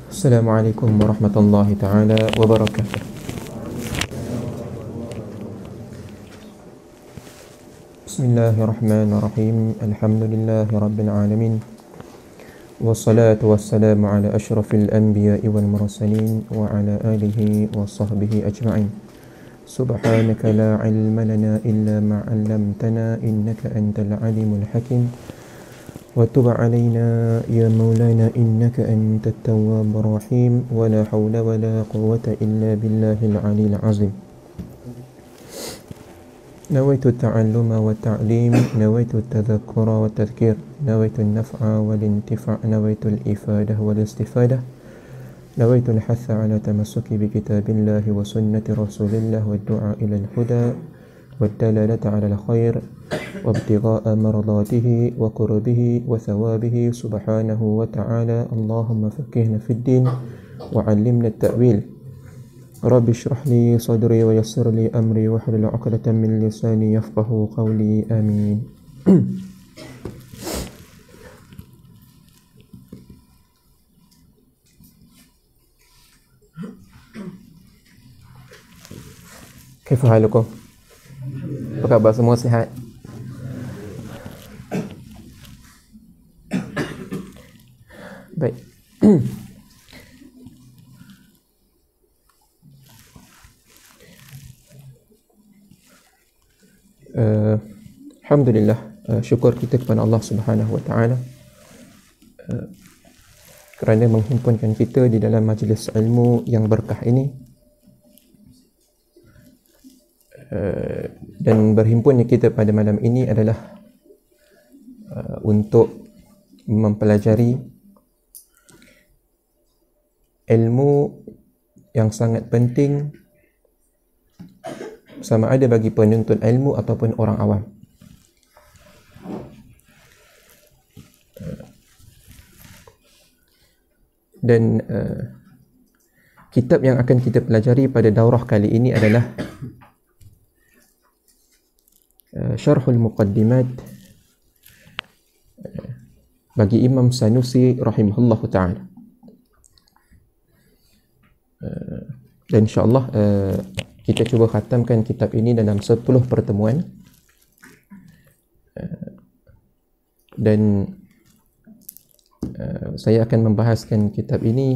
Assalamualaikum warahmatullahi taala wabarakatuh. Bismillahirrahmanirrahim. Alhamdulillahi rabbil alamin. Wassalatu wassalamu ala asyrafil anbiya'i wal mursalin wa ala alihi wa sahbihi ajma'in. Subhanaka la ilma lana illa ma 'allamtana innaka antal alimul hakim. وتب علينا يا مولانا إنك أنت التواب الرحيم ولا حول ولا قوة إلا بالله العلي العظيم. نويت التعلم والتعليم، نويت التذكر والتذكير، نويت النفع والانتفاع، نويت الإفادة والاستفادة، نويت الحث على تمسك بكتاب الله وسنة رسول الله والدعاء إلى الهدى والدلالة على الخير وابتغاء مرضاته وقربه وثوابه سبحانه وتعالى. اللهم فقهنا في الدين وعلمنا التأويل. رب اشرح لي صدري ويسر لي أمري واحلل عقدة من لساني يفقه قولي آمين. كيف حالكم؟ Apa khabar, semua sihat? Baik. Alhamdulillah, syukur kita kepada Allah Subhanahu wa taala kerana menghimpunkan kita di dalam majlis ilmu yang berkah ini. Dan berhimpunnya kita pada malam ini adalah untuk mempelajari ilmu yang sangat penting, sama ada bagi penuntut ilmu ataupun orang awam. Dan kitab yang akan kita pelajari pada daurah kali ini adalah Syarhul Muqaddimat bagi Imam Sanusi rahimahullahu ta'ala. Dan insyaAllah kita cuba khatamkan kitab ini dalam 10 pertemuan. Dan saya akan membahaskan kitab ini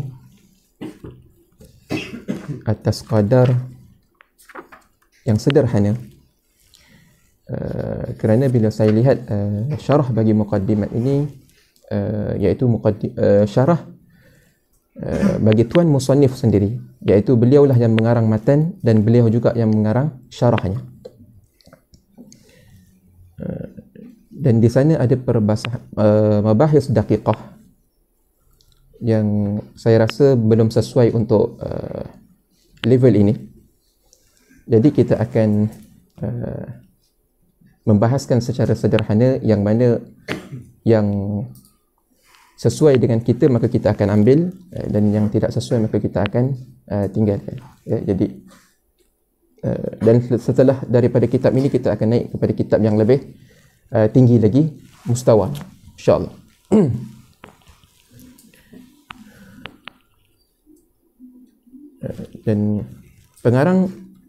atas qadar yang sederhana. Kerana bila saya lihat syarah bagi muqaddimat ini, iaitu syarah bagi tuan musannif sendiri, iaitu beliaulah yang mengarang matan dan beliau juga yang mengarang syarahnya. Dan di sana ada mabahis daqiqah yang saya rasa belum sesuai untuk level ini. Jadi kita akan membahaskan secara sederhana yang mana yang sesuai dengan kita maka kita akan ambil, dan yang tidak sesuai maka kita akan tinggalkan. Ya, jadi dan setelah daripada kitab ini kita akan naik kepada kitab yang lebih tinggi lagi mustawa, insya-Allah. Dan pengarang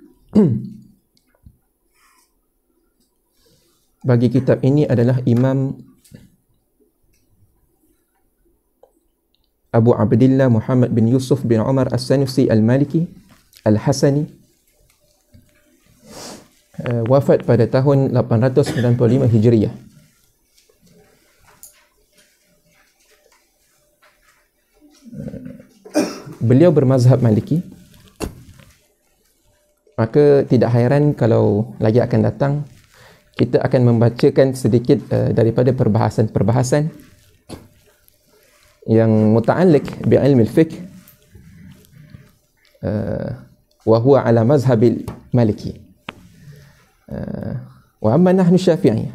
bagi kitab ini adalah Imam Abu Abdillah Muhammad bin Yusuf bin Umar As-Sanusi Al-Maliki Al-Hasani, wafat pada tahun 895 Hijriah. Beliau bermazhab Maliki, maka tidak hairan kalau lagi akan datang kita akan membacakan sedikit daripada perbahasan-perbahasan yang muta'alliq bi ilmi al-fiqh wa huwa ala mazhabil maliki wa amma nahnu syafi'iyah.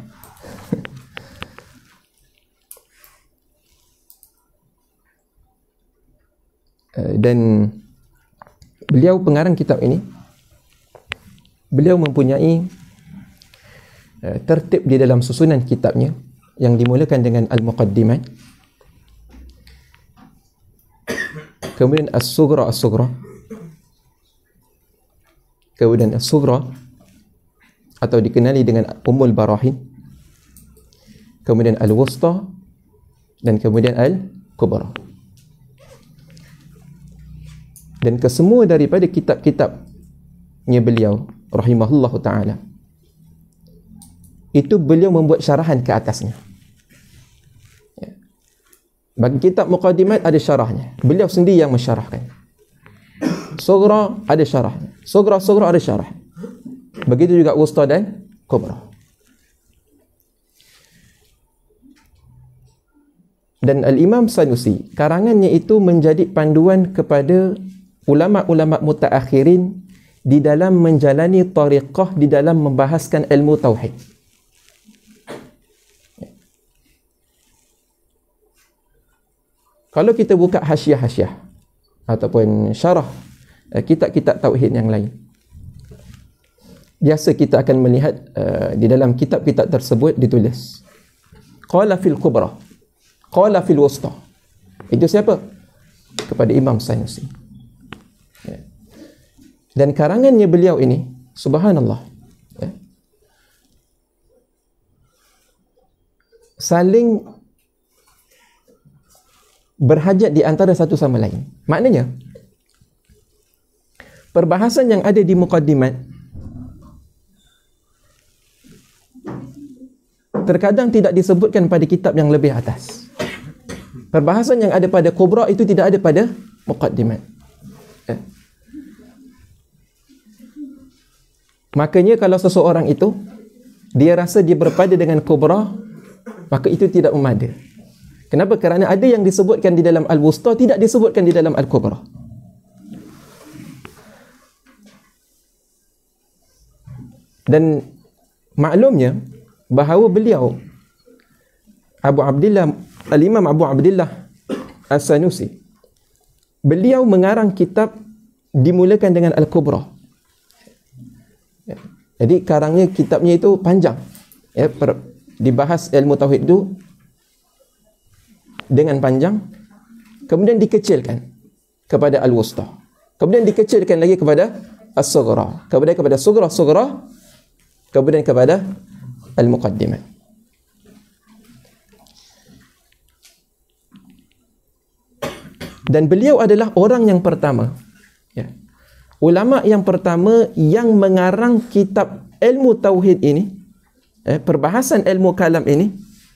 Dan beliau pengarang kitab ini, beliau mempunyai tertib di dalam susunan kitabnya yang dimulakan dengan Al-Muqaddimat, kemudian as-sughra, kemudian as-sughra atau dikenali dengan Ummul Barahin, kemudian al-wusta, dan kemudian al-kubra. Dan kesemua daripada kitab-kitabnya beliau rahimahullahu ta'ala, itu beliau membuat syarahan ke atasnya. Bagi kitab Muqaddimat ada syarahnya, beliau sendiri yang mensyarahkan. Sughra ada syarahnya, Sughra ada syarah. Begitu juga Wusta dan Kubra. Dan Al-Imam Sanusi, karangannya itu menjadi panduan kepada ulama-ulama mutaakhirin di dalam menjalani tariqah, di dalam membahaskan ilmu tauhid. Kalau kita buka hasyiah-hasyiah ataupun syarah kitab-kitab tauhid yang lain, biasa kita akan melihat di dalam kitab-kitab tersebut ditulis qala fil kubra, qala fil wusta. Itu siapa? Kepada Imam Sanusi. Dan karangannya beliau ini, subhanallah, saling berhajat di antara satu sama lain. Maknanya, perbahasan yang ada di Muqaddimat terkadang tidak disebutkan pada kitab yang lebih atas. Perbahasan yang ada pada Kubra itu tidak ada pada Muqaddimat. Makanya kalau seseorang itu dia rasa dia berpada dengan Kubra, maka itu tidak memada. Kenapa? Kerana ada yang disebutkan di dalam Al-Wusta tidak disebutkan di dalam Al-Kubra. Dan maklumnya bahawa beliau Al-Imam Abu Abdillah As-Sanusi, beliau mengarang kitab dimulakan dengan Al-Kubra. Jadi karangnya kitabnya itu panjang. Dibahas ilmu tauhid itu dengan panjang, kemudian dikecilkan kepada Al-Wusta, kemudian dikecilkan lagi kepada As-Sughra, kemudian kepada Sughra, kemudian kepada Al-Muqaddimat. Dan beliau adalah orang yang pertama, ulama yang pertama yang mengarang kitab ilmu tauhid ini, perbahasan ilmu kalam ini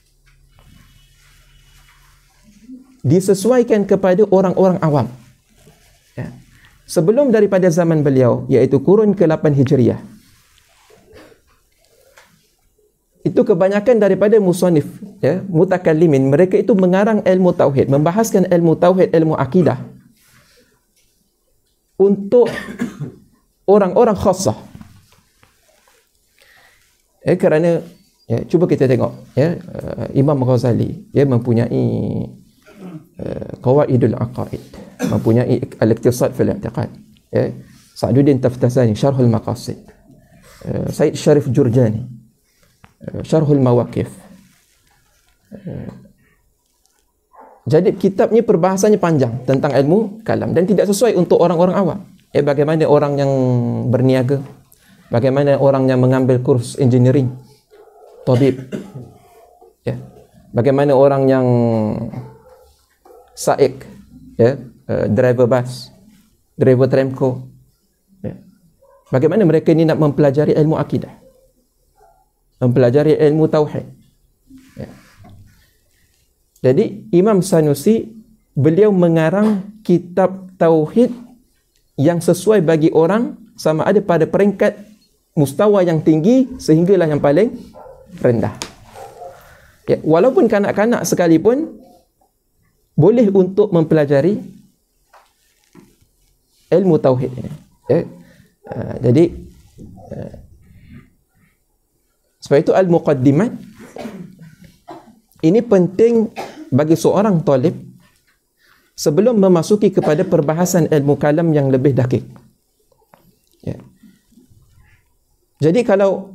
disesuaikan kepada orang-orang awam. Sebelum daripada zaman beliau, iaitu kurun ke-8 Hijriah, itu kebanyakan daripada musannif, mutakallimin, mereka itu mengarang ilmu tauhid, membahaskan ilmu tauhid, ilmu akidah untuk orang-orang khassah. Kerana cuba kita tengok, Imam Ghazali mempunyai Qawaidul Aqaid, mempunyai Al-Iqtisad fil I'tiqad, Sa'duddin Taftazani Syarhul Maqasid, Said Syarif Jurjani Syarhul Mawaqif. Jadi kitabnya perbahasannya panjang tentang ilmu kalam dan tidak sesuai untuk orang-orang awam. Bagaimana orang yang berniaga, bagaimana orang yang mengambil kurs engineering, tabib, bagaimana orang yang saik, driver bus, driver tramco, bagaimana mereka ini nak mempelajari ilmu akidah, mempelajari ilmu tauhid. Jadi Imam Sanusi, beliau mengarang kitab tauhid yang sesuai bagi orang, sama ada pada peringkat mustawa yang tinggi sehinggalah yang paling rendah. Walaupun kanak-kanak sekalipun boleh untuk mempelajari ilmu tauhid ini. Jadi sebab itu Al-Muqaddimat ini penting bagi seorang talib sebelum memasuki kepada perbahasan ilmu kalam yang lebih dakik. Jadi kalau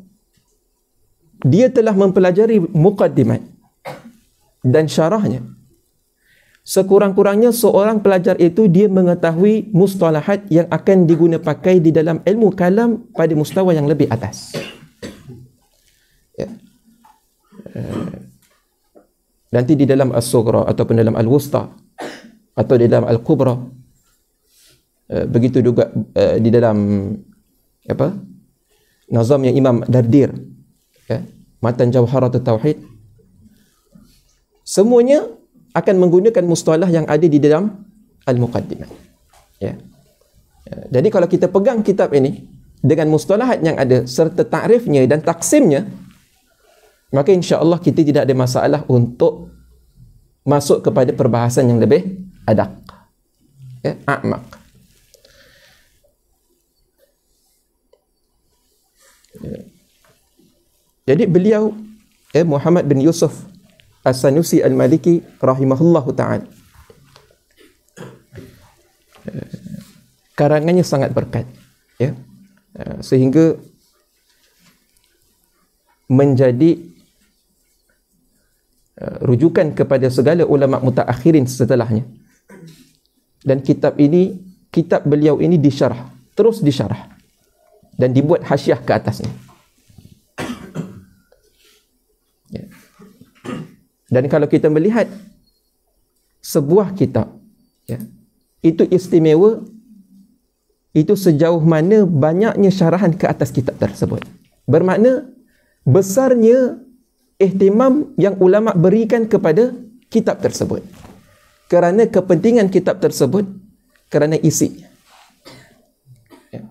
dia telah mempelajari Muqaddimat dan syarahnya, sekurang-kurangnya seorang pelajar itu dia mengetahui mustalahat yang akan diguna pakai di dalam ilmu kalam pada mustawa yang lebih atas. Ya. Nanti di dalam as-sughra ataupun dalam al-wusta atau di dalam al-kubra, begitu juga di dalam apa nazamnya Imam Dardir, ya, Matan Jawharatut Tauhid, semuanya akan menggunakan mustalah yang ada di dalam al-muqaddimah, ya. Jadi kalau kita pegang kitab ini dengan mustalahat yang ada serta takrifnya dan taksimnya, maka insya-Allah kita tidak ada masalah untuk masuk kepada perbahasan yang lebih adaq, ya, a'maq. Ya. Jadi beliau, Muhammad bin Yusuf As-Sanusi Al-Maliki rahimahullahu ta'ala, karangannya sangat berkat, ya, sehingga menjadi rujukan kepada segala ulama mutaakhirin setelahnya. Dan kitab beliau ini disyarah, terus disyarah dan dibuat hasyiah ke atasnya, ya. Dan kalau kita melihat sebuah kitab, ya, itu istimewa itu sejauh mana banyaknya syarahan ke atas kitab tersebut. Bermakna besarnya ihtimam yang ulama berikan kepada kitab tersebut kerana kepentingan kitab tersebut, kerana isi. Ya.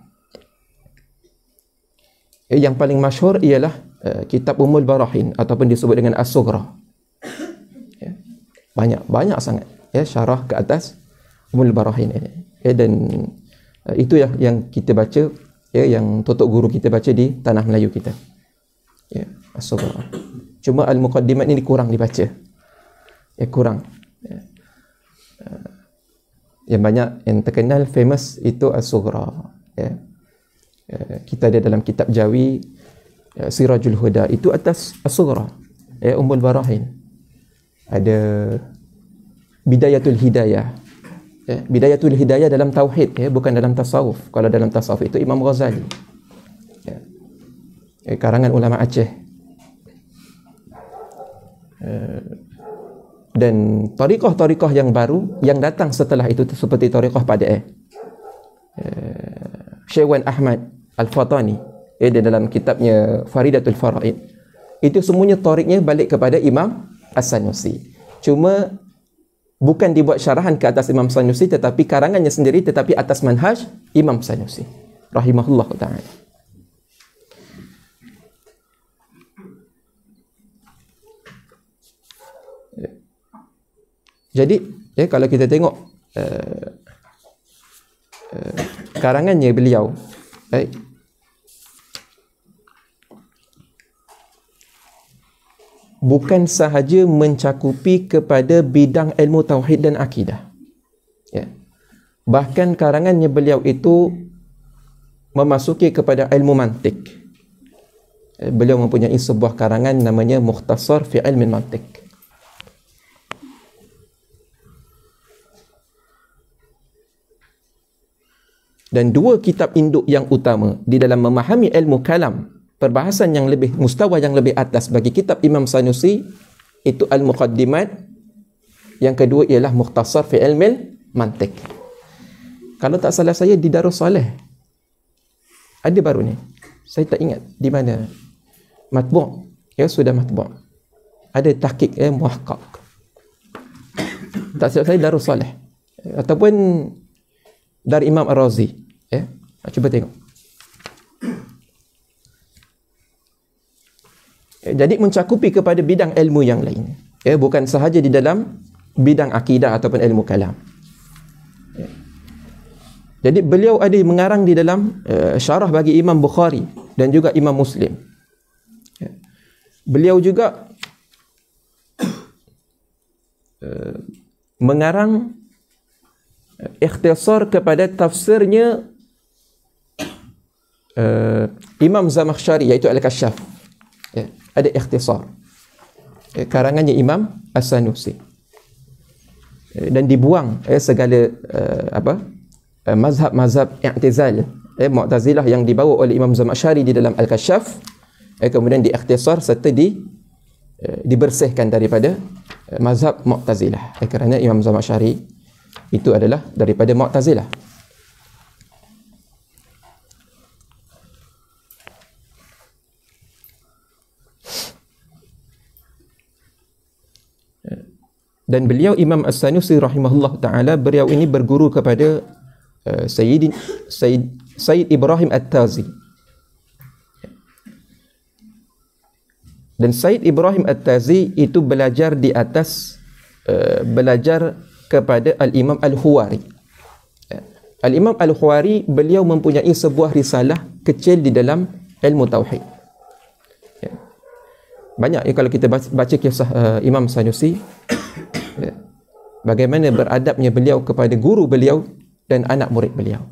Yang paling masyhur ialah kitab Ummul Barahin ataupun disebut dengan As-Sughra. Ya. Banyak sangat, ya, syarah ke atas Ummul Barahin ini. Ya, dan itu yang kita baca, ya, yang tutup guru kita baca di tanah Melayu kita. Ya, As-Sughra. Cuma al-muqaddimat ini kurang dibaca. Ya, kurang. Ya. Yang banyak, yang terkenal, famous itu As-Sughra. Ya. Kita ada dalam kitab Jawi, Sirajul Huda, itu atas As-Sughra. Ya, Ummul Barahin. Ada Bidayatul Hidayah. Ya, Bidayatul Hidayah dalam tauhid, ya, bukan dalam tasawuf. Kalau dalam tasawuf itu Imam Ghazali. Ya. Karangan ulama Aceh. Dan tariqah-tariqah yang baru yang datang setelah itu seperti tariqah Pada'eh, Syekh Wan Ahmad Al-Fatani, di dalam kitabnya Faridatul Faraid, itu semuanya tariknya balik kepada Imam As-Sanusi. Cuma bukan dibuat syarahan ke atas Imam Sanusi, tetapi karangannya sendiri, tetapi atas manhaj Imam Sanusi rahimahullah ta'ala. Jadi, ya, kalau kita tengok karangannya beliau, bukan sahaja mencakupi kepada bidang ilmu tauhid dan akidah, ya. Bahkan karangannya beliau itu memasuki kepada ilmu mantik. Beliau mempunyai sebuah karangan namanya Mukhtasar fi Ilmi Mantik. Dan dua kitab induk yang utama di dalam memahami ilmu kalam, perbahasan yang lebih, mustawa yang lebih atas bagi kitab Imam Sanusi, itu Al-Muqaddimat. Yang kedua ialah Mukhtasar fi Ilmi Mantik. Kalau tak salah saya di Darussaleh ada baru ni. Saya tak ingat di mana. Matbu', ya, sudah matbu'. Ada tahqiq, muhaqqaq. Tak salah saya Darussaleh ataupun dari Imam Ar-Razi, ya. Cuba tengok. Jadi mencakupi kepada bidang ilmu yang lain, ya, bukan sahaja di dalam bidang akidah ataupun ilmu kalam, ya. Jadi beliau ada mengarang di dalam syarah bagi Imam Bukhari dan juga Imam Muslim, ya. Beliau juga mengarang ikhtisar kepada tafsirnya Imam Zamakhsyari, iaitu Al-Kashaf, ya, ada ikhtisar, ya, karangannya Imam As-Sanusi. dan dibuang segala mazhab-mazhab i'tizal, Mu'tazilah yang dibawa oleh Imam Zamakhsyari di dalam Al-Kashaf, kemudian diikhtisar serta dibersihkan daripada mazhab Mu'tazilah, kerana Imam Zamakhsyari itu adalah daripada Mu'tazilah. Dan beliau Imam As-Sanusi rahimahullah ta'ala, beliau ini berguru kepada Sayyid Ibrahim At-Tazi. Dan Sayyid Ibrahim At-Tazi itu belajar di atas belajar kepada Al-Imam Al-Huwari. Al-Imam Al-Huwari, beliau mempunyai sebuah risalah kecil di dalam ilmu tauhid. Banyak kalau kita baca kisah Imam Sanusi, bagaimana beradabnya beliau kepada guru beliau dan anak murid beliau.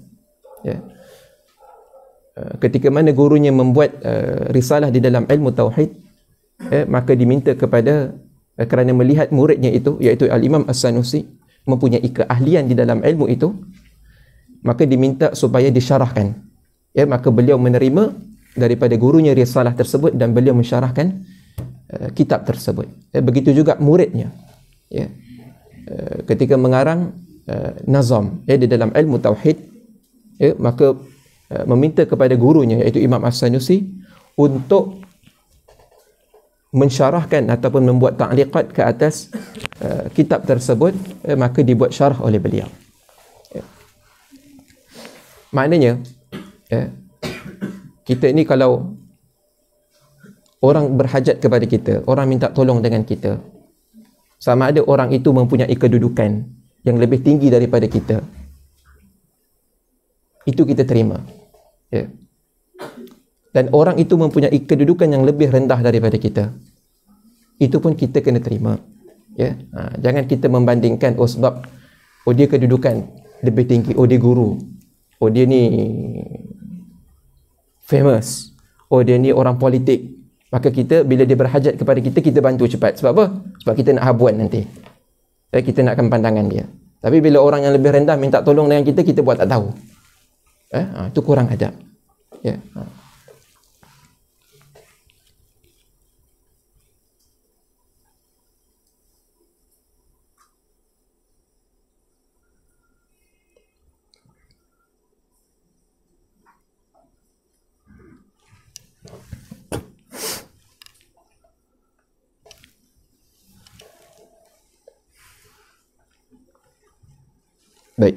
Ketika mana gurunya membuat risalah di dalam ilmu tauhid, maka diminta kepada, kerana melihat muridnya itu, iaitu Al-Imam As-Sanusi mempunyai keahlian di dalam ilmu itu, maka diminta supaya disyarahkan. Maka beliau menerima daripada gurunya risalah tersebut dan beliau mensyarahkan kitab tersebut. Begitu juga muridnya, ketika mengarang nazam di dalam ilmu tauhid, maka meminta kepada gurunya, iaitu Imam As-Sanusi, untuk mensyarahkan ataupun membuat ta'liqat ke atas kitab tersebut, maka dibuat syarah oleh beliau. Maknanya kita ini kalau orang berhajat kepada kita, orang minta tolong dengan kita, sama ada orang itu mempunyai kedudukan yang lebih tinggi daripada kita, itu kita terima. Dan orang itu mempunyai kedudukan yang lebih rendah daripada kita, itu pun kita kena terima. Jangan kita membandingkan, sebab dia kedudukan lebih tinggi, dia guru, dia ni famous, dia ni orang politik, maka kita bila dia berhajat kepada kita, kita bantu cepat. Sebab apa? Sebab kita nak habuan nanti, kita nakkan pandangan dia. Tapi bila orang yang lebih rendah minta tolong dengan kita, kita buat tak tahu, itu kurang adab. Baik.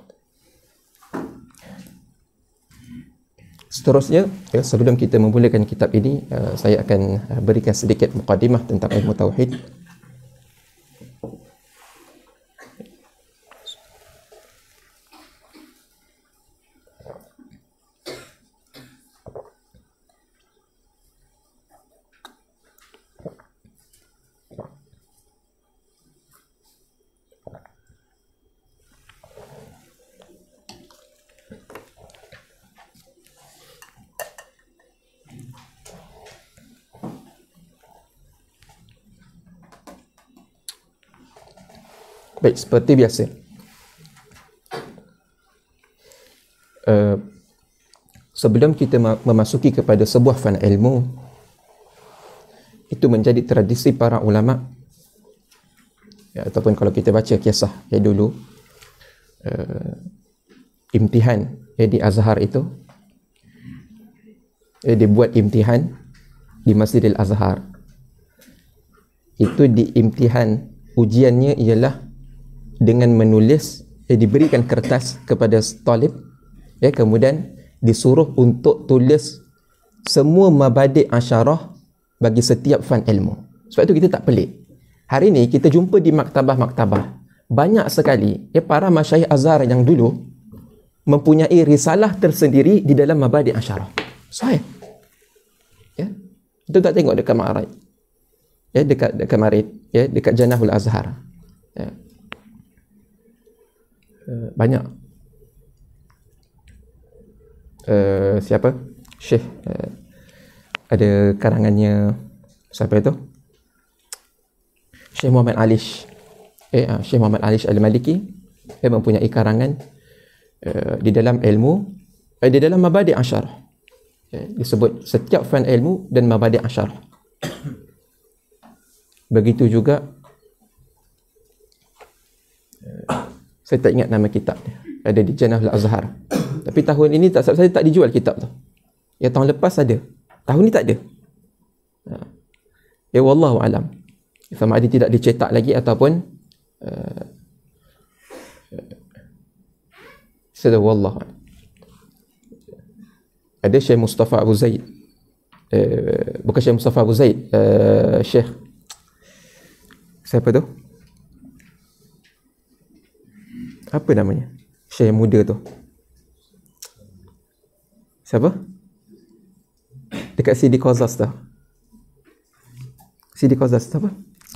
Seterusnya, sebelum kita memulakan kitab ini, saya akan berikan sedikit mukadimah tentang ilmu tauhid. Baik, seperti biasa, sebelum kita memasuki kepada sebuah fan ilmu, itu menjadi tradisi para ulama, ataupun kalau kita baca kisah dulu, imtihan di Azhar itu, dibuat imtihan di Masjidil Azhar. Itu diimtihan, ujiannya ialah dengan menulis, diberikan kertas kepada talib, kemudian disuruh untuk tulis semua mabadi' asyarah bagi setiap fan ilmu. Sebab itu kita tak pelik. Hari ini kita jumpa di maktabah-maktabah, banyak sekali para masyayikh Azhar yang dulu mempunyai risalah tersendiri di dalam mabadi' asyarah. Sahih. Kita tak tengok dekat Ma'arij, dekat Marid, dekat Janahul Azhar. Banyak. Siapa? Syekh, ada karangannya, siapa itu? Syekh Muhammad Alish, Syekh Muhammad Alish Al-Maliki mempunyai karangan di dalam ilmu, di dalam mabadi' asyarah. Disebut setiap fan ilmu dan mabadi' asyarah. Begitu juga saya tak ingat nama kitab dia, ada di Janahul Azhar. Tapi tahun ini saya tak dijual kitab tu. Ya, tahun lepas ada. Tahun ni tak ada. Ya, wallahu alam. Sama ada tidak dicetak lagi ataupun sudah, wallahu alam. Ada Syekh Mustafa Abu Zaid. Bukan Syekh Mustafa Abu Zaid, Syekh siapa tu? Apa namanya? Syekh muda tu. Siapa? Dekat Sidi Qazas tu. Sidi Qazas tu apa?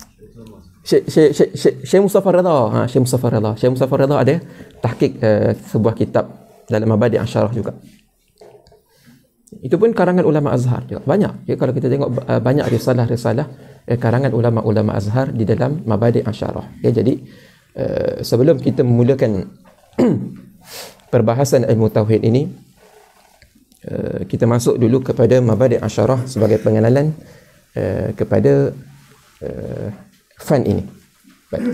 Syekh Mustafa Ridha. Syekh Mustafa Ridha. Syekh Mustafa Ridha ada tahqiq sebuah kitab dalam mabadi' asyarah juga. Itu pun karangan ulama Azhar juga. Banyak. Ya, kalau kita tengok banyak risalah-risalah karangan ulama-ulama Azhar di dalam mabadi' asyarah. Ya, jadi sebelum kita memulakan perbahasan ilmu tauhid ini, kita masuk dulu kepada mabadi' asyarah sebagai pengenalan kepada fan ini. Baik.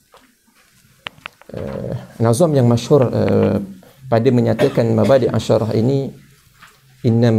Nazam yang masyhur pada menyatakan mabadi' asyarah ini, innal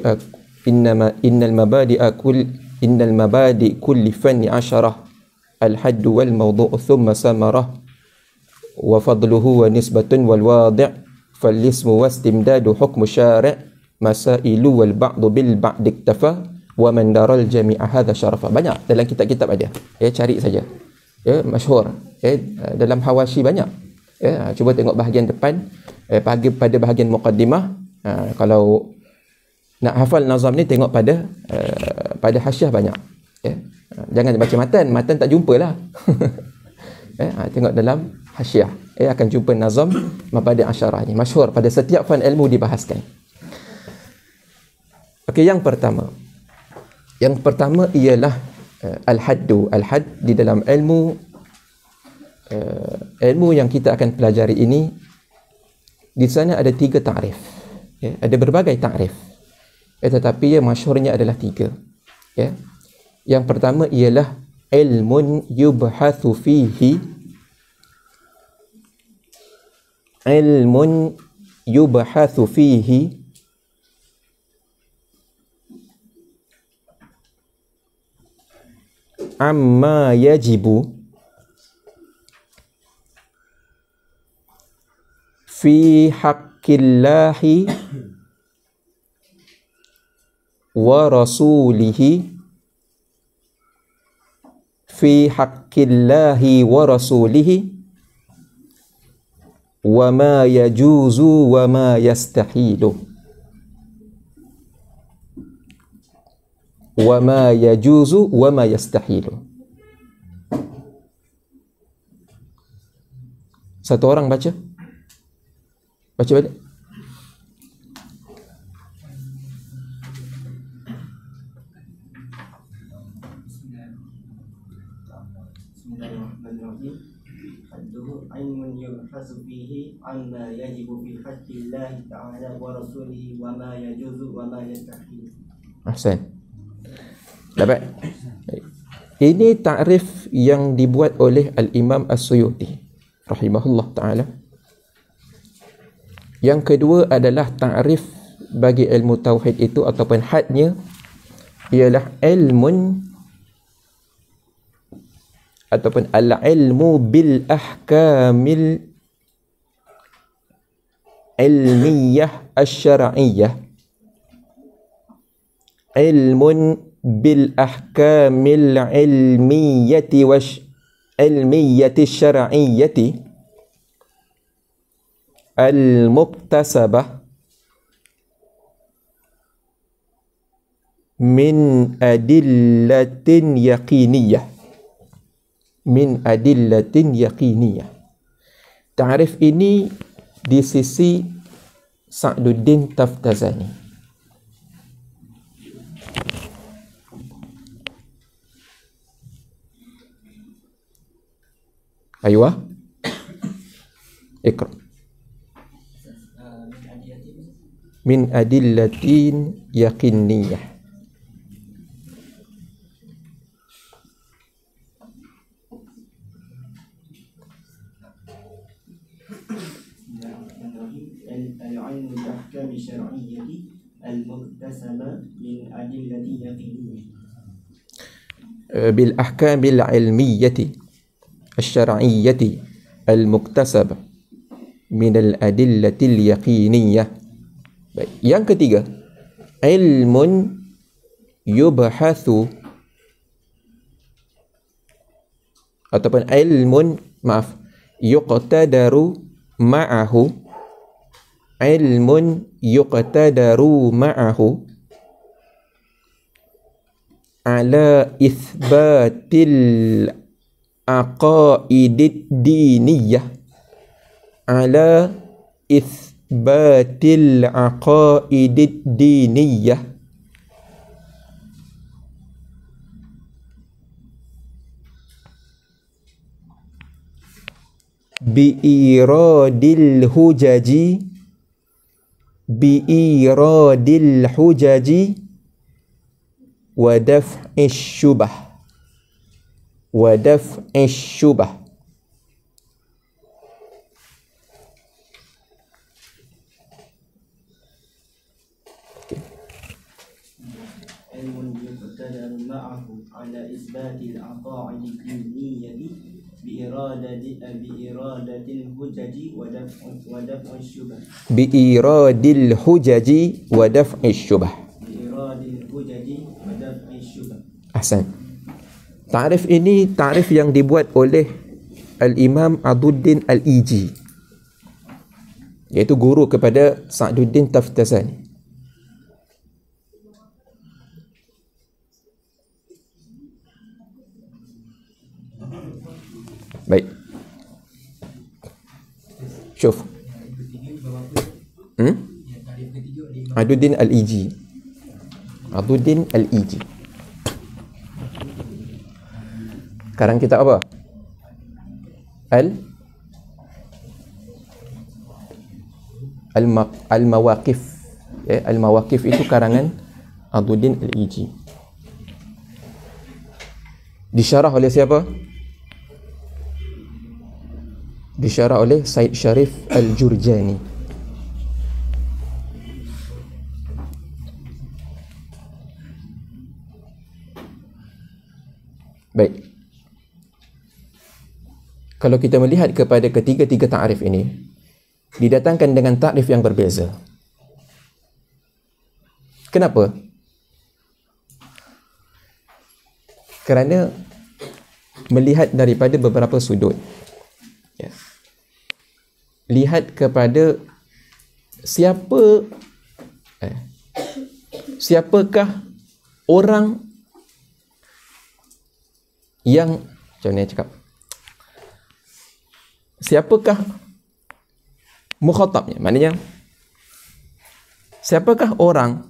mabadi' kulli fanni asyarah al-hadd wal mawdu' thumma samarah wa fadluhu wa nisbatun wal wadi' fal ismu wastimdadu hukmu syari' masailu wal ba'du bil ba'd iktafa wa man daral jami'a hadha syarafa. Banyak dalam kitab-kitab ada. Ya, cari saja. Ya, masyhur. Ya, dalam hawashi banyak. Ya, cuba tengok bahagian depan, pada bahagian muqaddimah. Kalau nak hafal nazam ni, tengok pada hasyiah banyak. Ya. Jangan baca matan tak jumpalah. Tengok dalam hasyiah. Akan jumpa nazam mabadi' asyarah ni. Masyhur, pada setiap fan ilmu dibahaskan. Okey, yang pertama ialah al-haddu. Al-hadd di dalam ilmu yang kita akan pelajari ini, di sana ada 3 ta'rif. Ya, ada berbagai ta'rif. Tetapi yang masyhurnya adalah 3. Ya. Yang pertama ialah ilmun yubhathu fihi, amma yajibu fi haqqillahi wa rasulihi, fi haqqillahi wa rasulihi wa ma yajuzu wa ma yastahilu, wa ma yajuzu wa ma yastahilu. Satu orang baca balik. ilmun yubhasu fihi amma yajibu fi haqqillahi ta'ala wa rasulihi wa ma yajuzu wa ma yastahil. Ahsan. Dapat. Ini ta'rif yang dibuat oleh Al-Imam As-Suyuti rahimahullah ta'ala. Yang kedua adalah ta'rif bagi ilmu tauhid itu ataupun hadnya ialah ilmun ataupun al-ilmu bil ahkamil ilmiyah asy-syar'iyyah, ilmun bil ahkamil ilmiyati ilmiyati syar'iyyati al-muktasabah min adillatin yaqiniyah, min adillatin yaqiniyah. Ta'rif ini di sisi Sa'duddin Taftazani. Aywa. Iqra. Min adillatin yaqiniyah. العلم بأحكام الشرعية المكتسبة من أدلة يقينية. بالأحكام العلمية الشرعية المكتسبة من الأدلة اليقينية. Yang ketiga, ilmun yubhathu ataupun yuqtadaru ma'ahu, ilmun yuqtadaru ma'ahu ala itsbatil aqaidid diniyah, ala itsbatil aqaidid diniyah biiradil hujaji wa daf'ish syubah. علم يقتدر معه على إثبات العقائد الدينية بإرادة الحجج ودفع الشبه. بإيراد الحجج ودفع الشبه. Ahsan. Ta'rif ini ta'rif yang dibuat oleh Al-Imam Aduddin Al-Iji, iaitu guru kepada Sa'duddin Taftazani. Baik. Syuf. Aduddin Al-Iji. Aduddin Al-Iji. Sekarang kita apa? Al-Mawaqif. Al-Mawaqif itu karangan Aduddin Al-Iji. Disyarah oleh siapa? Disyarah oleh Said Syarif Al-Jurjani. Baik. Kalau kita melihat kepada ketiga-tiga ta'rif ini, didatangkan dengan ta'rif yang berbeza. Kenapa? Kerana melihat daripada beberapa sudut. Ya. Lihat kepada siapakah orang yang, macam mana cakap, siapakah mukhatabnya, maknanya siapakah orang,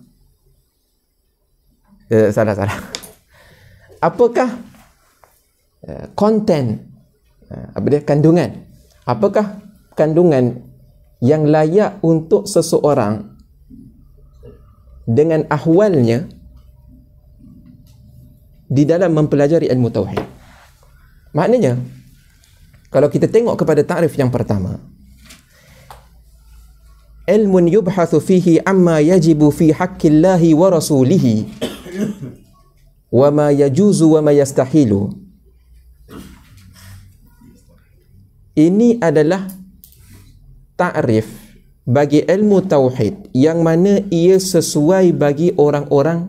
apakah konten, kandungan, apakah kandungan yang layak untuk seseorang dengan ahwalnya di dalam mempelajari ilmu tauhid. Maknanya, kalau kita tengok kepada ta'rif yang pertama, ilmun yubhathu fihi amma yajibu fi haqqillahi wa rasulihi wa ma yajuzu wa ma yastahilu. Ini adalah ta'rif bagi ilmu tauhid yang mana ia sesuai bagi orang-orang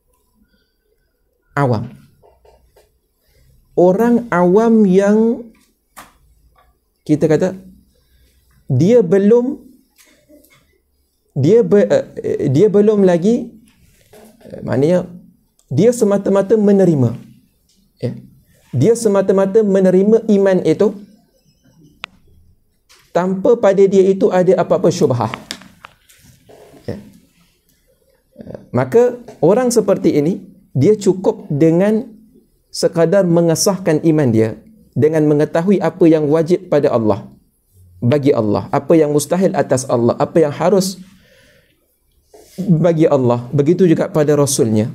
awam. Orang awam yang kita kata dia belum lagi, maknanya dia semata-mata menerima, ya. Dia semata-mata menerima iman itu tanpa pada dia itu ada apa-apa syubhah, ya. Maka orang seperti ini, dia cukup dengan sekadar mengesahkan iman dia, dengan mengetahui apa yang wajib pada Allah, bagi Allah, apa yang mustahil atas Allah, apa yang harus bagi Allah, begitu juga pada Rasulnya,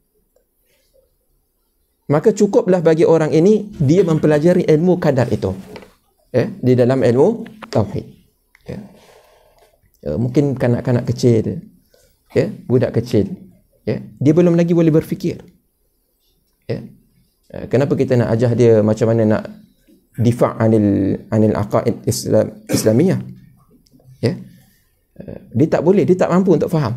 maka cukuplah bagi orang ini dia mempelajari ilmu kadar itu, di dalam ilmu tauhid. Mungkin kanak-kanak kecil, budak kecil, dia belum lagi boleh berfikir. Kenapa kita nak ajar dia macam mana nak difa' anil aqaid Islamiyah? Dia tak boleh, dia tak mampu untuk faham.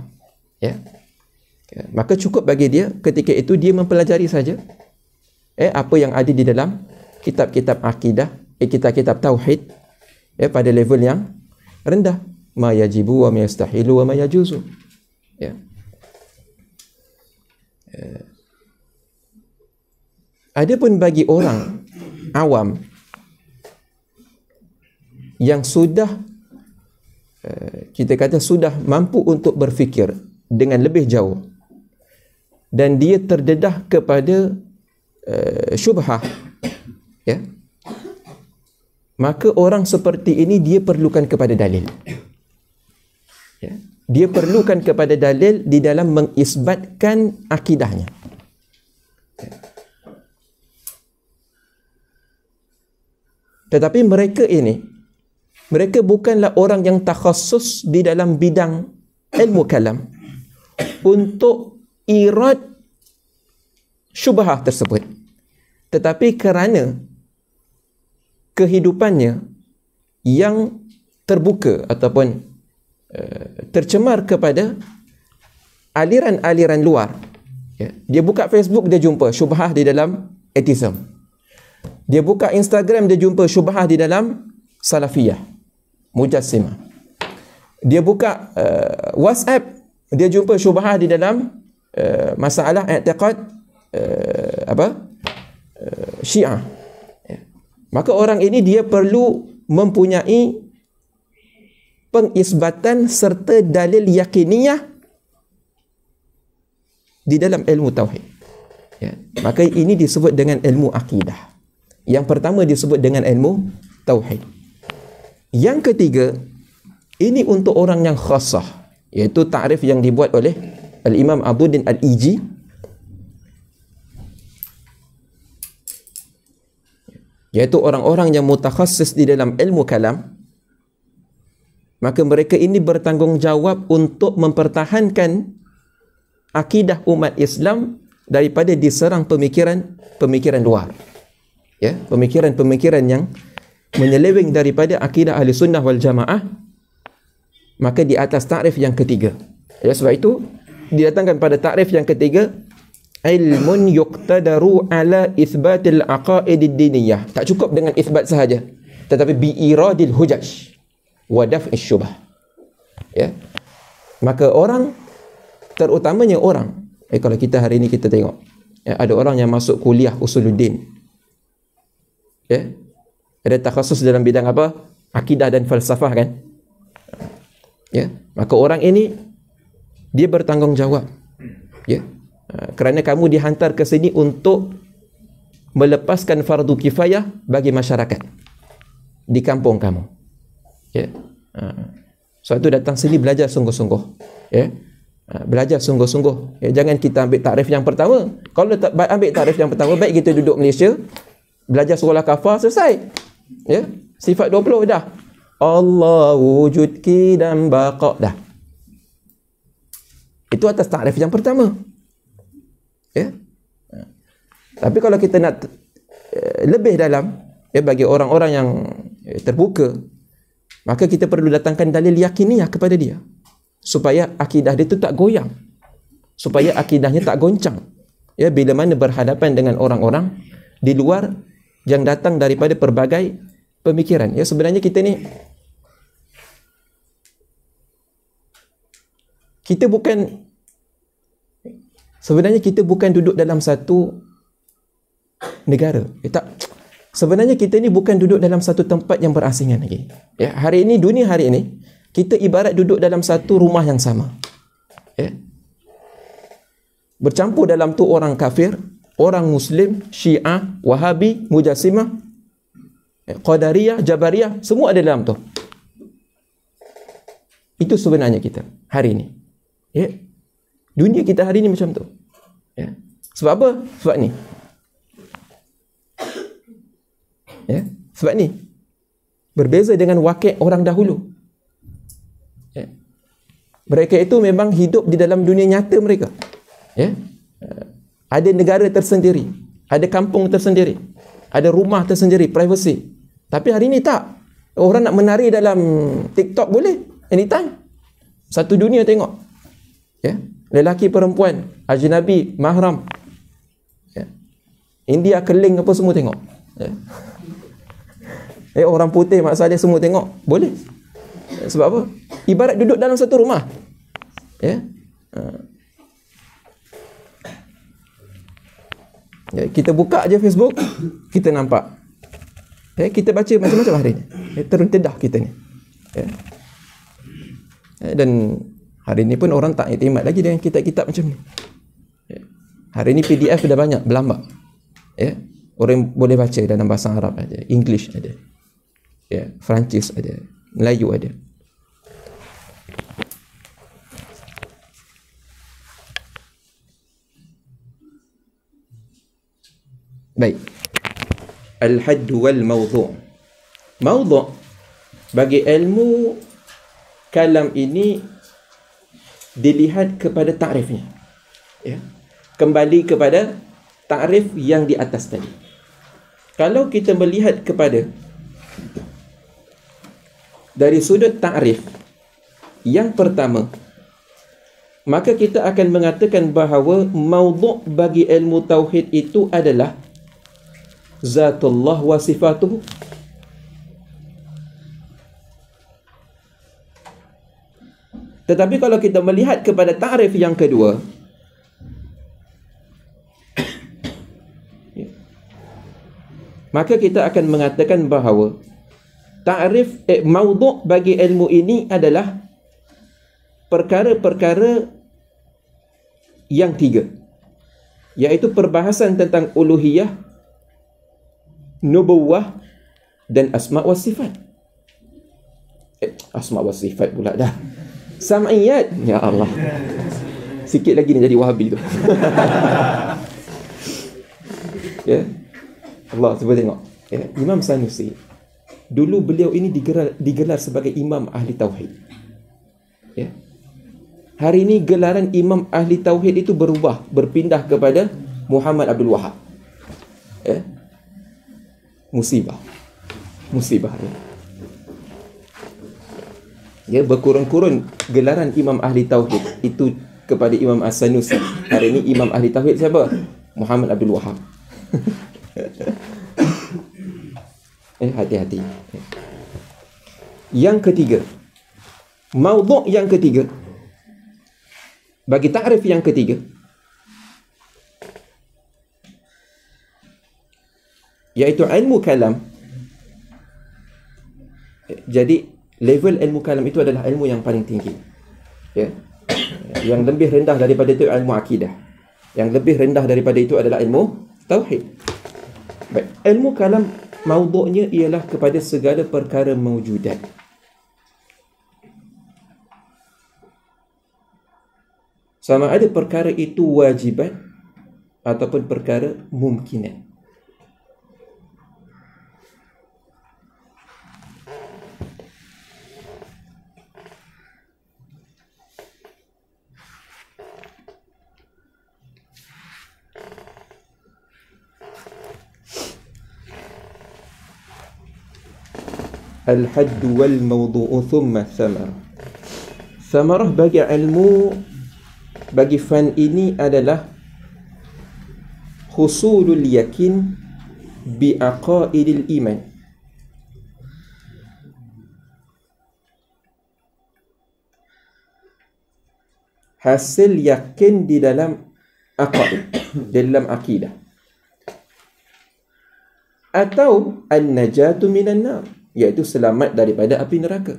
Maka cukup bagi dia ketika itu dia mempelajari saja apa yang ada di dalam kitab-kitab akidah, kitab-kitab tauhid, pada level yang rendah, ma yajibu wa ma yastahilu wa ma yajuzu. Adapun bagi orang awam yang sudah kita kata sudah mampu untuk berfikir dengan lebih jauh dan dia terdedah kepada syubhah, maka orang seperti ini dia perlukan kepada dalil. Dia perlukan kepada dalil di dalam mengisbatkan akidahnya. Tetapi mereka bukanlah orang yang takhasus di dalam bidang ilmu kalam untuk irad syubhah tersebut. Tetapi kerana kehidupannya yang terbuka ataupun tercemar kepada aliran-aliran luar, dia buka Facebook, dia jumpa syubhah di dalam atheism. Dia buka Instagram, dia jumpa syubhah di dalam salafiyah, mujassimah. Dia buka WhatsApp, dia jumpa syubhah di dalam masalah i'tiqad Syiah. Maka orang ini dia perlu mempunyai pengisbatan serta dalil yakiniyah di dalam ilmu tauhid. Maka ini disebut dengan ilmu akidah. Yang pertama disebut dengan ilmu tauhid. Yang ketiga, ini untuk orang yang khasah, iaitu takrif yang dibuat oleh Al-Imam Abduddin Al-Iji. Iaitu orang-orang yang mutakhassis di dalam ilmu kalam. Maka mereka ini bertanggungjawab untuk mempertahankan akidah umat Islam daripada diserang pemikiran luar. Pemikiran-pemikiran yang menyeleweng daripada akidah ahli sunnah wal jamaah. Maka di atas takrif yang ketiga, sebab itu didatangkan pada takrif yang ketiga, ilmun yuqtadaru ala itsbatil aqaidid diniyah. Tak cukup dengan isbat sahaja, tetapi bi iradil hujaj wa daf'is syubah. Maka orang, terutamanya orang, kalau kita hari ini kita tengok, ada orang yang masuk kuliah usuluddin, ada takhasus dalam bidang apa? Akidah dan falsafah, kan? Maka orang ini dia bertanggungjawab, kerana kamu dihantar ke sini untuk melepaskan fardu kifayah bagi masyarakat di kampung kamu. Sebab itu datang sini belajar sungguh-sungguh. Belajar sungguh-sungguh. Jangan kita ambil takrif yang pertama. Kalau tak ambil takrif yang pertama, baik kita duduk Malaysia, belajar surah kafar, selesai. Sifat 20 dah. Allah wujud qidam baqa dah. Itu atas takrif yang pertama. Tapi kalau kita nak lebih dalam, bagi orang-orang yang terbuka, maka kita perlu datangkan dalil yakiniyah kepada dia, supaya akidah dia itu tak goyang, supaya akidahnya tak goncang, bila mana berhadapan dengan orang-orang di luar yang datang daripada pelbagai pemikiran. Sebenarnya kita ni, sebenarnya kita bukan duduk dalam satu negara. Sebenarnya kita ni bukan duduk dalam satu tempat yang berasingan lagi. Hari ini, dunia hari ini, kita ibarat duduk dalam satu rumah yang sama. Bercampur dalam tu orang kafir, orang Muslim, Syiah, Wahabi, Mujassimah, Qadariyah, Jabariyah, semua ada dalam tu. Itu sebenarnya kita hari ini. Ya. Dunia kita hari ini macam tu. Ya. Sebab apa? Sebab ni. Ya. Sebab ni. Berbeza dengan wakil orang dahulu. Ya. Mereka itu memang hidup di dalam dunia nyata mereka. Ya. Ada negara tersendiri, ada kampung tersendiri, ada rumah tersendiri, privacy. Tapi hari ini tak. Orang nak menari dalam TikTok boleh, anytime. Satu dunia tengok. Ya. Lelaki, perempuan, ajnabi, mahram. Ya. India, keling apa semua tengok. Ya. Orang putih, maksa dia semua tengok. Boleh. Sebab apa? Ibarat duduk dalam satu rumah. Ya. Ya, kita buka je Facebook, kita nampak. Ya, kita baca macam-macam hari ni. Terun tedah kita ni. Ya. Dan hari ni pun orang tak iktimat lagi dengan kitab-kitab macam ni. Ya. Hari ni PDF dah banyak, berlambak. Ya. Orang boleh baca dalam bahasa Arab ada, English ada. Ya, Perancis ada, Melayu ada. Baik. Al-hadd wal mawdu'. Mawdu' bagi ilmu kalam ini dilihat kepada takrifnya. Ya. Kembali kepada takrif yang di atas tadi. Kalau kita melihat kepada dari sudut takrif yang pertama, maka kita akan mengatakan bahawa mawdu' bagi ilmu tauhid itu adalah Zatullah wa sifatuhu. Tetapi kalau kita melihat kepada ta'rif yang kedua, maka kita akan mengatakan bahawa ta'rif mawdu' bagi ilmu ini adalah perkara-perkara yang tiga, iaitu perbahasan tentang uluhiyah, nubuwah dan asma' wa sifat. Asma' wa sifat pula dah. Sam'iyat, ya Allah. Sikit lagi ni jadi Wahabi tu. Ya. Allah, cuba tengok. Ya. Imam Sanusi, dulu beliau ini digelar sebagai imam ahli tauhid. Ya. Hari ini gelaran imam ahli tauhid itu berubah, berpindah kepada Muhammad Abdul Wahab. Ya. Musibah. Ya. Ya, berkurun-kurun gelaran imam ahli tauhid itu kepada Imam As-Sanusi. Hari ini imam ahli tauhid siapa? Muhammad Abdul Wahab. Hati-hati. Yang ketiga, mawdu' yang ketiga, bagi takrif yang ketiga, iaitu ilmu kalam. Jadi level ilmu kalam itu adalah ilmu yang paling tinggi. Ya. Yang lebih rendah daripada itu ilmu akidah. Yang lebih rendah daripada itu adalah ilmu tauhid. Baik, ilmu kalam mawdu'nya ialah kepada segala perkara mawjudat. Sama ada perkara itu wajibat ataupun perkara mumkinat. Al-hadd wal mawdu'u thumma thamarah. Thamarah bagi ilmu, bagi fan ini adalah husulul yakin bi aqaidil iman. Hasil yakin di dalam aqaid, dalam akidah. Atau an-najatu minan nar, iaitu selamat daripada api neraka.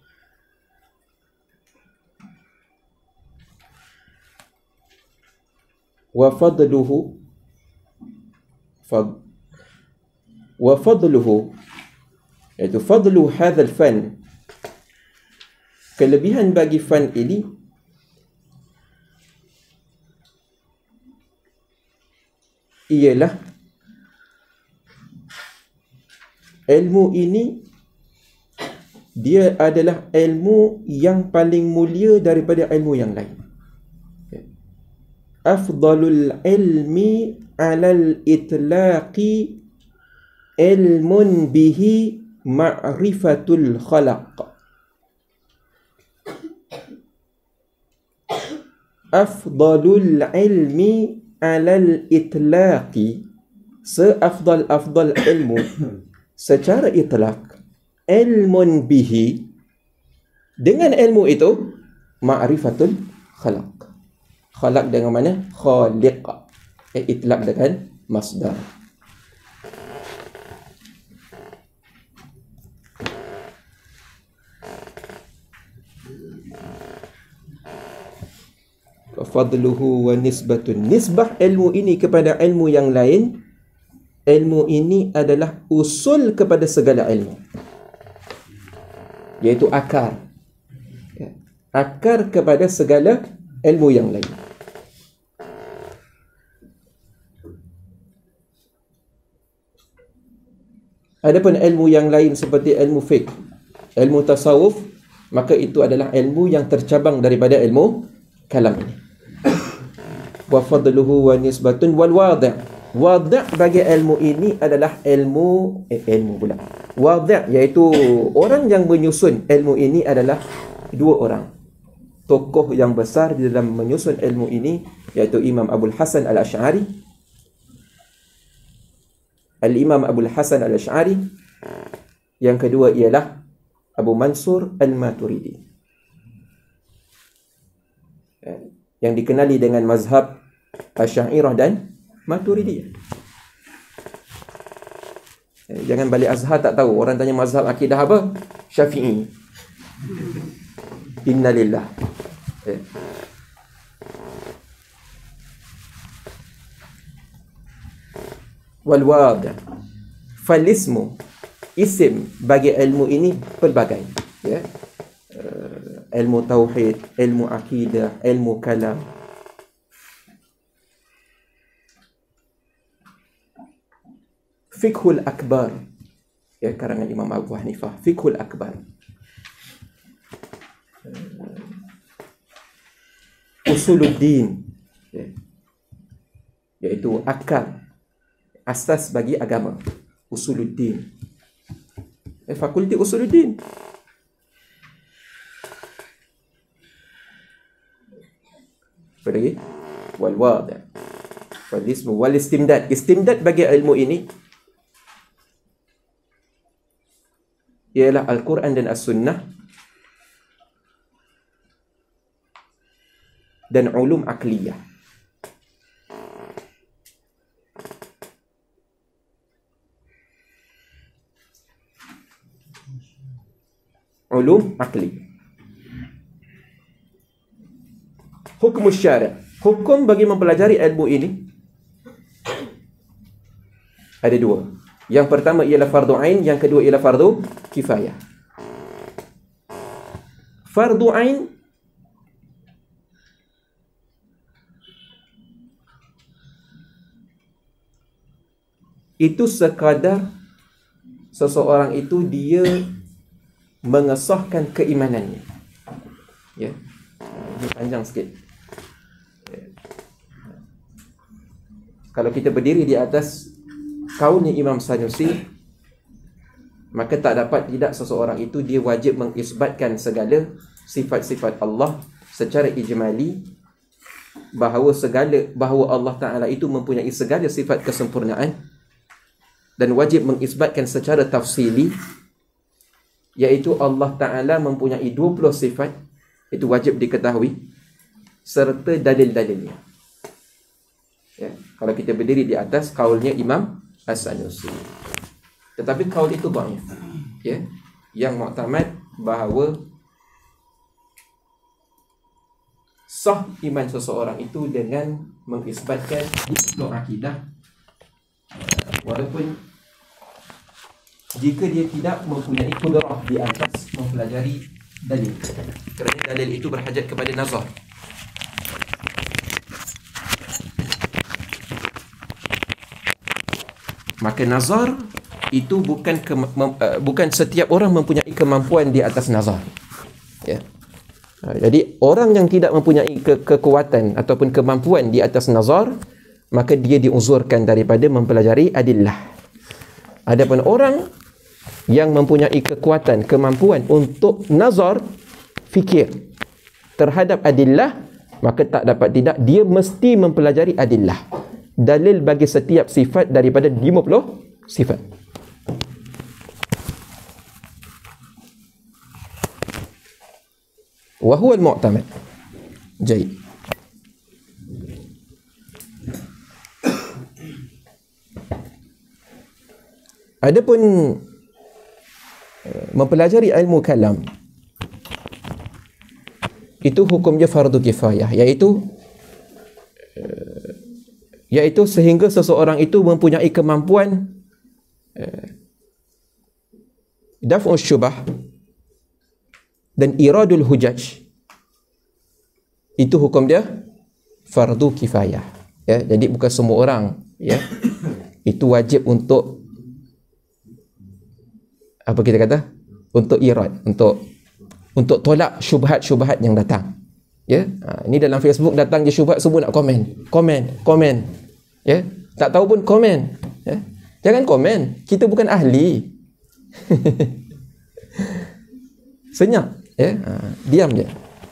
Wa fadluhu Iaitu fadlu hadzal fan, kelebihan bagi fan ini ialah ilmu ini dia adalah ilmu yang paling mulia daripada ilmu yang lain. Afdalul ilmi alal itlaqi ilmun bihi ma'rifatul khalaq. Afdalul ilmi alal itlaqi, seafdal-afdal ilmu secara itlaq, ilmun bihi, dengan ilmu itu, ma'rifatul khalaq. Khalaq dengan mana? Khaliq. Itlaq dengan masdar. Fadluhu wa nisbatun, nisbah ilmu ini kepada ilmu yang lain. Ilmu ini adalah usul kepada segala ilmu, iaitu akar. Akar kepada segala ilmu yang lain. Adapun ilmu yang lain seperti ilmu fiqh, ilmu tasawuf, maka itu adalah ilmu yang tercabang daripada ilmu kalam ini. Wa fadluhu wa nisbatun wal wadi'. Wadi' bagi ilmu ini adalah ilmu pula. Wadi' iaitu orang yang menyusun ilmu ini adalah dua orang. Tokoh yang besar di dalam menyusun ilmu ini, iaitu Imam Abul Hasan Al-Asy'ari. Al-Imam Abul Hasan Al-Asy'ari. Yang kedua ialah Abu Mansur Al-Maturidi, yang dikenali dengan mazhab Asy'ariyah dan Maturidiyah. Jangan balik Azhar tak tahu. Orang tanya mazhab akidah apa? Syafi'i. Innalillah. Wal wadi'. Falismu, isim bagi ilmu ini pelbagai. Ya. Ilmu tauhid, ilmu akidah, ilmu kalam. Fiqhul Akbar, ya, karangan Imam Abu Hanifah. Fiqhul Akbar. Usuluddin, ya, iaitu akar, asas bagi agama. Usuluddin. Fakulti Usuluddin. Apa lagi? Wal wadi', wal ismu, wal istimdad. Istimdad bagi ilmu ini ialah Al-Quran dan As-Sunnah dan ulum akliyah. Ulum akli. Hukum syari', hukum bagi mempelajari ilmu ini ada dua. Yang pertama ialah fardu ain, yang kedua ialah fardu kifayah. Fardu ain itu sekadar seseorang itu dia mengesahkan keimanannya. Ya. Ini panjang sikit. Ya. Kalau kita berdiri di atas kaulnya Imam Sanusi, maka tak dapat tidak seseorang itu dia wajib mengisbatkan segala sifat-sifat Allah secara ijmali, bahawa Allah Ta'ala itu mempunyai segala sifat kesempurnaan, dan wajib mengisbatkan secara tafsili, iaitu Allah Ta'ala mempunyai 20 sifat, itu wajib diketahui serta dalil-dalilnya. Ya, kalau kita berdiri di atas kaulnya Imam As-Sanusi. Tetapi kaul itu dhaif. Ya, yang muktamad bahawa sah iman seseorang itu dengan mengisbatkan usul akidah, walaupun jika dia tidak mempunyai qudrah di atas mempelajari dalil. Kerana dalil itu berhajat kepada nazar. Maka nazar itu bukan setiap orang mempunyai kemampuan di atas nazar. Ya. Jadi orang yang tidak mempunyai kekuatan ataupun kemampuan di atas nazar, maka dia diuzurkan daripada mempelajari adillah. Adapun orang yang mempunyai kekuatan, kemampuan untuk nazar, fikir terhadap adillah, maka tak dapat tidak dia mesti mempelajari adillah. Dalil bagi setiap sifat daripada 50 sifat. Wa huwa al-mu'tamad. Baik. Adapun mempelajari ilmu kalam, itu hukumnya fardu kifayah, iaitu sehingga seseorang itu mempunyai kemampuan daf'us syubah dan iradul hujaj, itu hukum dia fardu kifayah. Ya, jadi bukan semua orang ya itu wajib untuk apa kita kata, untuk irad, untuk tolak syubhat-syubhat yang datang. Ya, ini dalam Facebook datang je syubhat, semua nak komen. Ya, tak tahu pun komen. Ya, jangan komen, kita bukan ahli. Senyap, ya, diam je.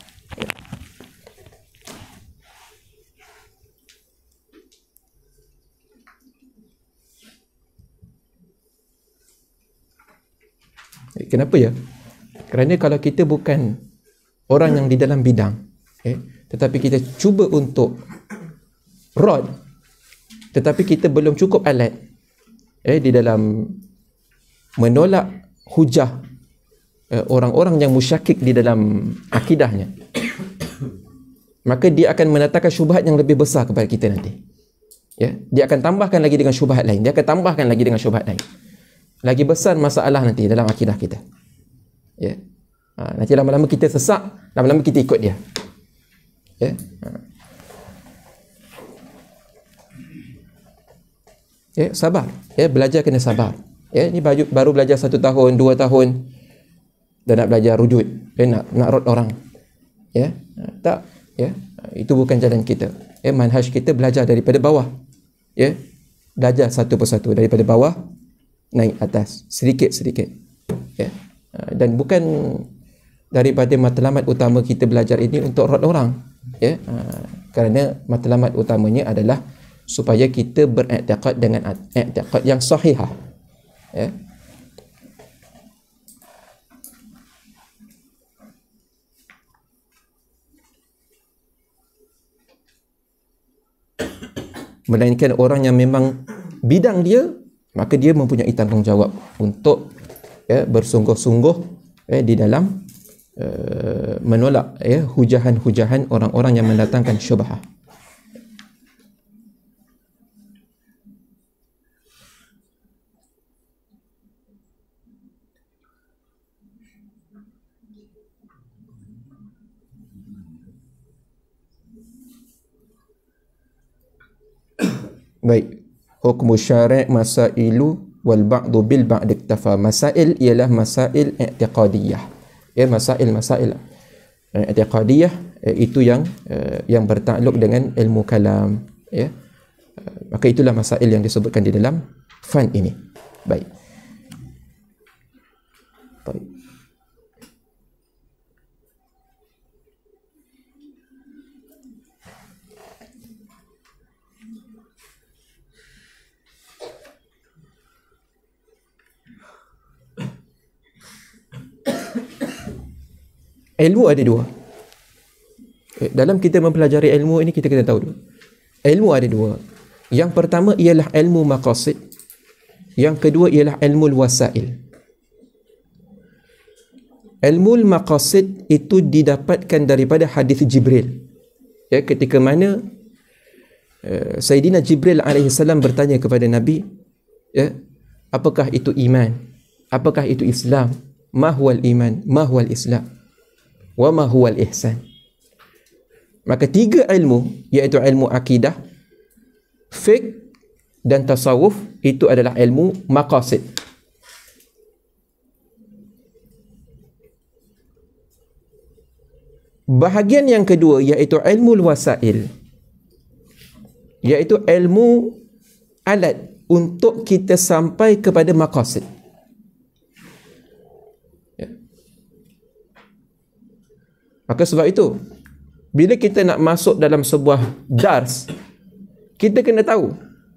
Kenapa ya? Kerana kalau kita bukan orang yang di dalam bidang, tetapi kita cuba untuk rod, tetapi kita belum cukup alat di dalam menolak hujah orang-orang yang musyakik di dalam akidahnya, maka dia akan mendatangkan syubhat yang lebih besar kepada kita nanti. Ya, dia akan tambahkan lagi dengan syubhat lain, lagi besar masalah nanti dalam akidah kita. Ya. Nanti lama-lama kita sesak, lama-lama kita ikut dia. Ya. Ya, sabar. Ya, belajar kena sabar. Ya, ni baru belajar 1 tahun, 2 tahun dah nak belajar rujud. Nak rod orang. Ya. Tak, ya. Itu bukan jalan kita. Ya, manhaj kita belajar daripada bawah. Ya. Belajar satu persatu daripada bawah naik atas sedikit-sedikit. Ya. Dan bukan daripada matlamat utama kita belajar ini untuk rod orang. Ya. Kerana matlamat utamanya adalah supaya kita beriktikad dengan iktikad yang sahihah. Ya. Melainkan orang yang memang bidang dia, maka dia mempunyai tanggungjawab untuk bersungguh-sungguh di dalam menolak hujahan-hujahan orang-orang yang mendatangkan syubhah. Baik, hukum syara' masailu wal ba'du bil ba'd iktafa. Masail ialah masail i'tiqadiyah. Ya, masail i'tiqadiyah itu yang bertakluk dengan ilmu kalam, ya. Maka itulah masail yang disebutkan di dalam fan ini. Baik. Baik. Ilmu ada dua. Dalam kita mempelajari ilmu ini, kita kena tahu dulu. Ilmu ada dua. Yang pertama ialah ilmu maqasid. Yang kedua ialah ilmu wasail. Ilmu maqasid itu didapatkan daripada hadis Jibril. Ya, ketika mana Sayyidina Jibril alaihi salam bertanya kepada Nabi, ya, apakah itu iman? apakah itu Islam, ma huwal iman, ma huwal Islam, wa ma huwal ihsan. Maka 3 ilmu, iaitu ilmu akidah, fiqh dan tasawuf, itu adalah ilmu maqasid. Bahagian yang kedua iaitu ilmu wasail, iaitu ilmu alat untuk kita sampai kepada maqasid. Ya. Maka sebab itu, bila kita nak masuk dalam sebuah dars, kita kena tahu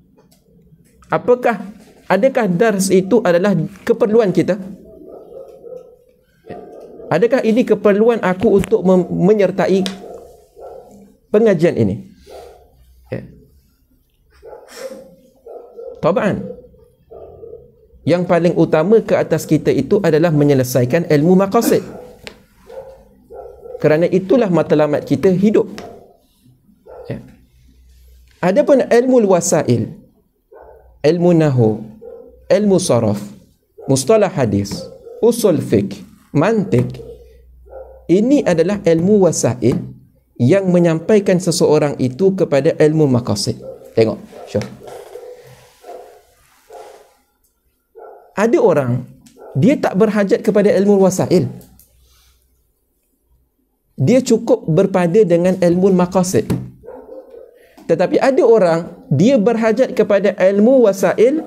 adakah dars itu adalah keperluan kita? Adakah ini keperluan aku untuk menyertai pengajian ini? Ya. Tabaan, yang paling utama ke atas kita itu adalah menyelesaikan ilmu maqasid. Kerana itulah matlamat kita hidup. Ya. Adapun ilmu wasail, ilmu nahwu, ilmu saraf, mustalah hadis, usul fiqh, mantik, ini adalah ilmu wasail yang menyampaikan seseorang itu kepada ilmu maqasid. Tengok, syuf. Ada orang, dia tak berhajat kepada ilmu wasail. Dia cukup berpada dengan ilmu maqasid. Tetapi ada orang, dia berhajat kepada ilmu wasail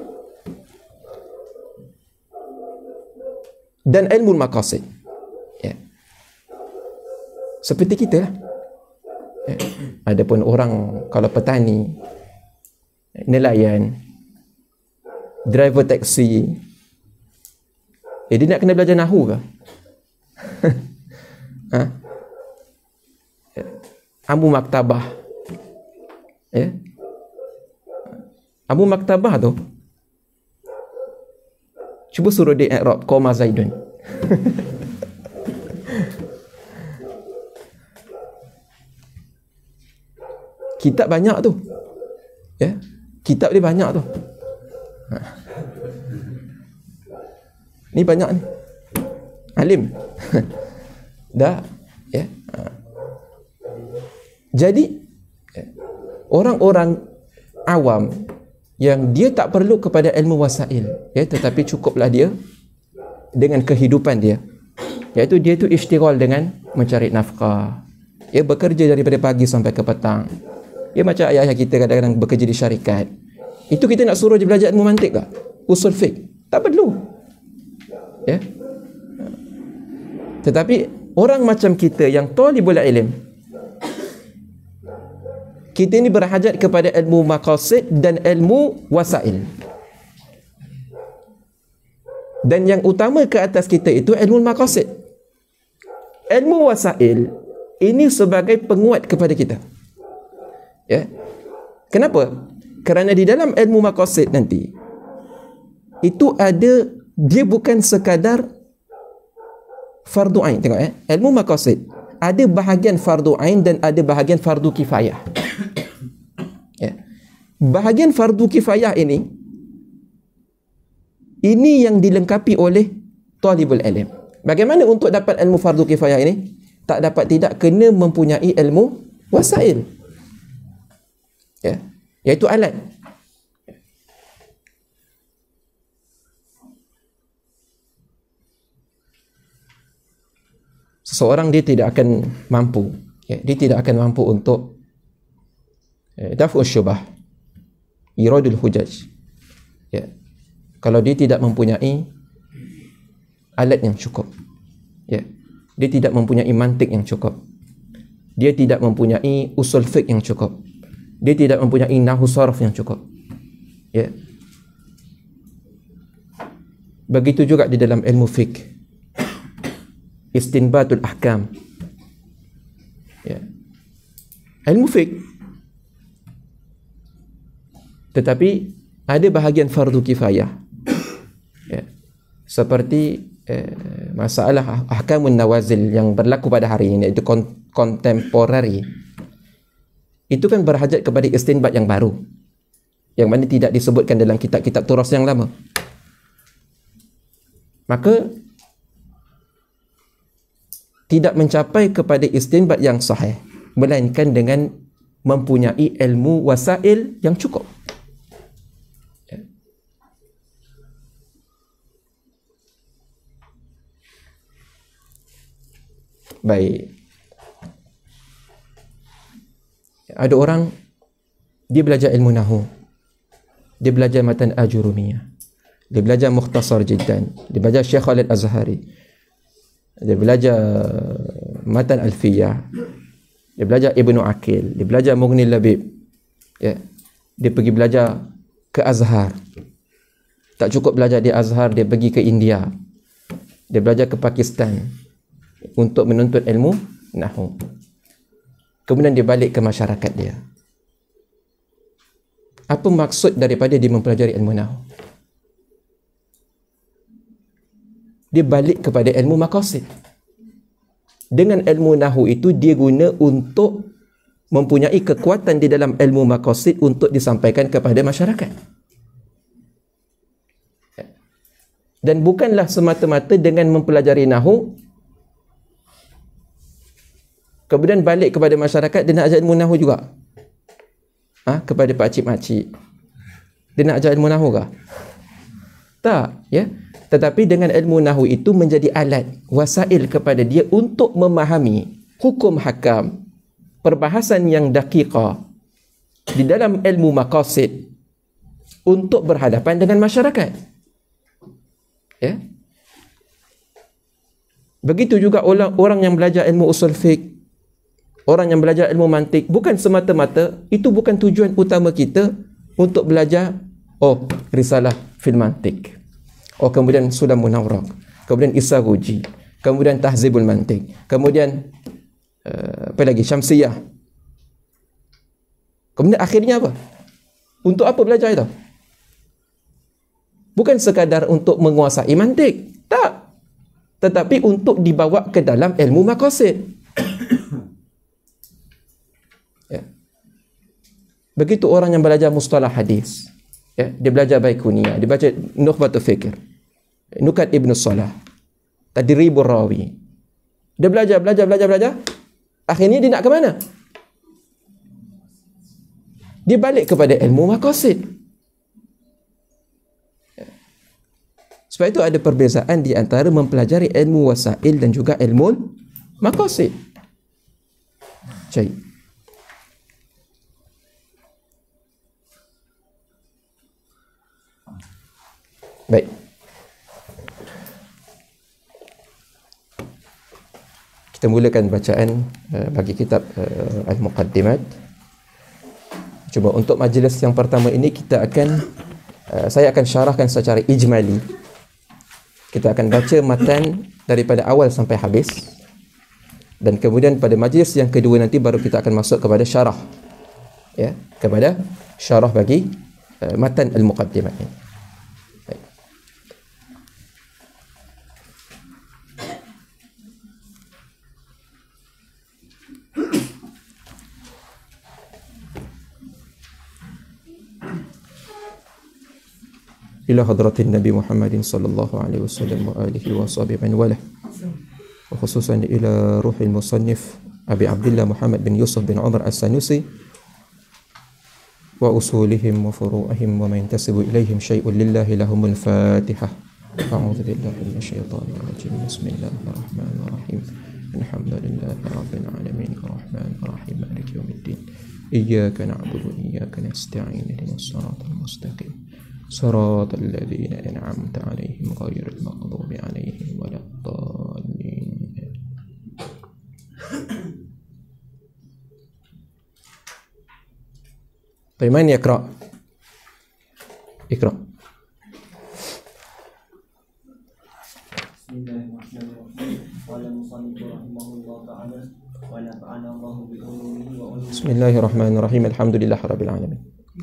dan ilmu maqasid. Ya. Seperti kita lah. Ya. Adapun orang, kalau petani, nelayan, driver taksi, dia nak kena belajar nahwu ke? Ha? Ambu maktabah. Ya. Ambu maktabah tu, cuba suruh dia i'rab koma Zaidun. Kitab banyak tu. Ya. Kitab dia banyak tu. Ha. Ni banyak ni. Alim. Dah, ya. Ha. Jadi orang-orang awam yang dia tak perlu kepada ilmu wasail, ya, tetapi cukuplah dia dengan kehidupan dia, iaitu dia tu isytighal dengan mencari nafkah. Dia bekerja daripada pagi sampai ke petang. Ya, macam ayah-ayah kita kadang-kadang bekerja di syarikat. Itu kita nak suruh dia belajar ilmu mantik ke? Usul fiqh? Tak perlu. Ya. Tetapi orang macam kita yang talibul ilm, kita ini berhajat kepada ilmu maqasid dan ilmu wasail. Dan yang utama ke atas kita itu ilmu maqasid. Ilmu wasail ini sebagai penguat kepada kita. Ya. Kenapa? Kerana di dalam ilmu maqasid nanti, itu ada, dia bukan sekadar fardu ain. Tengok, ilmu maqasid ada bahagian fardu ain dan ada bahagian fardu kifayah. Ya. Bahagian fardu kifayah ini yang dilengkapi oleh talibul ilm. Bagaimana untuk dapat ilmu fardu kifayah ini? Tak dapat tidak kena mempunyai ilmu wasail. Ya. Iaitu alat. Seseorang dia tidak akan mampu, ya, dia tidak akan mampu untuk daf'u syubah, iradul hujaj. Ya. Kalau dia tidak mempunyai alat yang cukup. Ya. Dia tidak mempunyai mantik yang cukup. Dia tidak mempunyai usul fiqh yang cukup. Dia tidak mempunyai nahwu sarf yang cukup. Ya. Begitu juga di dalam ilmu fiqh. Istinbatul ahkam. Ya. Ilmu fiqh, tetapi ada bahagian fardu kifayah. Ya. Seperti masalah ahkamun nawazil yang berlaku pada hari ini, iaitu kontemporari. Itu kan berhajat kepada istinbat yang baru, yang mana tidak disebutkan dalam kitab-kitab turas yang lama. maka tidak mencapai kepada istinbat yang sahih, melainkan dengan mempunyai ilmu wasail yang cukup. Baik. Ada orang dia belajar ilmu nahwu, dia belajar matan Ajurumiyah, dia belajar Mukhtasar Jiddan, dia belajar Syekh Khalid Azhari, dia belajar matan Alfiyah, dia belajar Ibnu Aqil, dia belajar Mughni Labib, ya. Dia pergi belajar ke Azhar. Tak cukup belajar di Azhar, dia pergi ke India, dia belajar ke Pakistan untuk menuntut ilmu nahwu. Kemudian dia balik ke masyarakat dia. Apa maksud daripada dia mempelajari ilmu nahwu? Dia balik kepada ilmu maqasid. Dengan ilmu nahwu itu dia guna untuk mempunyai kekuatan di dalam ilmu maqasid untuk disampaikan kepada masyarakat. Dan bukanlah semata-mata dengan mempelajari nahwu kemudian balik kepada masyarakat dia nak ajar ilmu nahwu juga. Kepada pakcik-makcik dia nak ajar ilmu nahwu ke? Tak, ya. Tetapi dengan ilmu nahwu itu menjadi alat wasail kepada dia untuk memahami hukum hakam, perbahasan yang daqiqah di dalam ilmu maqasid untuk berhadapan dengan masyarakat. Ya. Begitu juga orang yang belajar ilmu usul fiqh, orang yang belajar ilmu mantik, bukan semata-mata, itu bukan tujuan utama kita untuk belajar risalah fil mantik, kemudian Sulamul Awraq, kemudian Isaruji, kemudian Tahzibul Mantik, kemudian apa lagi, Syamsiyah. Kemudian akhirnya apa? Untuk apa belajar itu? Bukan sekadar untuk menguasai mantik, tak, tetapi untuk dibawa ke dalam ilmu maqasid. Ya. Begitu orang yang belajar mustalah hadis, ya, dia belajar Baikuniyah, dia baca Nukhbatul Fikr, Nukat Ibn Salah, Tadribur Rawi. Dia belajar, akhirnya dia nak ke mana? Dia balik kepada ilmu maqasid. Sebab itu ada perbezaan di antara mempelajari ilmu wasail dan juga ilmu maqasid. Baik. Baik. Kita mulakan bacaan bagi kitab Al-Muqaddimat. Cuba untuk majlis yang pertama ini kita akan saya akan syarahkan secara ijmali. Kita akan baca matan daripada awal sampai habis. Dan kemudian pada majlis yang kedua nanti baru kita akan masuk kepada syarah. Ya, kepada syarah bagi matan Al-Muqaddimat ini. إلى حضرة النبي محمد صلى الله عليه وسلم وآله وصحبه من والاه وخصوصا إلى روح المصنف أبي عبد الله محمد بن يوسف بن عمر السنوسي وأصولهم وفروعهم وما ينتسب إليهم شيء لله لهم الفاتحة. أعوذ بالله من الشيطان الرجيم. بسم الله الرحمن الرحيم. الحمد لله رب العالمين الرحمن الرحيم مالك يوم الدين إياك نعبد وإياك نستعين اهدنا الصراط المستقيم صراط الذين أنعمت عليهم غير المغضوب عليهم ولا الضالين. طيب من يقرأ؟ اقرأ. بسم الله الرحمن الرحيم. قال المصنف رحمه الله تعالى ونفعنا الله بعلومه وعلومه. بسم الله الرحمن الرحيم. الحمد لله رب العالمين.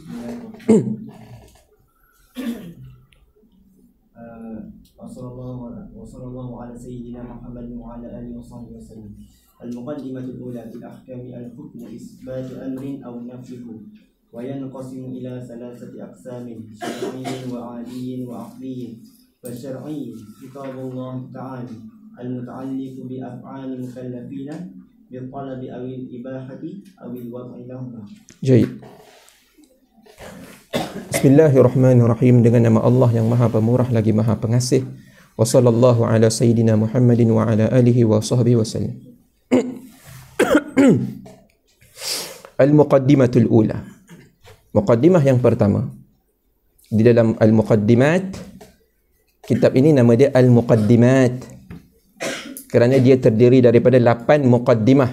وصلى الله على سيدنا محمد وعلى آله وصحبه وسلم. المقدمة الأولى في الأحكام الحكم إثبات أمر أو نفيه، وينقسم إلى ثلاثة أقسام: شرعي وعادي وعقلي. فالشرعي خطاب الله تعالى المتعلق بأفعال المكلفين بالطلب أو الإباحة أو الوضع لهما. Baik. Bismillahirrahmanirrahim. Dengan nama Allah yang Maha Pemurah lagi Maha Pengasih. Wa sallallahu ala sayyidina Muhammadin wa ala alihi wa sahbihi wasallam. Al-Muqaddimatul Ula. Muqaddimah yang pertama. Di dalam Al-Muqaddimat, kitab ini nama dia Al-Muqaddimat kerana dia terdiri daripada 8 muqaddimah.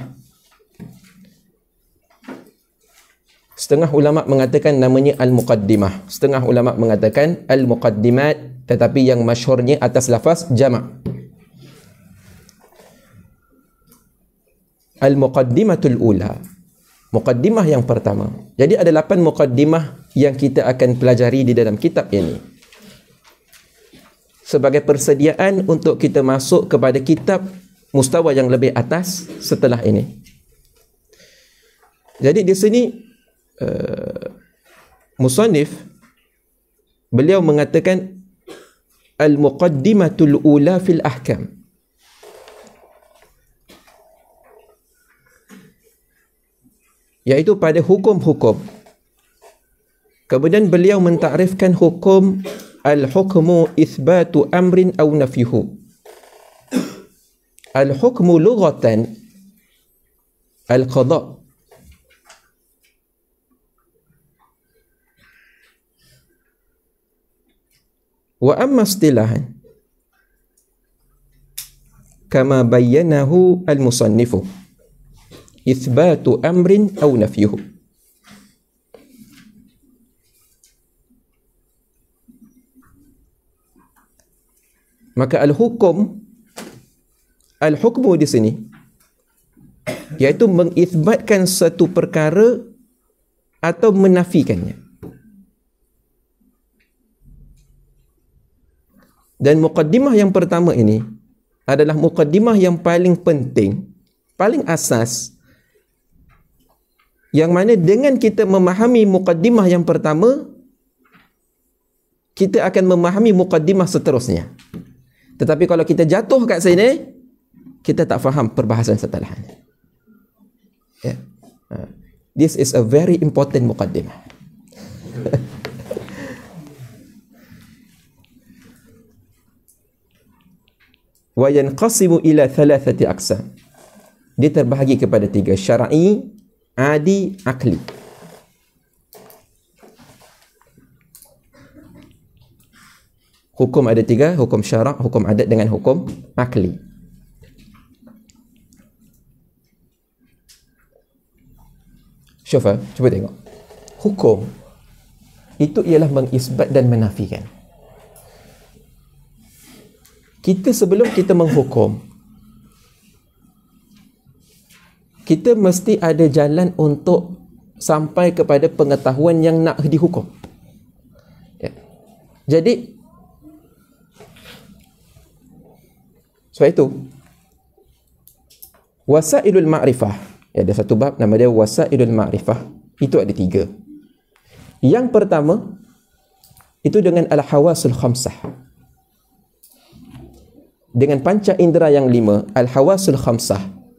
Setengah ulama mengatakan namanya Al-Muqaddimah, setengah ulama mengatakan Al-Muqaddimat, tetapi yang masyhurnya atas lafaz jama'. Al-Muqaddimatul Ula, muqaddimah yang pertama. Jadi ada 8 muqaddimah yang kita akan pelajari di dalam kitab ini sebagai persediaan untuk kita masuk kepada kitab mustawa yang lebih atas setelah ini. Jadi di sini musannif beliau mengatakan al-muqaddimatul ula fil ahkam. Iaitu pada hukum-hukum. Kemudian beliau mentakrifkan hukum al-hukmu ithbatu amrin aw nafyuhu. Al-hukmu lughatan al-qada'. Wa amma istilahan kama bayyanahu al-musannifu ithbatu amrin aw nafyuhu. Maka al-hukmu di sini iaitu mengithbatkan satu perkara atau menafikannya. Dan muqaddimah yang pertama ini adalah muqaddimah yang paling penting, paling asas, yang mana dengan kita memahami muqaddimah yang pertama, kita akan memahami muqaddimah seterusnya. Tetapi kalau kita jatuh kat sini, kita tak faham perbahasan setelahnya. Yeah. This is a very important muqaddimah. Wa yanqasimu ila 3 aqsam. Dia terbahagi kepada 3, syar'i, adi, akli. Hukum ada 3, hukum syarak, hukum adat dengan hukum akli. Cuba tengok. Hukum itu ialah mengisbat dan menafikan. Kita sebelum kita menghukum, kita mesti ada jalan untuk sampai kepada pengetahuan yang nak dihukum. Ya. Jadi sebab itu wasailul ma'rifah, ya, ada satu bab nama dia wasailul ma'rifah. Itu ada 3. Yang pertama itu dengan al-hawasul khamsah. Dengan panca indera yang 5, al-hawasul khamsah,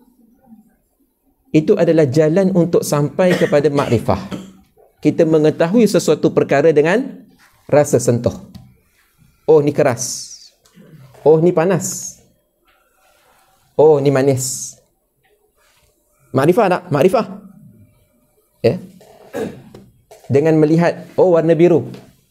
itu adalah jalan untuk sampai kepada makrifah. Kita mengetahui sesuatu perkara dengan rasa sentuh. Oh, ni keras. Oh, ni panas. Oh, ni manis. Makrifah tak? Makrifah. Ya. Dengan melihat, oh, warna biru.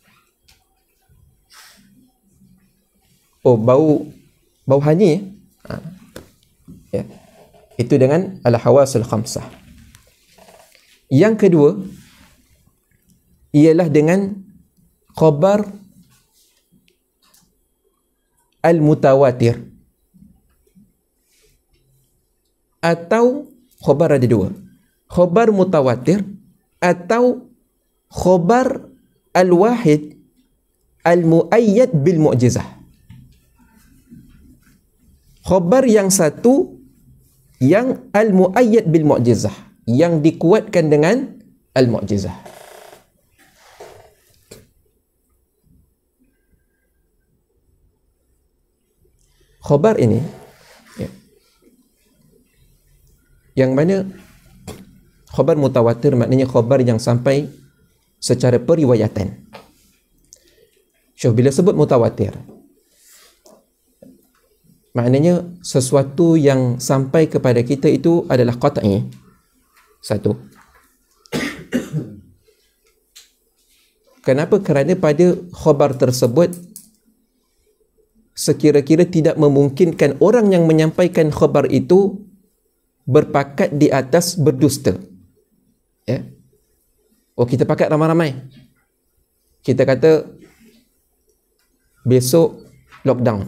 Oh, bau hanyi. Ya. Itu dengan al-hawasul khamsah. Yang kedua ialah dengan khabar al-mutawatir, atau khabar ada 2, khabar mutawatir atau khabar al-wahid al-muayyad bil mu'jizah. Khabar yang satu yang al-muayyad bil mu'jizah, yang dikuatkan dengan al-mu'jizah. khabar ini, ya, yang mana khabar mutawatir maknanya khabar yang sampai secara periwayatan. So, bila sebut mutawatir, maknanya sesuatu yang sampai kepada kita itu adalah qat'i. Satu. Kenapa? Kerana pada khabar tersebut sekira-kira tidak memungkinkan orang yang menyampaikan khabar itu berpakat di atas berdusta. Ya. Oh, kita pakat ramai-ramai. Kita kata besok lockdown.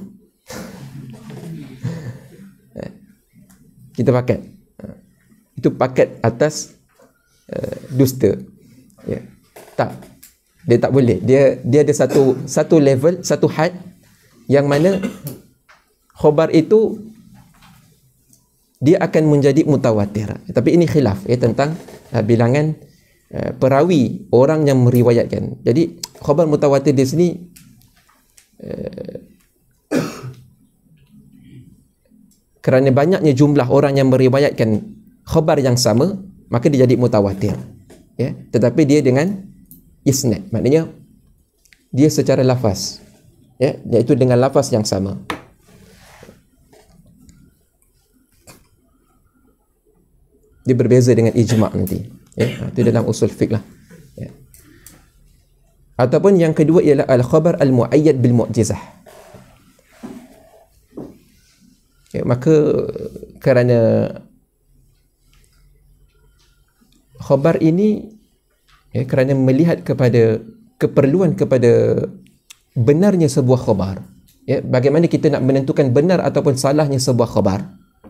Kita pakat. Itu pakat atas dusta. Ya. Tak. Dia tak boleh. Dia ada satu level, satu had yang mana khabar itu dia akan menjadi mutawatir. Tapi ini khilaf ya, tentang bilangan perawi orang yang meriwayatkan. Jadi khabar mutawatir di sini kerana banyaknya jumlah orang yang meriwayatkan khabar yang sama, maka dia jadi mutawatir. Ya, tetapi dia dengan isnad, maknanya dia secara lafaz, ya, iaitu dengan lafaz yang sama. Dia berbeza dengan ijma' nanti, ya, itu dalam usul fiqh lah, ya. Ataupun yang kedua ialah al-khabar al-mu'ayyad bil mu'jizah. Ya, maka kerana khabar ini, ya, kerana melihat kepada keperluan kepada benarnya sebuah khabar, ya, bagaimana kita nak menentukan benar ataupun salahnya sebuah khabar,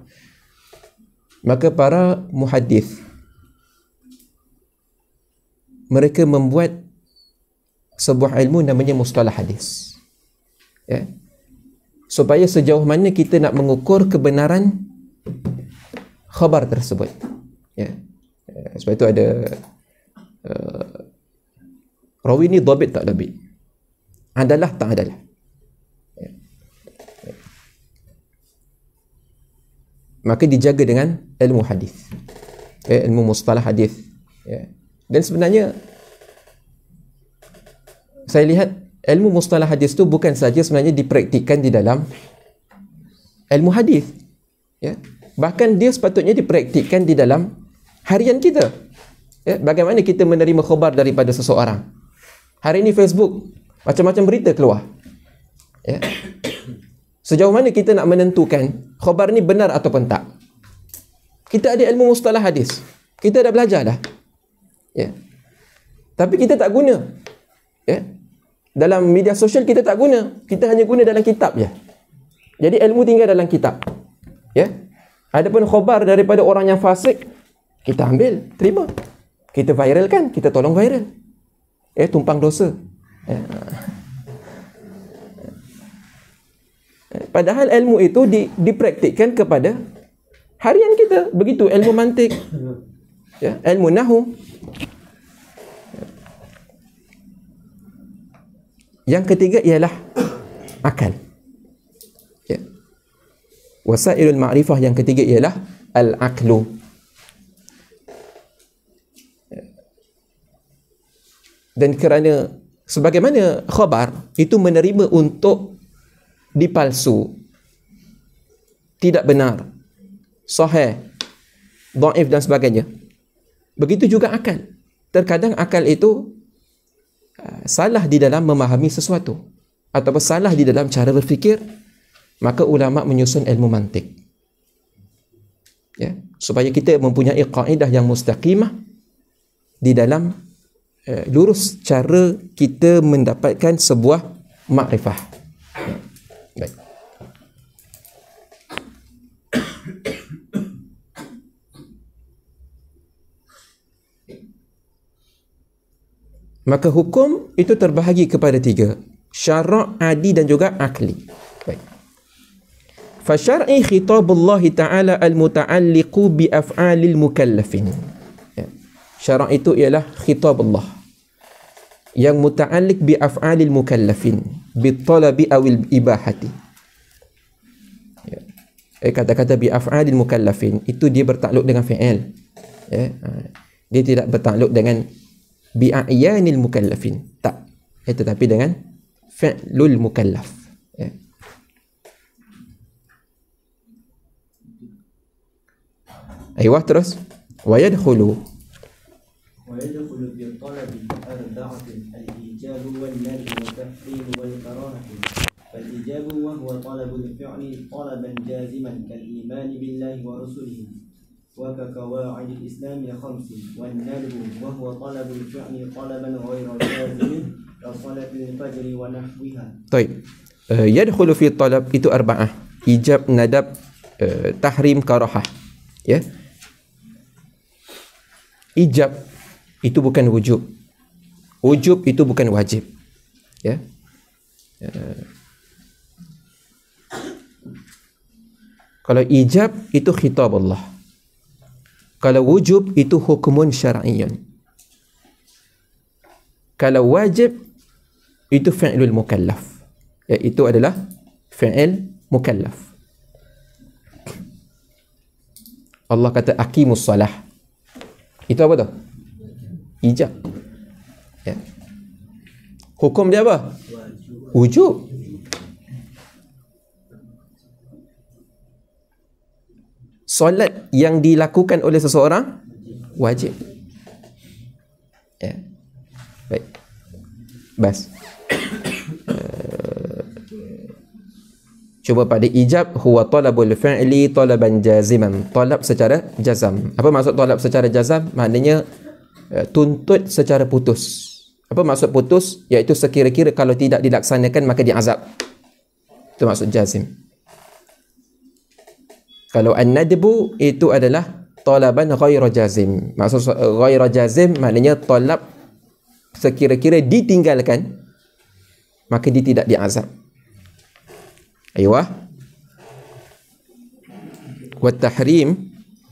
maka para muhaddis mereka membuat sebuah ilmu namanya mustalah hadis, ya, supaya sejauh mana kita nak mengukur kebenaran khabar tersebut, ya. Sebab itu ada rawi ni dhabit tak dhabit, adalah tak adalah, ya. Maka dijaga dengan ilmu hadis, ya, ilmu mustalah hadis, ya. Dan sebenarnya saya lihat ilmu mustalah hadis tu bukan saja sebenarnya dipraktikkan di dalam ilmu hadis, ya. Bahkan dia sepatutnya dipraktikkan di dalam harian kita, ya. Bagaimana kita menerima khabar daripada seseorang. Hari ini Facebook macam-macam berita keluar, ya. Sejauh mana kita nak menentukan khabar ni benar ataupun tak? Kita ada ilmu mustalah hadis, kita dah belajar dah, ya. Tapi kita tak guna, ya. Dalam media sosial kita tak guna, kita hanya guna dalam kitab je. Jadi ilmu tinggal dalam kitab, ya. Adapun khabar daripada orang yang fasik, kita ambil, terima, kita viralkan, kita tolong viral, tumpang dosa, ya. Padahal ilmu itu dipraktikkan kepada harian kita. Begitu ilmu mantik, ya, ilmu nahu. Yang ketiga ialah akal, ya. Wasailul ma'rifah yang ketiga ialah al-aqlu. Dan kerana sebagaimana khabar itu menerima untuk dipalsu, tidak benar, sahih, dhaif dan sebagainya, begitu juga akal. Terkadang akal itu salah di dalam memahami sesuatu ataupun salah di dalam cara berfikir, maka ulama menyusun ilmu mantik, ya, supaya kita mempunyai kaedah yang mustaqimah di dalam lurus cara kita mendapatkan sebuah makrifah. Baik. Maka hukum itu terbahagi kepada tiga: syara', adi dan juga akli. Baik. Fa syar'i khitabullah ta'ala al-muta'alliqu bi af'alil mukallafin. Ya. Syara' itu ialah khitabullah yang muta'alliq bi af'alil mukallafin, bi talabi awil ibahati. kata-kata bi af'alil mukallafin itu dia bertakluk dengan fi'il. Dia tidak bertakluk dengan bi a'yanil mukallafin. Tak. Tetapi dengan fi'lul mukallaf. Aywa, terus wa yadkhulu في الطلب أربعة: الإيجاب والندب والتحريم والكراهة. فالإيجاب وهو طلب الفعل طلبا جازما كالإيمان بالله ورسله وكقواعد الإسلام الخمس. والندب وهو طلب الفعل طلبا غير جازم كصلاة الفجر ونحوها. طيب يدخل في الطلب itu arba'ah: ijab, nadab, tahrim, karahah. Ya. Ijab itu bukan wujub. Wujub itu bukan wajib. Ya. Kalau ijab itu khitab Allah. Kalau wujub itu hukumun syar'iyyun. Kalau wajib itu fi'lul mukallaf. Itu adalah fi'il mukallaf. Allah kata aqimus salah. Itu apa tu? Ijab. Ya. Hukum dia apa? Wujub. Solat yang dilakukan oleh seseorang wajib. Ya. Baik. Bas. Cuba pada ijab, huwa talabul fi'li talaban jaziman. Talab secara jazam. Apa maksud talab secara jazam? Maknanya tuntut secara putus. Apa maksud putus? Iaitu sekira-kira kalau tidak dilaksanakan maka diazab. Itu maksud jazim. Kalau an-nadbu itu adalah talaban ghairu jazim. Maksud ghairu jazim maknanya talab sekira-kira ditinggalkan maka dia tidak diazab. Aywa. Wa tahrim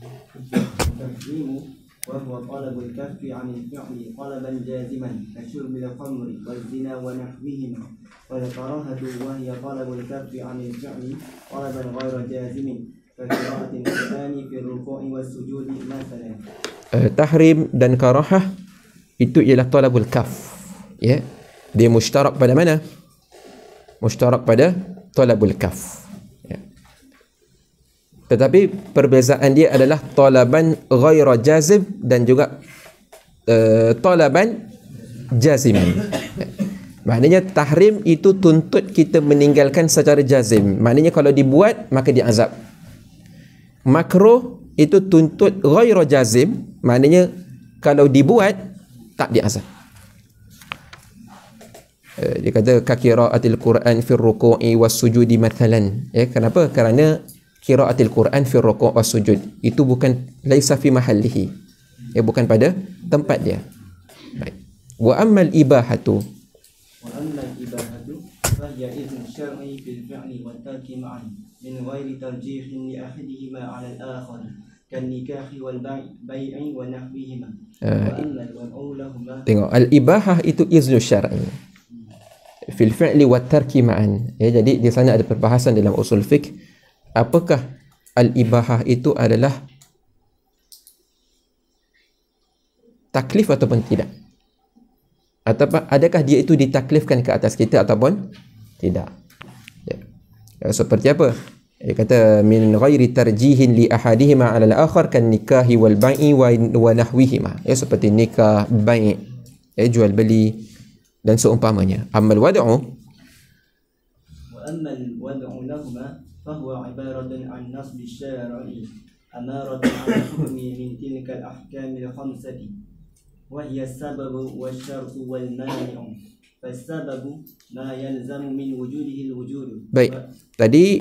وهو طلب الكف عن الفعل طلبا جازما كشرب الخمر والزنا ونحوهما. والكراهة وهي طلب الكف عن الفعل طلبا غير جازم كقراءة القرآن في الركوع والسجود مثلا. Tahrim dan karahah itu ialah talabul kaf. Ya. Dia mushtarak pada mana? Mushtarak pada talabul kaf. Tetapi perbezaan dia adalah talaban ghairu jazim dan juga talaban jaziman. Maknanya tahrim itu tuntut kita meninggalkan secara jazim. Maknanya kalau dibuat maka diazab. Makruh itu tuntut ghairu jazim, maknanya kalau dibuat tak diazab. Dia kata qiraatil Quran fi ruku'i was sujudi mathalan. Kenapa? Kerana qiraatil Quran fi ruku' was sujud itu bukan laisa fi mahallihi. Bukan pada tempat dia. Baik. Wa ammal ibahatu. Wa ammal ibahatu fa hiya izn syar'i fil fi'li wa tarki ma'an min ghairi tarjihin li ahadihima 'ala al-akhar kan nikah wal bai'i wa nahwihima. Wa ammal wa'ulahuma. Tengok, al-ibahah itu izn syar'i fil fi'li wa tarki ma'an. Jadi di sana ada perbahasan dalam usul fiqh. Apakah al-ibahah itu adalah taklif ataupun tidak? Atau adakah dia itu ditaklifkan ke atas kita ataupun tidak? Seperti apa? Dia kata min ghairi tarjihin li ahadihima 'ala al-akhar kan nikahi wal bai'i wa nahwihima. Seperti nikah, bai', jual beli dan seumpamanya. Amal wad'u wa ammal wad'u lahuma فهو عبارة عن نصب الشارع أمارة على حكم من تلك الأحكام الخمسة وهي السبب والشرط والمانع فالسبب ما يلزم من وجوده الوجود. Baik. Tadi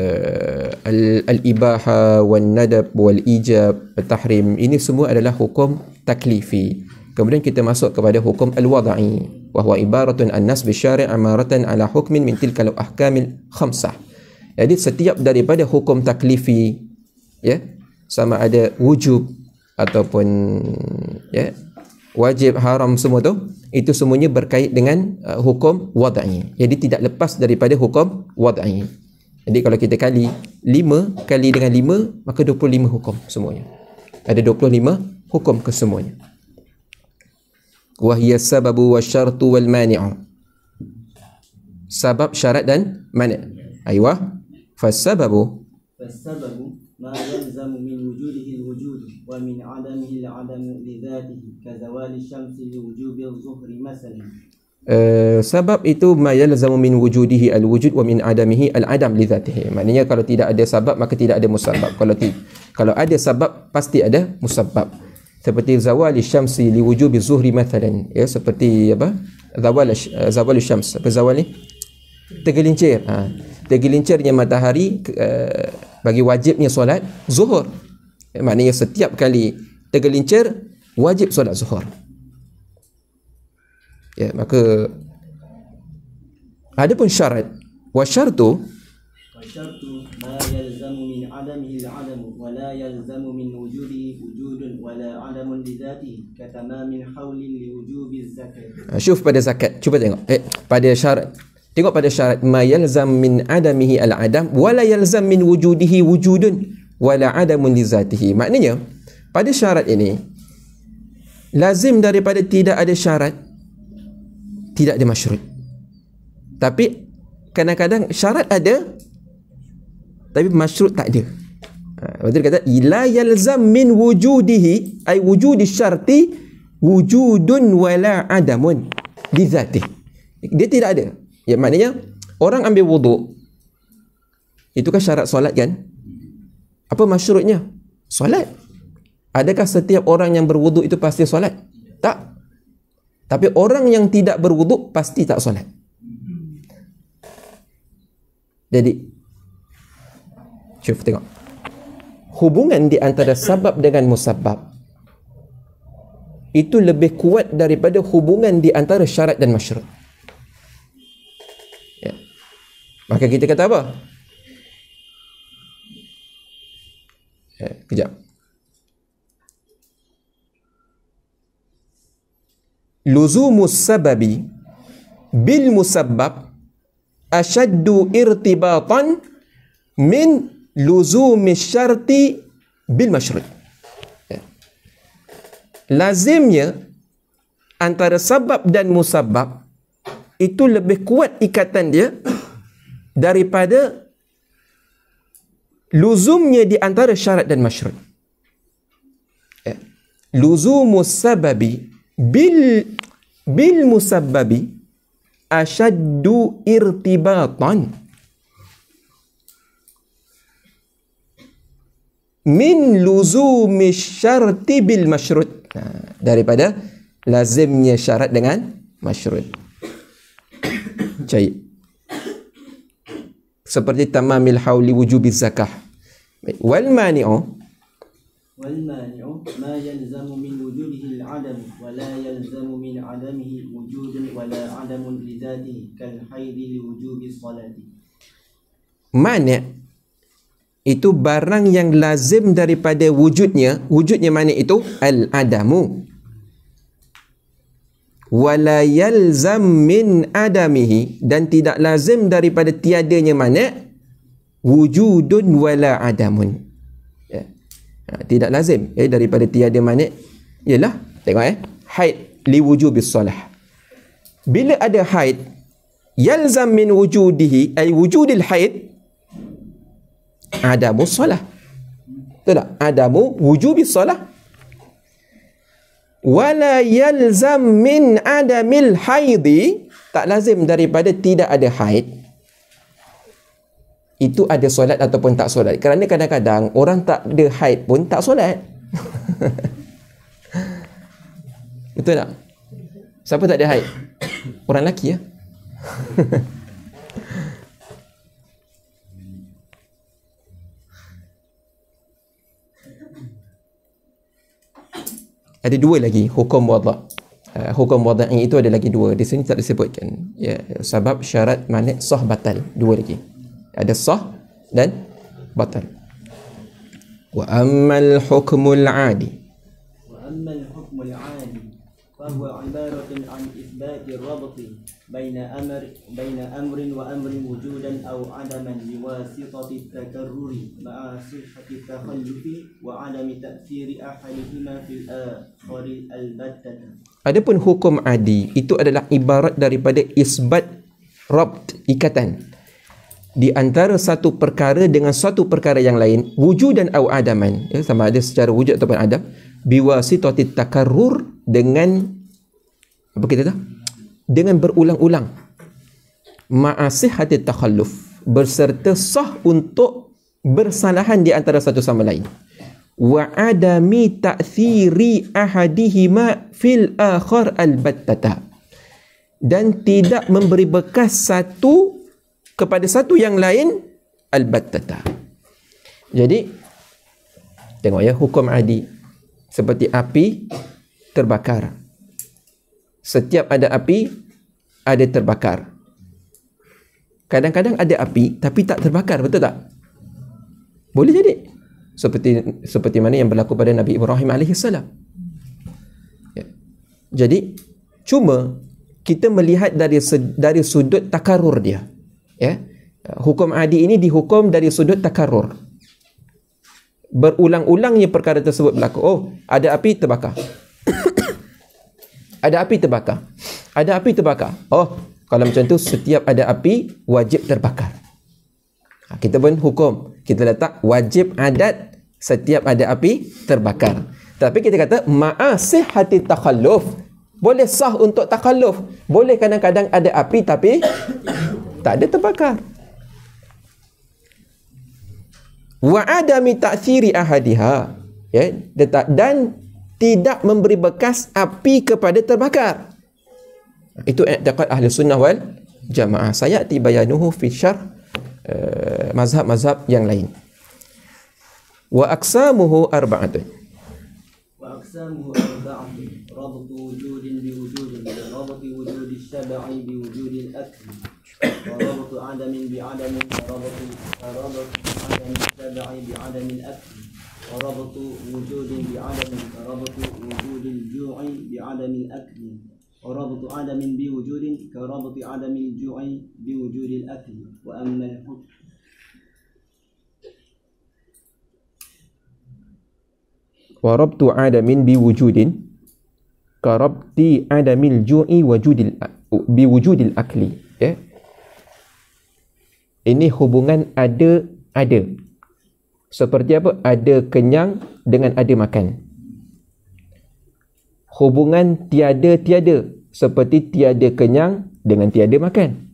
al-ibaha wal nadab wal ijab tahrim ini semua adalah hukum taklifi. Kemudian kita masuk kepada hukum al-wad'i wa huwa ibaratun an nasb syari' amaratan ala hukmin min tilka al-ahkamil khamsah. Jadi setiap daripada hukum taklifi, ya, sama ada wujub ataupun ya, wajib, haram, semua tu, itu semuanya berkait dengan hukum wad'i. Jadi tidak lepas daripada hukum wad'i. Jadi kalau kita kali 5 kali dengan 5, maka 25 hukum semuanya. Ada 25 hukum kesemuanya. Wa hiya sababu wasyartu wal mani'u. Sabab, syarat dan mani'. Aywa. Fasababu ما يلزم من وجوده الوجود ومن عدمه العدم لذاته كزوال الشمس لوجوب الظهر مثلا. Sebab itu ma yalzamu min wujudihi al-wujud wa min adamihi al-adam li dhatihi. Maknanya kalau tidak ada sebab maka tidak ada musabbab. Kalau ada sebab pasti ada musabbab. Seperti zawali syamsi li wujubi zuhri mathalan. Ya, seperti apa? Zawal syams. Apa zawal ni? Tergelincir. Tergelincirnya matahari bagi wajibnya solat zuhur. Maknanya setiap kali tergelincir wajib solat zuhur. Ya, maka ada pun syarat. Wa syartu ma yalzamu min adamihi al-adam wa la yalzamu min wujudihi wujudun wa la adamun li dhatihi ka tamamin hawlin li wujubi az-zakat. Syuf pada zakat. Cuba tengok. Pada syarat. Tengok pada syarat ma yalzam min adamihi al-adam wa la yalzam min wujudihi wujudun wa la adamun li dhatihi. Maknanya pada syarat ini lazim daripada tidak ada syarat, tidak ada masyrut. Tapi kadang-kadang syarat ada tapi masyrut tak ada. Betul kata la yalzam min wujudihi ay wujudi syarti wujudun wala adamun li dzatihi. Dia tidak ada. Ya, maknanya orang ambil wuduk itu kan syarat solat kan? Apa masyrutnya? Solat. Adakah setiap orang yang berwuduk itu pasti solat? Tak. Tapi orang yang tidak berwuduk pasti tak solat. Jadi, tengok. Hubungan di antara sabab dengan musabbab itu lebih kuat daripada hubungan di antara syarat dan masyrut. Ya. Maka kita kata apa? Kejap. Luzumus sababi bil musabbab ashaddu irtibatan min luzumis syarti bil masyrut. Lazimnya antara sabab dan musabbab itu lebih kuat ikatan dia daripada luzumnya di antara syarat dan masyrut. Luzumus sababi bil musabbabi ashaddu irtibatan min luzumi syarti bil masyrut. Daripada lazimnya syarat dengan masyrut. Baik. Seperti tamamil hauli wujubi zakah. Wal mani'u والمانع ما يلزم من وجوده العدم ولا يلزم من عدمه وجود ولا عدم لذاته كالحيض لوجوب الصلاة. Mani' itu barang yang lazim daripada wujudnya. Wujudnya mani' itu al-adamu. Wala yalzam min adamihi, dan tidak lazim daripada tiadanya mani' wujudun wala adamun. Tidak lazim daripada tiada mani' ialah tengok haid li wujubis solah. Bila ada haid yalzam min wujudihi ay wujudil haid adamu solah. Betul tak? Adamu wujubis solah. Wala yalzam min adamil haidi, tak lazim daripada tidak ada haid itu ada solat ataupun tak solat. Kerana kadang-kadang orang tak ada haid pun tak solat. Betul tak? Siapa tak ada haid? Orang lelaki ya. Ada dua lagi hukum wada'. Hukum wada'i itu ada lagi dua. Di sini tak disebutkan. Ya, sebab, syarat, mani', sah, batal. Dua lagi. Ada sah dan batal. Wa ammal hukmul 'adi. Wa ammal hukmul 'adi fa huwa 'ibaratun 'an إثبات الربط بين أمر وأمر وجودا أو عدما بواسطة التكرر مع صحة التخلف وعدم تأثير أحدهما في الآخر البتة. Adapun hukum adi itu adalah ibarat daripada isbat rabt, ikatan di antara satu perkara dengan satu perkara yang lain, wujudan au adaman, ya, sama ada secara wujud ataupun adam, biwasitati takarrur, dengan apa kita tahu? Dengan berulang-ulang, ma'asihati takhalluf, berserta sah untuk bersalahan di antara satu sama lain, wa adami ta'thiri ahadihima fil akhar albattata, dan tidak memberi bekas satu kepada satu yang lain albattata. Jadi tengok ya, hukum adi seperti api terbakar. Setiap ada api ada terbakar. Kadang-kadang ada api tapi tak terbakar, betul tak? Boleh jadi seperti mana yang berlaku pada Nabi Ibrahim alaihissalam. Ya. Jadi cuma kita melihat dari sudut takarur dia. Ya. Hukum adi ini dihukum dari sudut takarur. Berulang-ulangnya perkara tersebut berlaku. Oh, ada api terbakar. Ada api terbakar. Ada api terbakar. Oh, kalau macam tu setiap ada api wajib terbakar. Kita pun hukum, kita letak wajib adat setiap ada api terbakar. Tapi kita kata ma'asihati takhalluf, boleh sah untuk takhalluf. Boleh kadang-kadang ada api tapi tak ada terbakar. Wa adami ta'thiri ahadiha, ya, dan tidak memberi bekas api kepada terbakar. Itu i'tiqad ahli sunnah wal jamaah. Sayati bayanuhu fi syarh mazhab-mazhab yang lain. Wa aqsamuhu arba'atun. Wa aqsamuhu arba'atun. Rabt wujudin bi wujudin, rabt wujud asy-syab'i bi wujud al-akl, wa rabt adamin bi adamin, rabt adam asy-syab'i bi adam al-akl, wa rabt wujudin bi adamin, rabt wujud al-ju'i bi adam al-akl, wa rabt adamin bi wujudin ka rabt adam al-ju'i bi wujud al-akl. Wa amma al-hukm wa rabtu adamin bi wujudin ka rabti adamil ju'i bi wujudil akli, ya. Ini hubungan ada. Seperti apa? Ada kenyang dengan ada makan. Hubungan tiada, seperti tiada kenyang dengan tiada makan.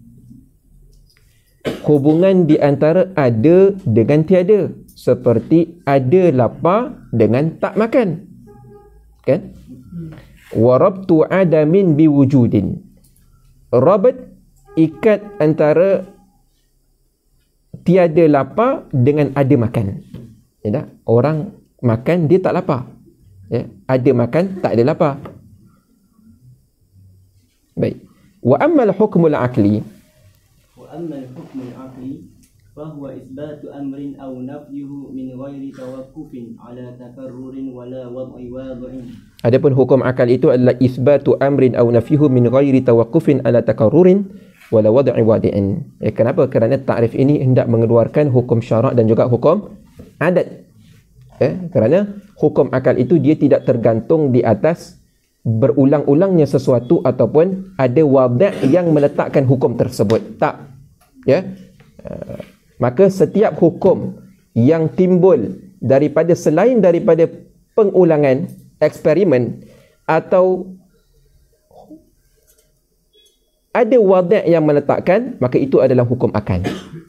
Hubungan di antara ada dengan tiada, seperti ada lapar dengan tak makan. Kan? Warabtu adamin biwujudin. Rabat, ikat antara tiada lapar dengan ada makan. Ya tak? Orang makan dia tak lapar. Ya, ada makan tak ada lapar. Baik. Wa ammal hukmul aqli. Wa ammal hukmul aqli فهو إثبات أمر أو نفيه من غير توقف على تكرر ولا وضع واضع. Adapun hukum akal itu adalah isbatu amrin aw nafihu min ghairi tawaqqufin ala takarrurin wala wad'i wadi'in. Kenapa? Kerana takrif ini hendak mengeluarkan hukum syarak dan juga hukum adat. Kerana hukum akal itu dia tidak tergantung di atas berulang-ulangnya sesuatu ataupun ada wadi' yang meletakkan hukum tersebut. Tak. Ya. Maka setiap hukum yang timbul daripada selain daripada pengulangan, eksperimen, atau ada wadi' yang meletakkan, maka itu adalah hukum akal.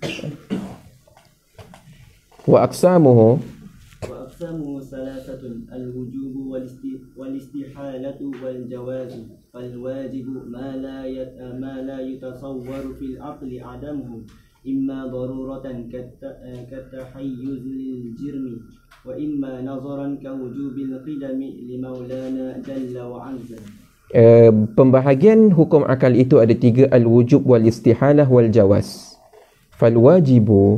Wa aqsamuhu salasatun al-wujub wal-istihalatu wal-jawaz. Fal-wajib ma la yatasawwaru fil aqli adamuhu imma daruratan katahayyuz lil-jirmi wa imma nazaran kawujubil qidami li maulana jalla wa azza. Pembahagian hukum akal itu ada tiga: al-wujub wal-istihalah wal-jawaz. Fal-wajibu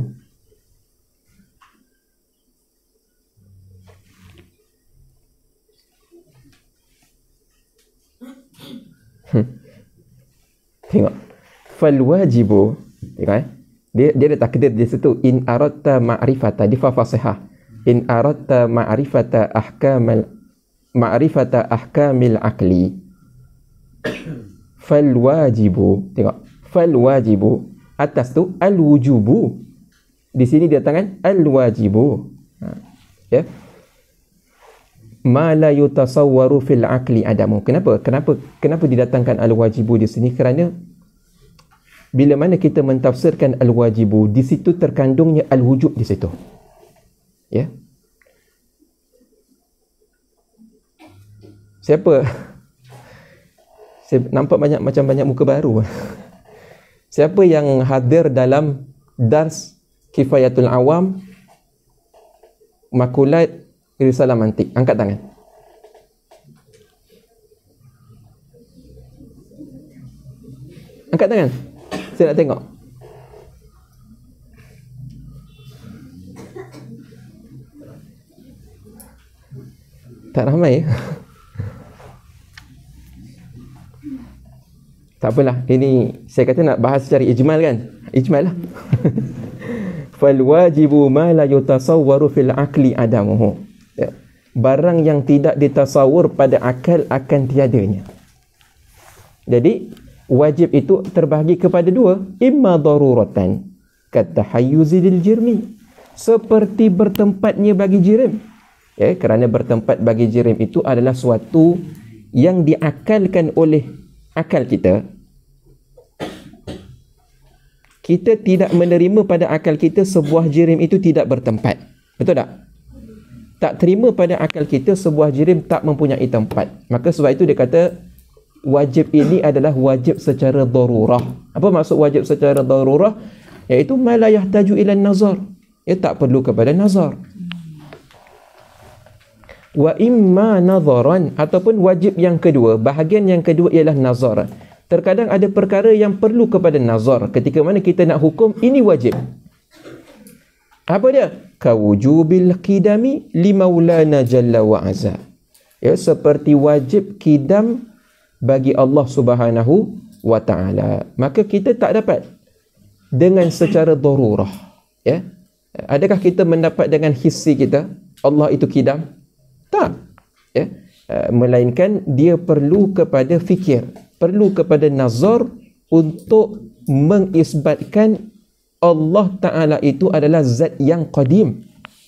Tengok. Fal wajibu, tengok dia ada takdir di situ, in aradta ma'rifata, di fa fasihah. In aradta ma'rifata ahkamil aqli. Fal wajibu, tengok. Fal wajibu, atas tu al wujubu. Di sini dia tangan al wajibu. Ya. Ma la yutasawwaru fil aqli adamu. Kenapa didatangkan al wajibu di sini? Kerana bila mana kita mentafsirkan al wajibu, di situ terkandungnya al wujub di situ. Ya. Siapa? Saya nampak macam banyak muka baru. Siapa yang hadir dalam dars Kifayatul Awam Makulat Risalah Mantik? Angkat tangan. Angkat tangan. Saya nak tengok. Tak ramai. Tak apalah. Ini saya kata nak bahas secara ijmal kan? Ijmal lah. Fal wajibu ma la yutasawwaru fil aqli adamuhu. Ya. Barang yang tidak ditasawur pada akal akan tiadanya. Jadi wajib itu terbahagi kepada dua. Imma daruratan katahayyuzi lil jirmi, seperti bertempatnya bagi jirim. Ya, kerana bertempat bagi jirim itu adalah suatu yang diakalkan oleh akal kita. Kita tidak menerima pada akal kita sebuah jirim itu tidak bertempat. Betul tak? Tak terima pada akal kita sebuah jirim tak mempunyai tempat. Maka sebab itu dia kata wajib ini adalah wajib secara darurah. Apa maksud wajib secara darurah? Iaitu ma la yahtaju ila nazar. Ia tak perlu kepada nazar. Wa imma nazaran, ataupun wajib yang kedua, bahagian yang kedua ialah nazar. Terkadang ada perkara yang perlu kepada nazar ketika mana kita nak hukum ini wajib. Apa dia? Kawujubil qidami li maulana jalla wa azza. Ya, seperti wajib qidam bagi Allah Subhanahu wa taala. Maka kita tak dapat dengan secara darurah. Ya. Adakah kita mendapat dengan hissi kita Allah itu qidam? Tak. Ya. Melainkan dia perlu kepada fikir, perlu kepada nazar untuk mengisbatkan Allah Ta'ala itu adalah zat yang qadim.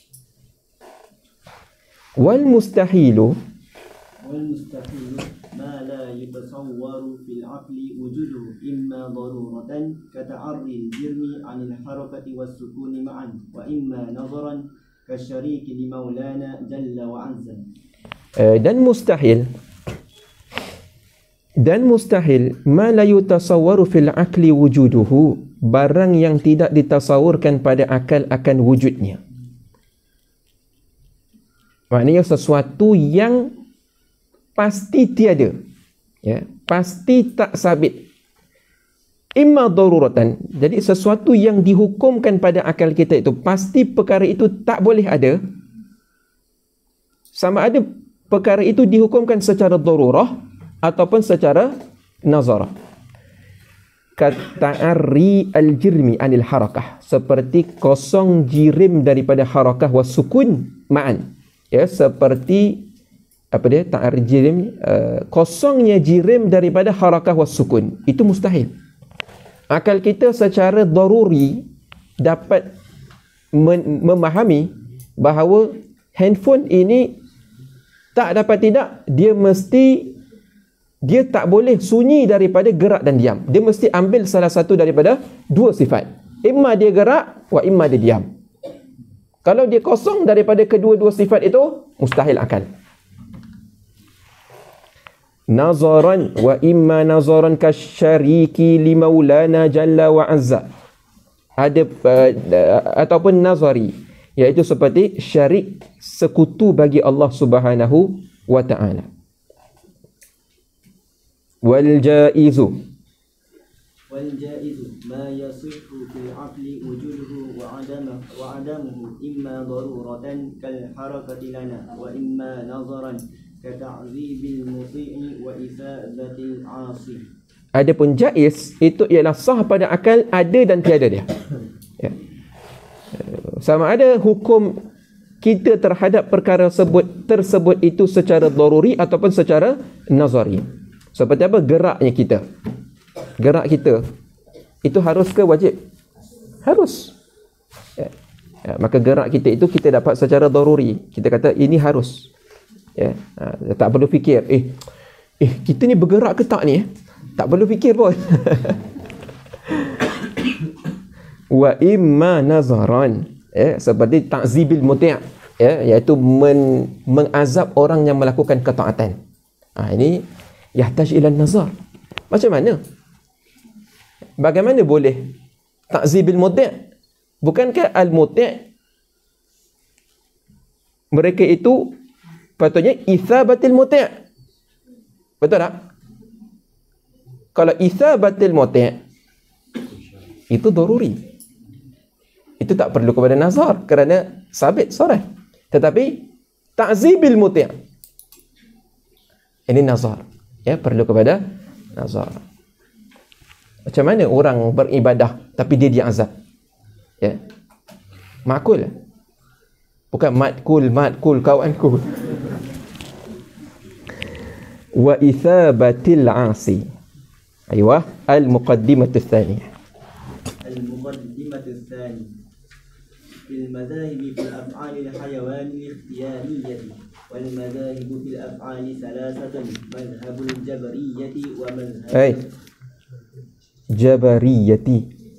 Wal mustahilu ma la yutasawwaru fil aqli wujuduhu imma daruratan kata'arri al-jirmi 'anil harakati was-sukuni ma'an wa imma nazaran kasyariki li maulana jalla wa 'azza. Dan mustahil ma la yutasawwaru fil aqli wujuduhu, barang yang tidak ditasawurkan pada akal akan wujudnya. Maknanya sesuatu yang pasti tiada, ya, pasti tak sabit. Imma daruratan, jadi sesuatu yang dihukumkan pada akal kita itu pasti perkara itu tak boleh ada. Sama ada perkara itu dihukumkan secara darurah ataupun secara nazarah. Kata'arri al-jirmi anil harakah, seperti kosong jirim daripada harakah was sukun ma'an. Ya, seperti apa dia? Ta'arri jirim, kosongnya jirim daripada harakah was sukun. Itu mustahil. Akal kita secara daruri dapat memahami bahawa handphone ini tak dapat tidak, dia tak boleh sunyi daripada gerak dan diam. Dia mesti ambil salah satu daripada dua sifat. Imma dia gerak, wa imma dia diam. Kalau dia kosong daripada kedua-dua sifat itu, mustahil akal. Nazaran wa imma nazaran kasyariki li maulana jalla wa azza. Ada ataupun nazari, iaitu seperti syarik, sekutu bagi Allah Subhanahu wa ta'ala. Wal jaizu ma yasihhu fil aqli wujuduhu wa adamuhu imma daruratan kal harakati lana wa imma nazaran ka ta'zibil muti'i wa isadatil 'asi. Adapun jaiz itu ialah sah pada akal, ada dan tiada dia. Ya. Sama ada hukum kita terhadap perkara tersebut itu secara daruri ataupun secara nazari. Seperti apa? Geraknya kita. Gerak kita itu harus ke wajib? Harus. Ya. Ya, maka gerak kita itu kita dapat secara daruri. Kita kata ini harus. Ya. Tak perlu fikir, kita ni bergerak ke tak ni? Tak perlu fikir pun. Wa imma nazaran, seperti ta'zibil muti', iaitu mengazab orang yang melakukan ketaatan. Ini yahtaj ila nazar. Macam mana? Bagaimana boleh ta'zibil muti'? Bukankah al-muti' mereka itu patutnya ithabatil muti'? Betul tak? Kalau ithabatil muti' itu daruri, itu tak perlu kepada nazar kerana sabit sarah. Tetapi ta'zibil muti' ini nazar, perlu kepada nazar. Macam mana orang beribadah tapi dia diazab? Makul, bukan matkul kawanku. Wa ithabatil 'asi. Aywa, al-muqaddimatu tsaniyah. المقدمة الثانية في المذاهب في الأفعال الحيوان الاختيارية والمذاهب في الأفعال ثلاثة مذهب الجبرية ومذهب جبرية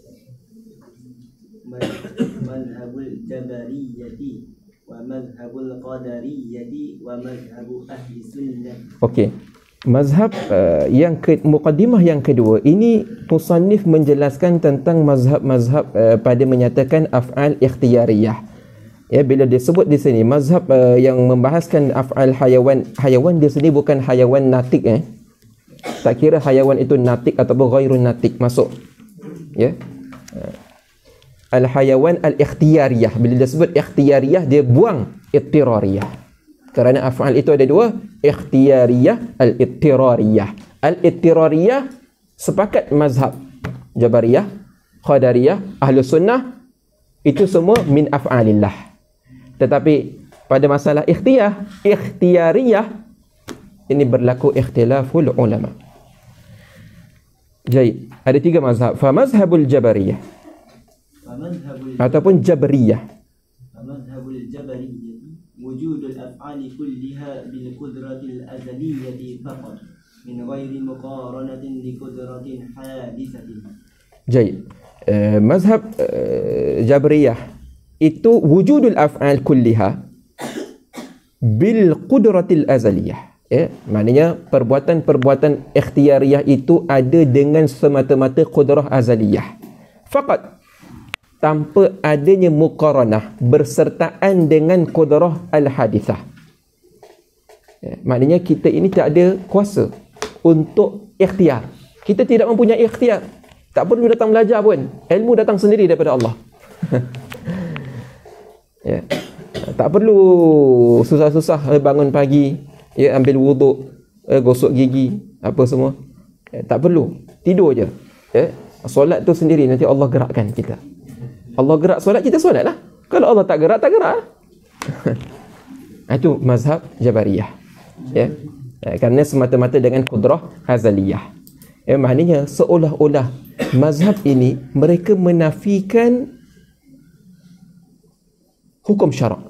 مذهب الجبرية ومذهب القدرية ومذهب أهل السنة. Okey. Mazhab muqaddimah yang kedua ini, musannif menjelaskan tentang mazhab-mazhab pada menyatakan af'al ikhtiyariyah. Bila disebut di sini mazhab yang membahaskan af'al hayawan di sini bukan hayawan natik. Tak kira hayawan itu natik ataupun ghairun natik masuk. Al-hayawan al-ikhtiyariyah, bila disebut ikhtiyariyah dia buang ittirariyah. Kerana af'al itu ada dua, ikhtiyariyah, al-ittirariyah. Al-ittirariyah sepakat mazhab Jabariyah, Qadariyah, Ahlus Sunnah itu semua min af'alillah. Tetapi pada masalah ikhtiyariyah ini berlaku ikhtilaful ulama. Jadi ada tiga mazhab. Fa mazhabul Jabariyah ataupun Jabariyah. Mazhabul Jabariyah وجود الأفعال كلها بالقدرة الأزلية فقط من غير مقارنة لقدرة حادثة. جيد. مذهب جبرية itu wujudul af'al kulliha bil qudratil azaliyah. Maknanya perbuatan-perbuatan ikhtiyariyah itu ada dengan semata-mata qudrah azaliyah. Faqat, tanpa adanya muqaranah, bersertaan dengan qudrah al-hadithah. Maknanya kita ini tak ada kuasa untuk ikhtiar. Kita tidak mempunyai ikhtiar. Tak perlu datang belajar pun. Ilmu datang sendiri daripada Allah. Tak perlu susah-susah bangun pagi, ambil wuduk, gosok gigi, apa semua. Tak perlu. Tidur je. Solat tu sendiri nanti Allah gerakkan kita. Allah gerak solat, kita solat lah. Kalau Allah tak gerak, tak gerak. Itu mazhab Jabariyah. Kerana semata-mata dengan qudrah azaliyah. Maknanya seolah-olah mazhab ini mereka menafikan hukum syarak.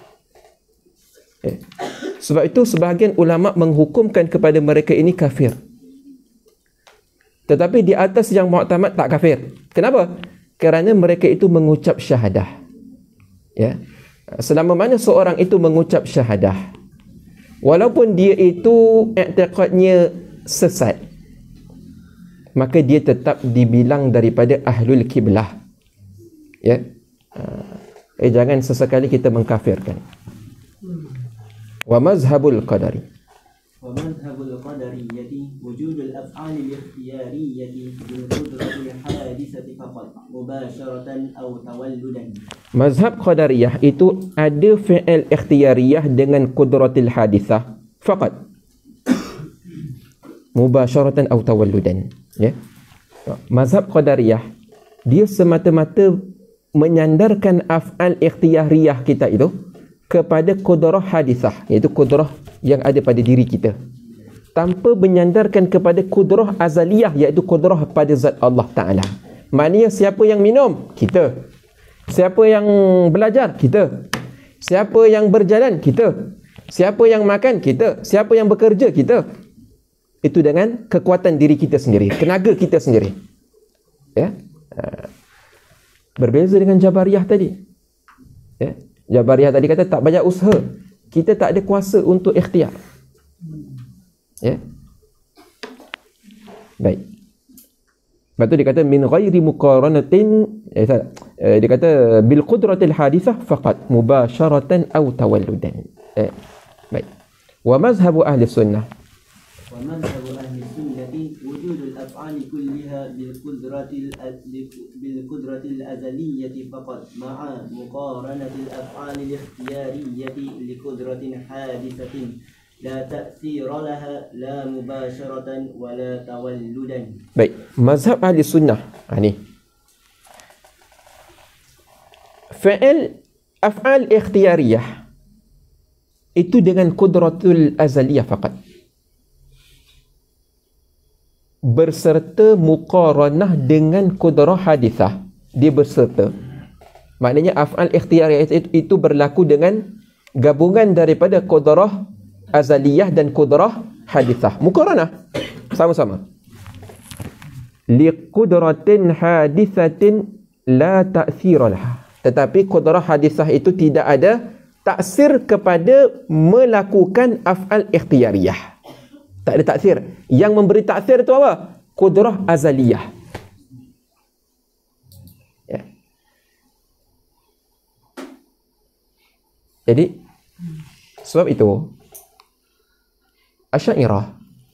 Sebab itu sebahagian ulama menghukumkan kepada mereka ini kafir. Tetapi di atas yang mu'tamad tak kafir. Kenapa? Kerana mereka itu mengucap syahadah. Selama mana seorang itu mengucap syahadah, walaupun dia itu i'tiqadnya sesat, maka dia tetap dibilang daripada ahlul kiblah. Jangan sesekali kita mengkafirkan. Wa mazhabul qadari. ومذهب القدرية وجود الأفعال الاختيارية بالقدرة الحادثة فقط مباشرة أو تولدا. Mazhab Qadariyah itu ada fi'il ikhtiyariyah dengan qudratil hadithah faqat mubasharatan atau tawalludan. Ya. Mazhab Qadariyah dia semata-mata menyandarkan af'al ikhtiyariyah kita itu kepada qudrah hadithah, iaitu qudrah yang ada pada diri kita, tanpa menyandarkan kepada qudrah azaliyah, iaitu qudrah pada zat Allah Ta'ala. Maknanya siapa yang minum? Kita. Siapa yang belajar? Kita. Siapa yang berjalan? Kita. Siapa yang makan? Kita. Siapa yang bekerja? Kita. Itu dengan kekuatan diri kita sendiri, tenaga kita sendiri. Ya. Berbeza dengan Jabariyah tadi. Ya. Jabariyah tadi kata tak banyak usaha. Kita tak ada kuasa untuk ikhtiar. Ya. Baik. Lepas tu dia kata min ghairi muqaranatin, dia kata bil qudratil hadithah faqat mubasharatan aw tawalludan. Baik. Wa mazhabu ahli sunnah. Wa mazhabu ahli sunnati wujudul af'ali kulliha bil qudratil azaliyyati faqat ma'a muqaranatil af'ali al ikhtiyariyyati li qudratin hadithatin la ta'thir laha la mubasharatan wa la tawalludan. Baik, mazhab ahli sunnah ni af'al ikhtiyariyah itu dengan qudratul azaliyah faqat, berserta muqaranah dengan qudrah hadithah. Dia berserta, maknanya af'al ikhtiyariyah itu berlaku dengan gabungan daripada qudrah azaliyah dan qudrah hadithah. Muqaranah sama-sama. Li qudratin hadithatin la ta'thira laha. Tetapi qudrah hadithah itu tidak ada taksir kepada melakukan af'al ikhtiyariyah. Tak ada taksir. Yang memberi taksir itu apa? Qudrah azaliyah. Ya. Jadi sebab itu Asy'ariyah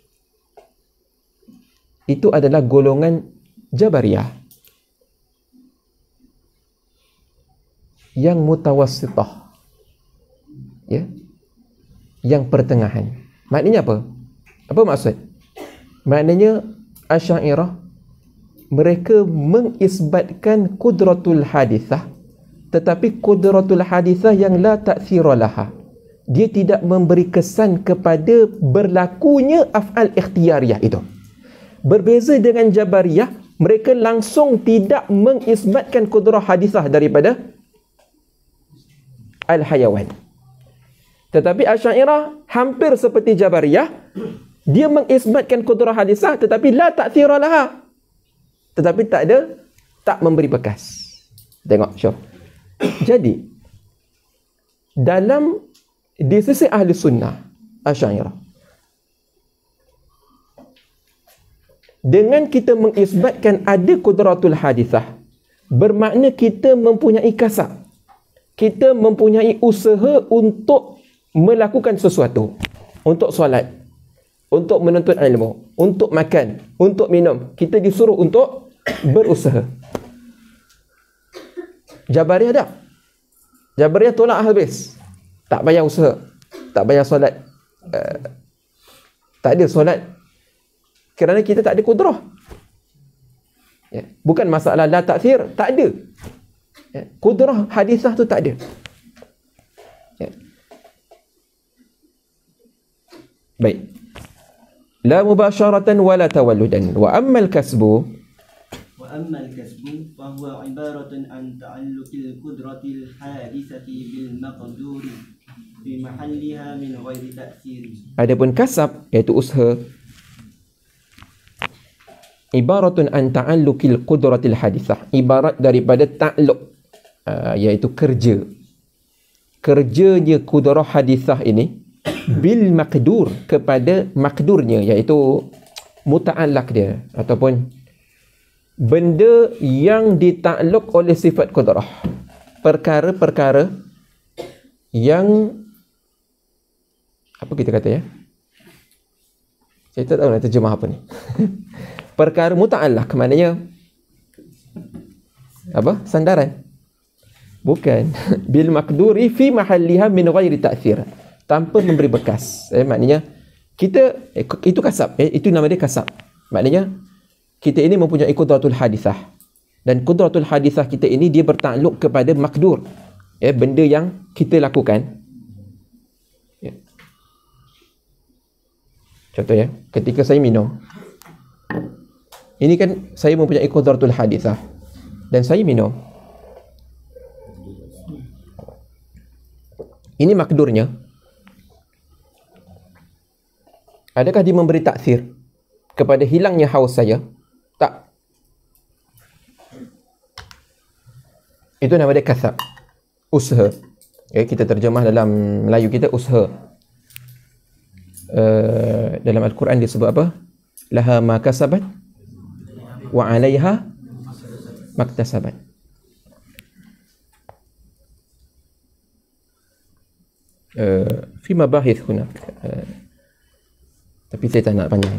itu adalah golongan Jabariyah yang mutawassithah, ya, yang pertengahan. Maknanya apa? Apa maksud? Maknanya Asy'ariyah mereka mengisbatkan qudratul hadithah, tetapi qudratul hadithah yang la ta'thira laha, dia tidak memberi kesan kepada berlakunya af'al ikhtiyariyah itu. Berbeza dengan Jabariyah, mereka langsung tidak mengisbatkan qudrah hadithah daripada al-hayawan. Tetapi Asy'ariyah hampir seperti Jabariyah, dia mengisbatkan qudrah hadithah tetapi la ta'thira laha, tetapi tak memberi bekas. Tengok, syuf. Jadi di sisi ahli sunnah Asy'ariyah, dengan kita mengisbatkan ada qudratul hadithah, bermakna kita mempunyai kasab, kita mempunyai usaha untuk melakukan sesuatu, untuk solat, untuk menuntut ilmu, untuk makan, untuk minum. Kita disuruh untuk berusaha. Jabariyah tak? Jabariyah tolak habis. Tak payah usaha, tak payah solat. Tak ada solat kerana kita tak ada qudrah. Ya. Bukan masalah la ta'thir, tak ada. Ya. Qudrah hadithah tu tak ada. Ya. Baik. La mubasharatan wa la tawalludan. Wa ammal kasbu, أما الكسب فهو عبارة عن تعلق القدرة الحادثة بالمقدور في محلها من غير تأثير. Adapun kasab iaitu usaha, ibaratun an ta'alluqil qudratil hadithah, ibarat daripada ta'alluq, iaitu kerjanya qudrah hadithah ini bil maqdur, kepada maqdurnya, iaitu muta'allaq dia ataupun benda yang ditakluk oleh sifat qudrah, perkara-perkara yang apa kita kata, ya, saya tak tahu nak terjemah apa ni. Perkara muta'allaq maknanya apa? Sandaran? Bukan. Bil maqduri fi mahalliha min ghairi ta'thir, tanpa memberi bekas. Maknanya kita itu kasab, itu nama dia kasab. Maknanya kita ini mempunyai kudratul hadithah. Dan kudratul hadithah kita ini dia bertakluk kepada makdur. Ya, benda yang kita lakukan. Ya. Contoh ya, ketika saya minum. Ini kan saya mempunyai kudratul hadithah. Dan saya minum. Ini makdurnya. Adakah dia memberi taksir kepada hilangnya haus saya? Tak. Itu nama dia kasab. Usaha. Okay, kita terjemah dalam Melayu kita usaha. Dalam Al-Quran dia sebut apa? Laha ma kasabat wa 'alaiha maktasabat. Fi mabahith hunak. Tapi saya tak nak panjang.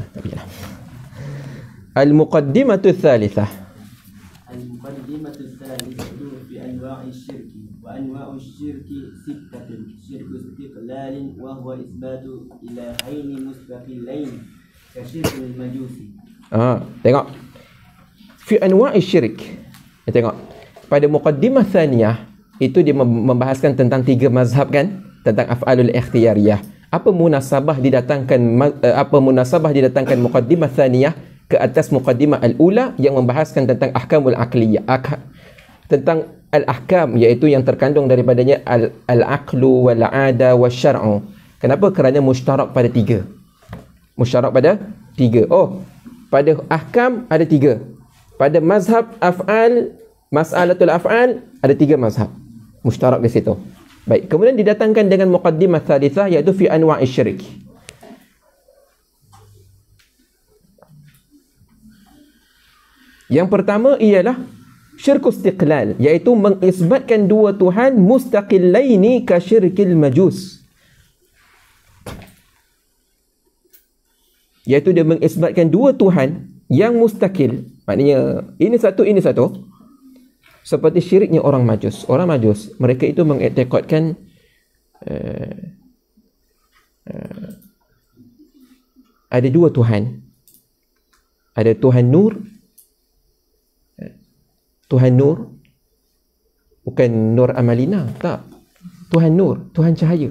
Al-muqaddimatu tsalitsah. Al-muqaddimatu tsalitsatu fi anwa'i syirki wa anwa'u syirki sittatun. Syirku istiqlalin wa huwa isbatu ilahaini mustaqilain ka syirkil majusi. Tengok. Fi anwa'i syirik. Tengok. Pada muqaddimah tsaniyah itu dia membahaskan tentang 3 mazhab kan? Tentang af'alul ikhtiyariyah. Apa munasabah didatangkan muqaddimah tsaniyah ke atas muqaddimah al-ula yang membahaskan tentang ahkamul aqliyah, tentang al-ahkam, iaitu yang terkandung daripadanya al-aqlu wal-'ada wasyar'u. Kenapa? Kerana mushtarak pada 3. Mushtarak pada 3. Oh, pada ahkam ada 3. Pada mazhab af'al, mas'alatul af'al ada 3 mazhab. Mushtarak di situ. Baik, kemudian didatangkan dengan muqaddimah tsalitsah iaitu fi anwa'i syirik. Yang pertama ialah syirku istiqlal, iaitu mengisbatkan 2 Tuhan mustaqilaini ka syirkil majus. Iaitu dia mengisbatkan 2 Tuhan yang mustaqil. Maknanya ini satu, ini satu. Seperti syiriknya orang Majus. Orang Majus, mereka itu mengiktikadkan ada 2 Tuhan. Ada Tuhan Nur. Tuhan Nur. Bukan Nur Amalina. Tak. Tuhan Nur. Tuhan cahaya.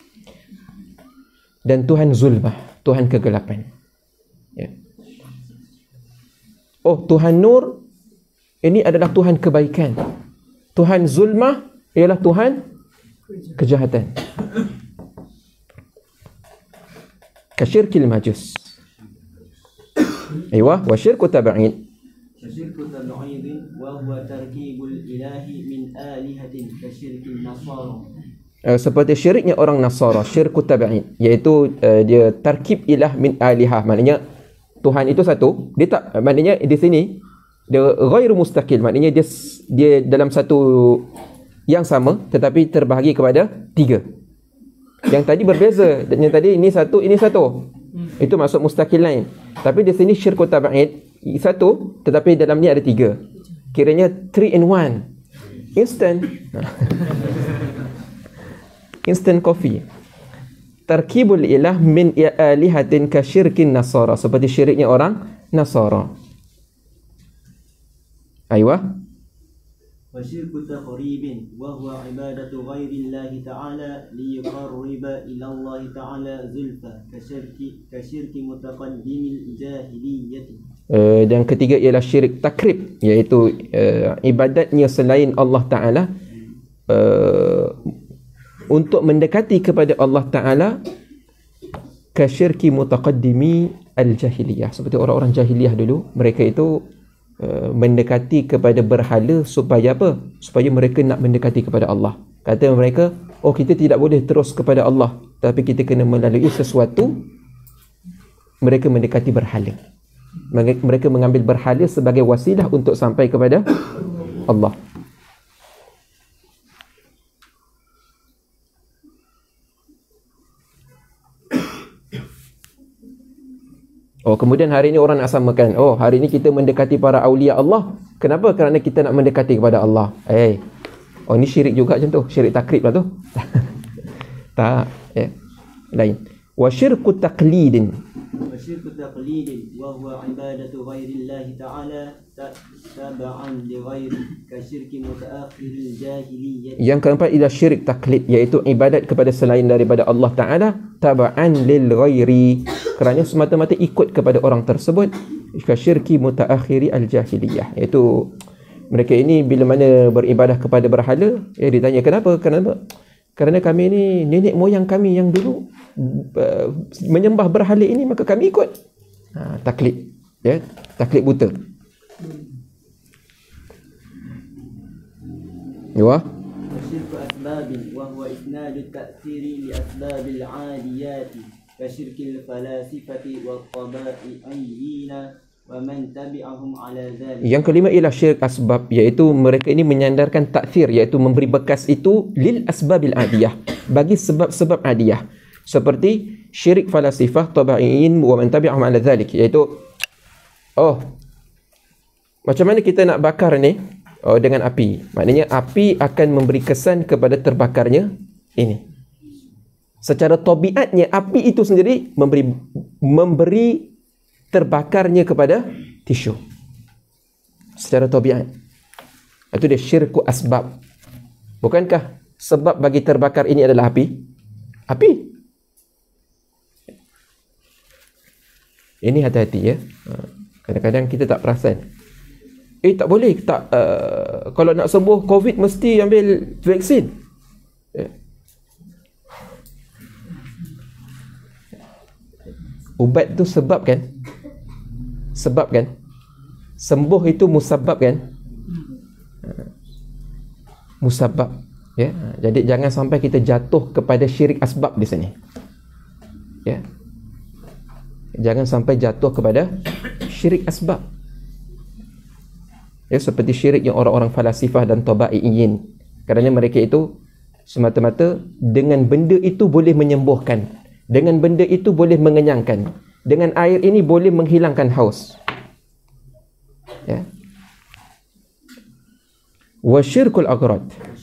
Dan Tuhan Zulmah. Tuhan kegelapan. Ya. Oh, Tuhan Nur ini adalah Tuhan kebaikan. Tuhan Zulmah ialah Tuhan kejahatan. Kasyirkil majus. Aywa, wa syirku tab'id. Syirku tab'id wa huwa tarkibul ilahi min alihatin kasyirkil nasara. Seperti syiriknya orang Nasara, syirku tab'id, iaitu dia tarkib ilah min alihah. Maknanya Tuhan itu satu, dia tak, maknanya di sini dia ghairu mustaqil, maknanya dia dalam satu yang sama tetapi terbahagi kepada 3. Yang tadi berbeza, yang tadi ini satu, ini satu. Itu maksud mustaqil lain. Tapi di sini syirku tab'id satu tetapi dalam ni ada 3. Kiranya 3 in 1. Instant. Instant coffee. Tarkibul ilah min alihatin ka syirkin nasara, seperti syiriknya orang Nasara. Aywa. Wa syirku taqribin wa huwa ibadatu ghairillahi ta'ala liyuqarriba ila Allah ta'ala zulfa ka syirki mutaqaddimil jahiliyyah. Dan ketiga ialah syirik takrib, iaitu ibadatnya selain Allah Ta'ala untuk mendekati kepada Allah Ta'ala ka syirki mutaqaddimi al-jahiliyah. Seperti orang-orang jahiliyah dulu, mereka itu mendekati kepada berhala supaya apa? Supaya mereka nak mendekati kepada Allah. Kata mereka, oh kita tidak boleh terus kepada Allah, tapi kita kena melalui sesuatu. Mereka mendekati berhala. Mereka mengambil berhala sebagai wasilah untuk sampai kepada Allah. Oh, kemudian hari ini orang nak samakan. Oh, hari ini kita mendekati para awliya Allah. Kenapa? Kerana kita nak mendekati kepada Allah. Oh, ini syirik juga macam tu. Syirik takrib lah tu. Tak. Lain. Wa syirku taqlidin. وشرك تقليد وهو عبادة غير الله تعالى تبعا لغير كشرك متأخر الجاهلية. Yang keempat ialah syirik taklid, iaitu ibadat kepada selain daripada Allah Ta'ala, taba'an lil ghairi, kerana semata-mata ikut kepada orang tersebut, kasyirki mutaakhiri al-jahiliyah, iaitu mereka ini bila mana beribadah kepada berhala, ditanya kenapa? Kerana kami ni nenek moyang kami yang dulu menyembah berhala ini, maka kami ikut. Taklid, ya, taklid buta. Ya. وشرك أسباب وهو إسناد التأثير لأسباب العاديات كشرك الفلاسفة والطبائعيين ومن تبعهم على ذلك. Yang kelima ialah syirik asbab, iaitu mereka ini menyandarkan takfir, iaitu memberi bekas itu lil asbabil adiyah, bagi sebab-sebab adiyah, seperti syirik falasifah, tabaiin wa man tabi'ahum ala dhalik, iaitu macam mana kita nak bakar ni dengan api, maknanya api akan memberi kesan kepada terbakarnya ini. Secara tabiatnya api itu sendiri memberi terbakarnya kepada tisu secara tabiat. Itu dia syirku asbab. Bukankah sebab bagi terbakar ini adalah api? Ini hati-hati, ya. Kadang-kadang kita tak perasan. Tak boleh, kalau nak sembuh COVID mesti ambil vaksin. Ubat tu sebab kan? Sembuh itu musabab kan? Musabab, ya. Jadi jangan sampai kita jatuh kepada syirik asbab di sini, ya. Jangan sampai jatuh kepada syirik asbab, ya, seperti syirik yang orang-orang falasifah dan tabaiin, kerana mereka itu semata-mata dengan benda itu boleh menyembuhkan, dengan benda itu boleh mengenyangkan, dengan air ini boleh menghilangkan haus, ya. Wa syirkul aghrad,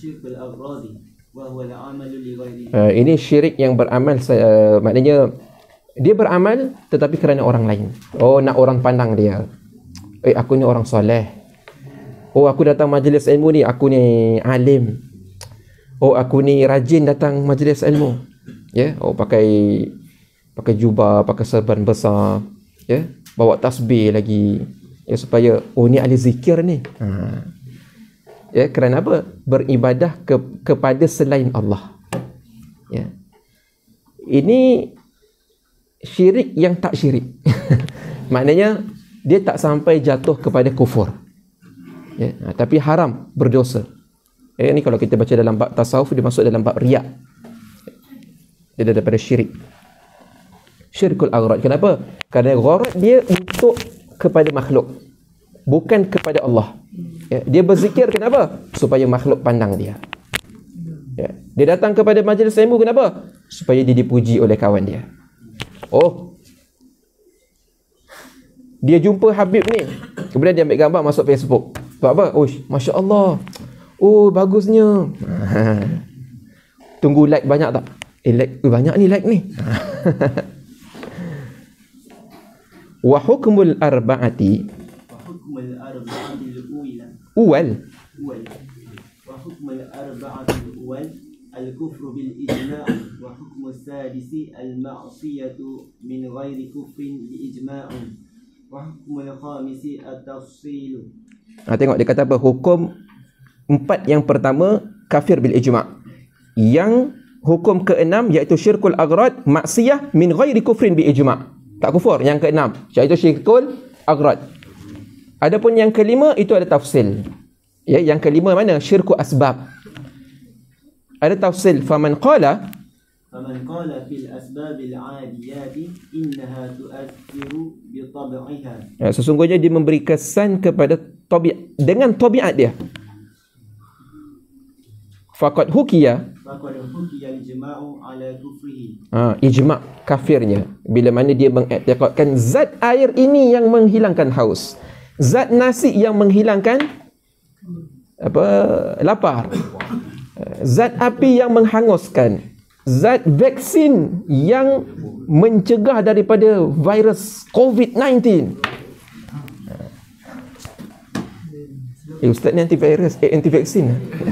ini syirik yang beramal, maknanya dia beramal tetapi kerana orang lain. Nak orang pandang dia, aku ni orang soleh, aku datang majlis ilmu ni, aku ni alim, aku ni rajin datang majlis ilmu, ya. Pakai jubah, pakai serban besar, ya, bawa tasbih lagi, ya, supaya ni ahli zikir ni. Ya, kerana apa? Beribadah kepada selain Allah, ya. Ini syirik yang tak syirik. Maknanya dia tak sampai jatuh kepada kufur, ya, tapi haram, berdosa. Ini kalau kita baca dalam bab tasawuf, dia masuk dalam bab riak, dia daripada syirik. Syirkul aghrad. Kenapa? Kerana gharad dia untuk kepada makhluk, bukan kepada Allah, ya. Dia berzikir kenapa? Supaya makhluk pandang dia, ya. Dia datang kepada majlis ilmu kenapa? Supaya dia dipuji oleh kawan dia. Dia jumpa Habib ni, kemudian dia ambil gambar masuk Facebook. Sebab apa? Masya Allah, bagusnya. Tunggu like banyak tak? Like banyak ni, like ni. Wa hukmul arba'ati uwal الكفر بالإجماع وحكم السادس المعصية من غير كفر بإجماع وحكم الخامس التفصيل. Tengok dia kata apa? Hukum 4 yang pertama kafir bil ijma'. Yang hukum ke-6 iaitu syirkul aghrad, maksiyah min ghairi kufrin bi ijma'. Tak kufur yang ke-6, iaitu syirkul aghrad. Adapun yang ke-5 itu ada tafsil. Ya, yang ke-5 mana? Syirku asbab. Ada tafsil. Faman qala fil asbabil adiyati innaha tu'athiru bi tab'iha. Sesungguhnya dia memberi kesan kepada tabiat, dengan tabiat dia. Faqad hukiya al-ijma'u ala kufrihi. Ijma' kafirnya bila mana dia mengiktikadkan zat air ini yang menghilangkan haus, zat nasi yang menghilangkan lapar, zat api yang menghanguskan, zat vaksin yang mencegah daripada virus COVID-19. Ustaz ni antivirus, anti vaksin.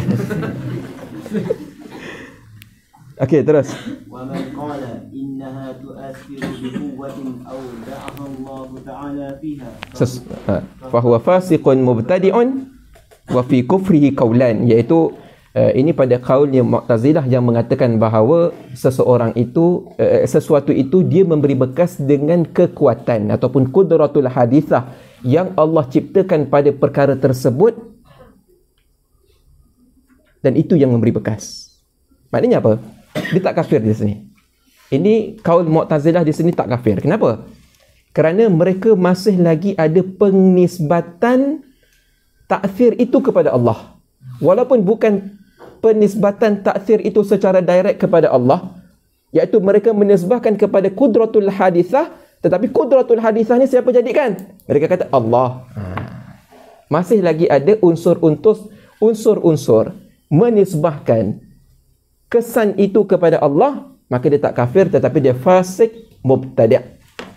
Okey, terus. Wa man qala innaha tu'athiru bi quwwatin aw da'aha Allah ta'ala fiha. Fa huwa fasiqun mubtadi'un wa fi kufrihi qawlan, iaitu ini pada kaulnya Mu'tazilah yang mengatakan bahawa seseorang itu sesuatu itu dia memberi bekas dengan kekuatan ataupun qudratul hadithah yang Allah ciptakan pada perkara tersebut, dan itu yang memberi bekas. Maknanya apa? Dia tak kafir di sini. Ini kaul Mu'tazilah di sini tak kafir. Kenapa? Kerana mereka masih lagi ada penisbatan ta'thir itu kepada Allah. Walaupun bukan penisbatan ta'thir itu secara direct kepada Allah, iaitu mereka menisbahkan kepada qudratul hadithah, tetapi qudratul hadithah ni siapa jadikan? Mereka kata Allah. Masih lagi ada unsur-unsur menisbahkan kesan itu kepada Allah, maka dia tak kafir, tetapi dia fasik mubtadi'.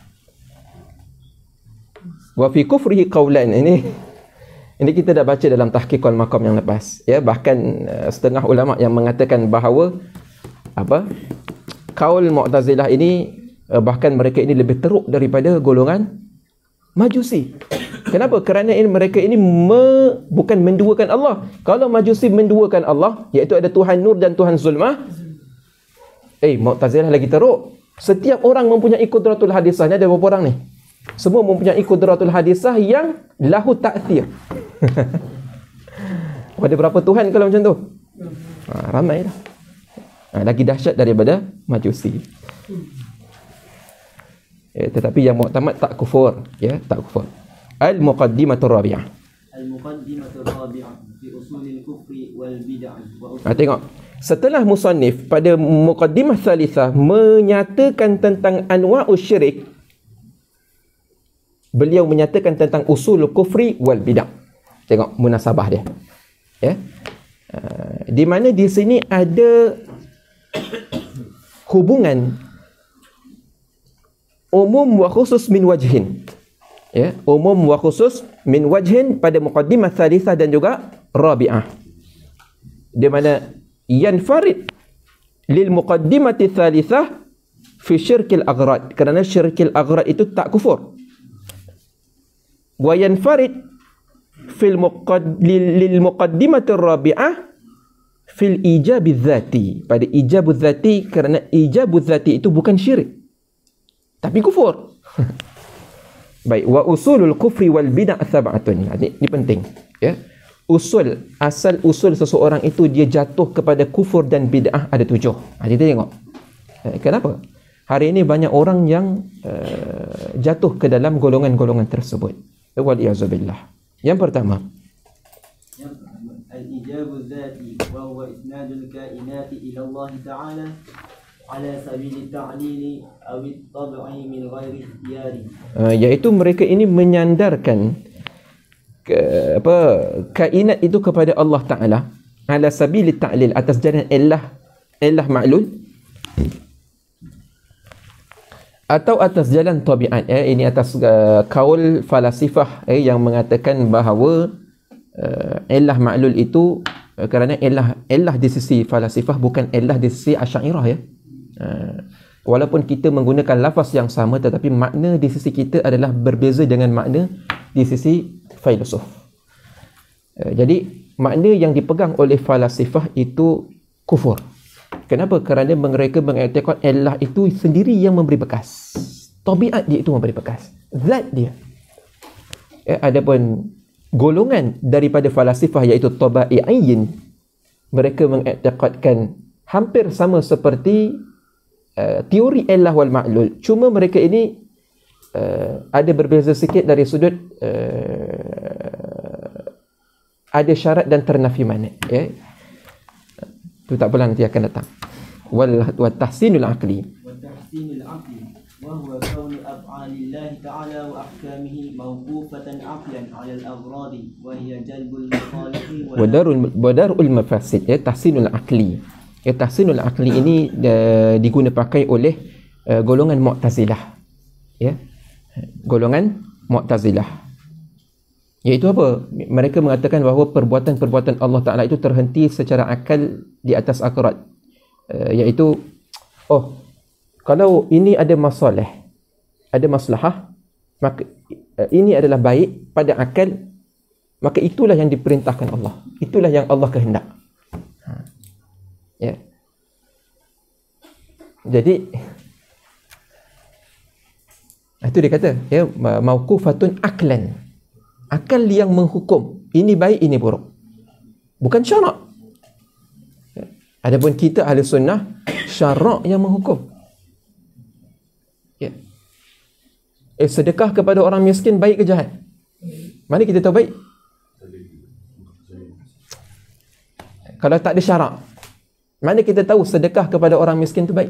Wa fi kufrihi qawlan. Ini kita dah baca dalam tahqiqul maqam yang lepas, ya. Bahkan setengah ulama yang mengatakan bahawa kaul Mu'tazilah ini bahkan mereka ini lebih teruk daripada golongan Majusi. Kenapa? Kerana mereka ini bukan menduakan Allah. Kalau Majusi menduakan Allah, iaitu ada Tuhan Nur dan Tuhan Zulmah, Mu'tazilah lagi teruk. Setiap orang mempunyai qudratul hadisah. Ni ada berapa orang ni? Semua mempunyai qudratul hadisah yang lahu ta'thir. Ada berapa Tuhan kalau macam tu? Ramai dah. Lagi dahsyat daripada Majusi. Tetapi yang muktamad tak kufur, ya, tak kufur. Al-muqaddimatur rabi'ah. Al-muqaddimatur rabi'ah fi usulil kufri wal bid'ah. Tengok. Setelah musannif pada muqaddimah thalithah menyatakan tentang anwa'us syirik, beliau menyatakan tentang usul kufri wal bid'ah. Tengok munasabah dia. Ya. Di mana di sini ada hubungan umum wa khusus min wajhin, ya, umum wa khusus min wajhin pada muqaddimah thalithah dan juga rabi'ah, di mana yanfarid lil muqaddimati thalithah fi syirkil aghrad, kerana syirkil aghrad itu tak kufur, wa yanfarid lil muqaddimati rabi'ah fil ijabi dzati, pada ijabu dzati, kerana ijabu dzati itu bukan syirik tapi kufur. Baik, wa usulul kufri wal bid'ah sab'atun. Ini penting, ya. Asal usul seseorang itu dia jatuh kepada kufur dan bid'ah ada 7. Kita tengok. Kenapa? Hari ini banyak orang yang jatuh ke dalam golongan-golongan tersebut. Wal iyazubillah. Yang pertama, al-ijabu dzati wa huwa isnadul kainati ila Allah Ta'ala ala sabili ta'lili aw at-tab'i min ghairi ikhtiyari, iaitu mereka ini menyandarkan kainat itu kepada Allah Ta'ala ala sabili ta'lil, atas jalan illah ma'lul, atau atas jalan tabiat. Ini atas kaul falasifah yang mengatakan bahawa illah ma'lul itu kerana illah di sisi falasifah bukan illah di sisi Asy'ariyah, ya. Walaupun kita menggunakan lafaz yang sama, tetapi makna di sisi kita adalah berbeza dengan makna di sisi filosof. Jadi makna yang dipegang oleh falasifah itu kufur. Kenapa? Kerana mereka mengiktiraf illah itu sendiri yang memberi bekas. Tabiat dia itu memberi bekas. Zat dia. Adapun golongan daripada falasifah iaitu tabai'iyyin, mereka mengiktirafkan hampir sama seperti teori illah wal ma'lul, cuma mereka ini ada berbeza sikit dari sudut ada syarat dan ternafi mana, ya. Itu tak apalah, nanti akan datang. Wal tahsinul aqli, wa huwa kaunu af'alillah ta'ala wa ahkamihi mawqufatan aqlan 'ala al-aghradi wa hiya jalbul masalih wa darul mafasid, ya, tahsinul aqli. tahsinul aqli ini diguna pakai oleh golongan Mu'tazilah. Ya. Golongan Mu'tazilah. Iaitu apa? Mereka mengatakan bahawa perbuatan-perbuatan Allah Ta'ala itu terhenti secara akal di atas akhirat. Iaitu, kalau ini ada masalah, ada maslahah, maka ini adalah baik pada akal, maka itulah yang diperintahkan Allah. Itulah yang Allah kehendak. Ya. Jadi, itu dia kata, ya, mauqufatun aklan. Akal yang menghukum, ini baik, ini buruk. Bukan syarak. Ya. Adapun kita ahli sunnah, syarak yang menghukum. Ya. Sedekah kepada orang miskin baik ke jahat? Mana kita tahu baik? Kalau tak ada syarak, mana kita tahu sedekah kepada orang miskin itu baik?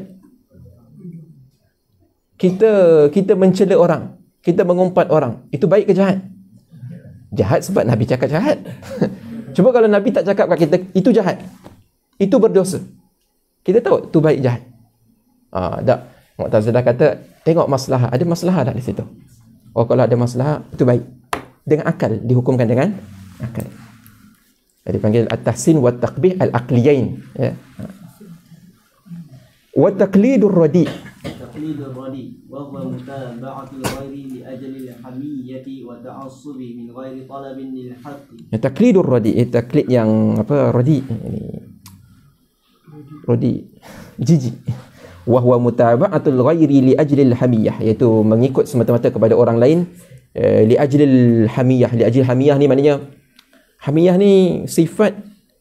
Kita mencela orang, kita mengumpat orang, itu baik ke jahat? Jahat sebab Nabi cakap jahat. Cuba kalau Nabi tak cakap kat kita, itu jahat, itu berdosa, kita tahu itu baik jahat? Tak. Mu'tazilah kata, tengok masalah, ada masalah tak di situ? Kalau ada masalah, itu baik. Dengan akal, dihukumkan dengan akal. Jadi panggil at-tahsin wa taqbih al-aqliyain. Ya. Wa taqlidur radi. Taqlidur radi wa huwa mutaba'atul ghairi li ajli al-hamiyyati wa ta'assubi min ghairi talabin lil haqqi. Taqlidur radi, taklid yang apa? Radi. Radi. Jijik. Wa huwa mutaba'atul ghairi li ajli al-hamiyyah, iaitu mengikut semata-mata kepada orang lain li ajli al-hamiyyah. Li ajli hamiyah ni maknanya, hamiyah ni sifat,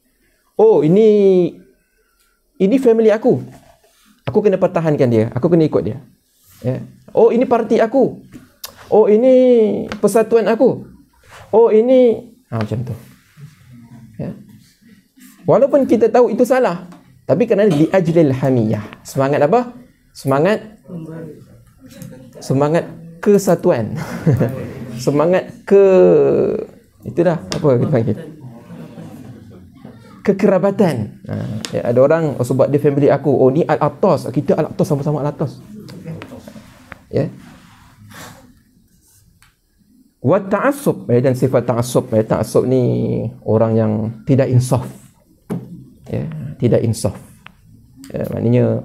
ini family aku kena pertahankan dia, aku kena ikut dia. Ya. Ini parti aku, ini persatuan aku, ini macam tu. Ya. Walaupun kita tahu itu salah, tapi kerana li ajlil hamiyah, semangat apa? Semangat kesatuan. Semangat itulah apa kita panggil, kekerabatan. Ya, ada orang sebab dia family aku, ni al-atas, kita al-atas, sama-sama al-atas. Ya. Wa ta'assub, dan sifat ta'assub. Ta'assub ni orang yang tidak insaf. Ya, tidak insaf. Ya, maknanya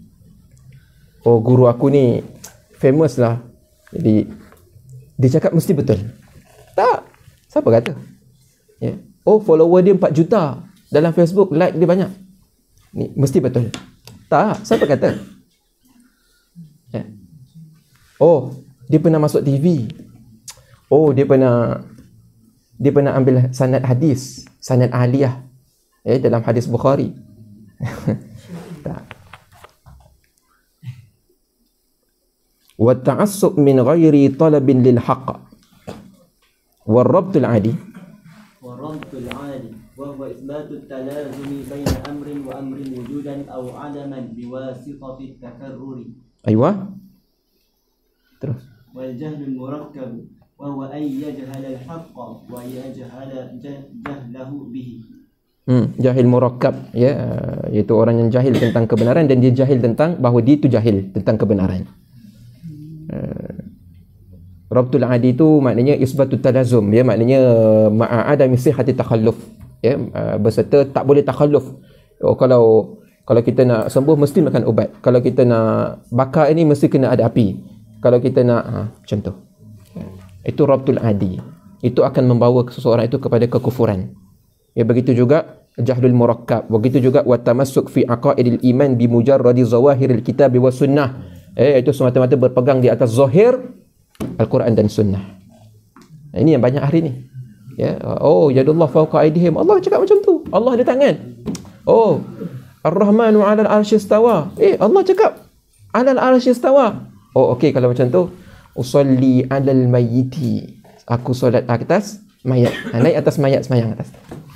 guru aku ni famous lah, jadi dia cakap mesti betul. Tak. Siapa kata? Ya. Follower dia 4 juta dalam Facebook, like dia banyak, ni mesti betul. Tak. Siapa kata? Ya. Dia pernah masuk TV. Dia pernah ambil sanad hadis, sanad aliyah, dalam hadis Bukhari. Tak. Wa ta'assub min ghairi talabin lil haqq. والربط العادي وهو إثبات التلازم بين أمر وأمر وجودا أو عدما بواسطة التكرر. أيوة. terus. والجهل المركب وهو أن يجهل الحق ويجهل جهله به. Jahil murakkab, ya, iaitu orang yang jahil tentang kebenaran dan dia jahil tentang bahawa dia itu jahil tentang kebenaran. Rabtul adi itu maknanya isbatut talazum, ya, maknanya ma'adami sihhati takhalluf, ya, berserta tak boleh takhalluf. Kalau kita nak sembuh mesti makan ubat, kalau kita nak bakar ini mesti kena ada api, kalau kita nak macam tu. Itu rabtul adi, itu akan membawa seseorang itu kepada kekufuran. Ya, begitu juga jahlul murakkab, begitu juga wa tamassuk fi aqaidil iman bi mujarradi zawahiril kitab wa sunnah, itu semata-mata berpegang di atas zahir Al-Quran dan Sunnah. Ini yang banyak hari ni. Ya, yadullah fawqa aydihim. Allah cakap macam tu. Allah ada tangan. Ar-Rahmanu 'alal 'arsy istawa. Allah cakap 'alal 'arsy istawa. Okey, kalau macam tu, usolli 'alal mayyiti. Aku solat atas mayat. Naik atas mayat, semayang atas.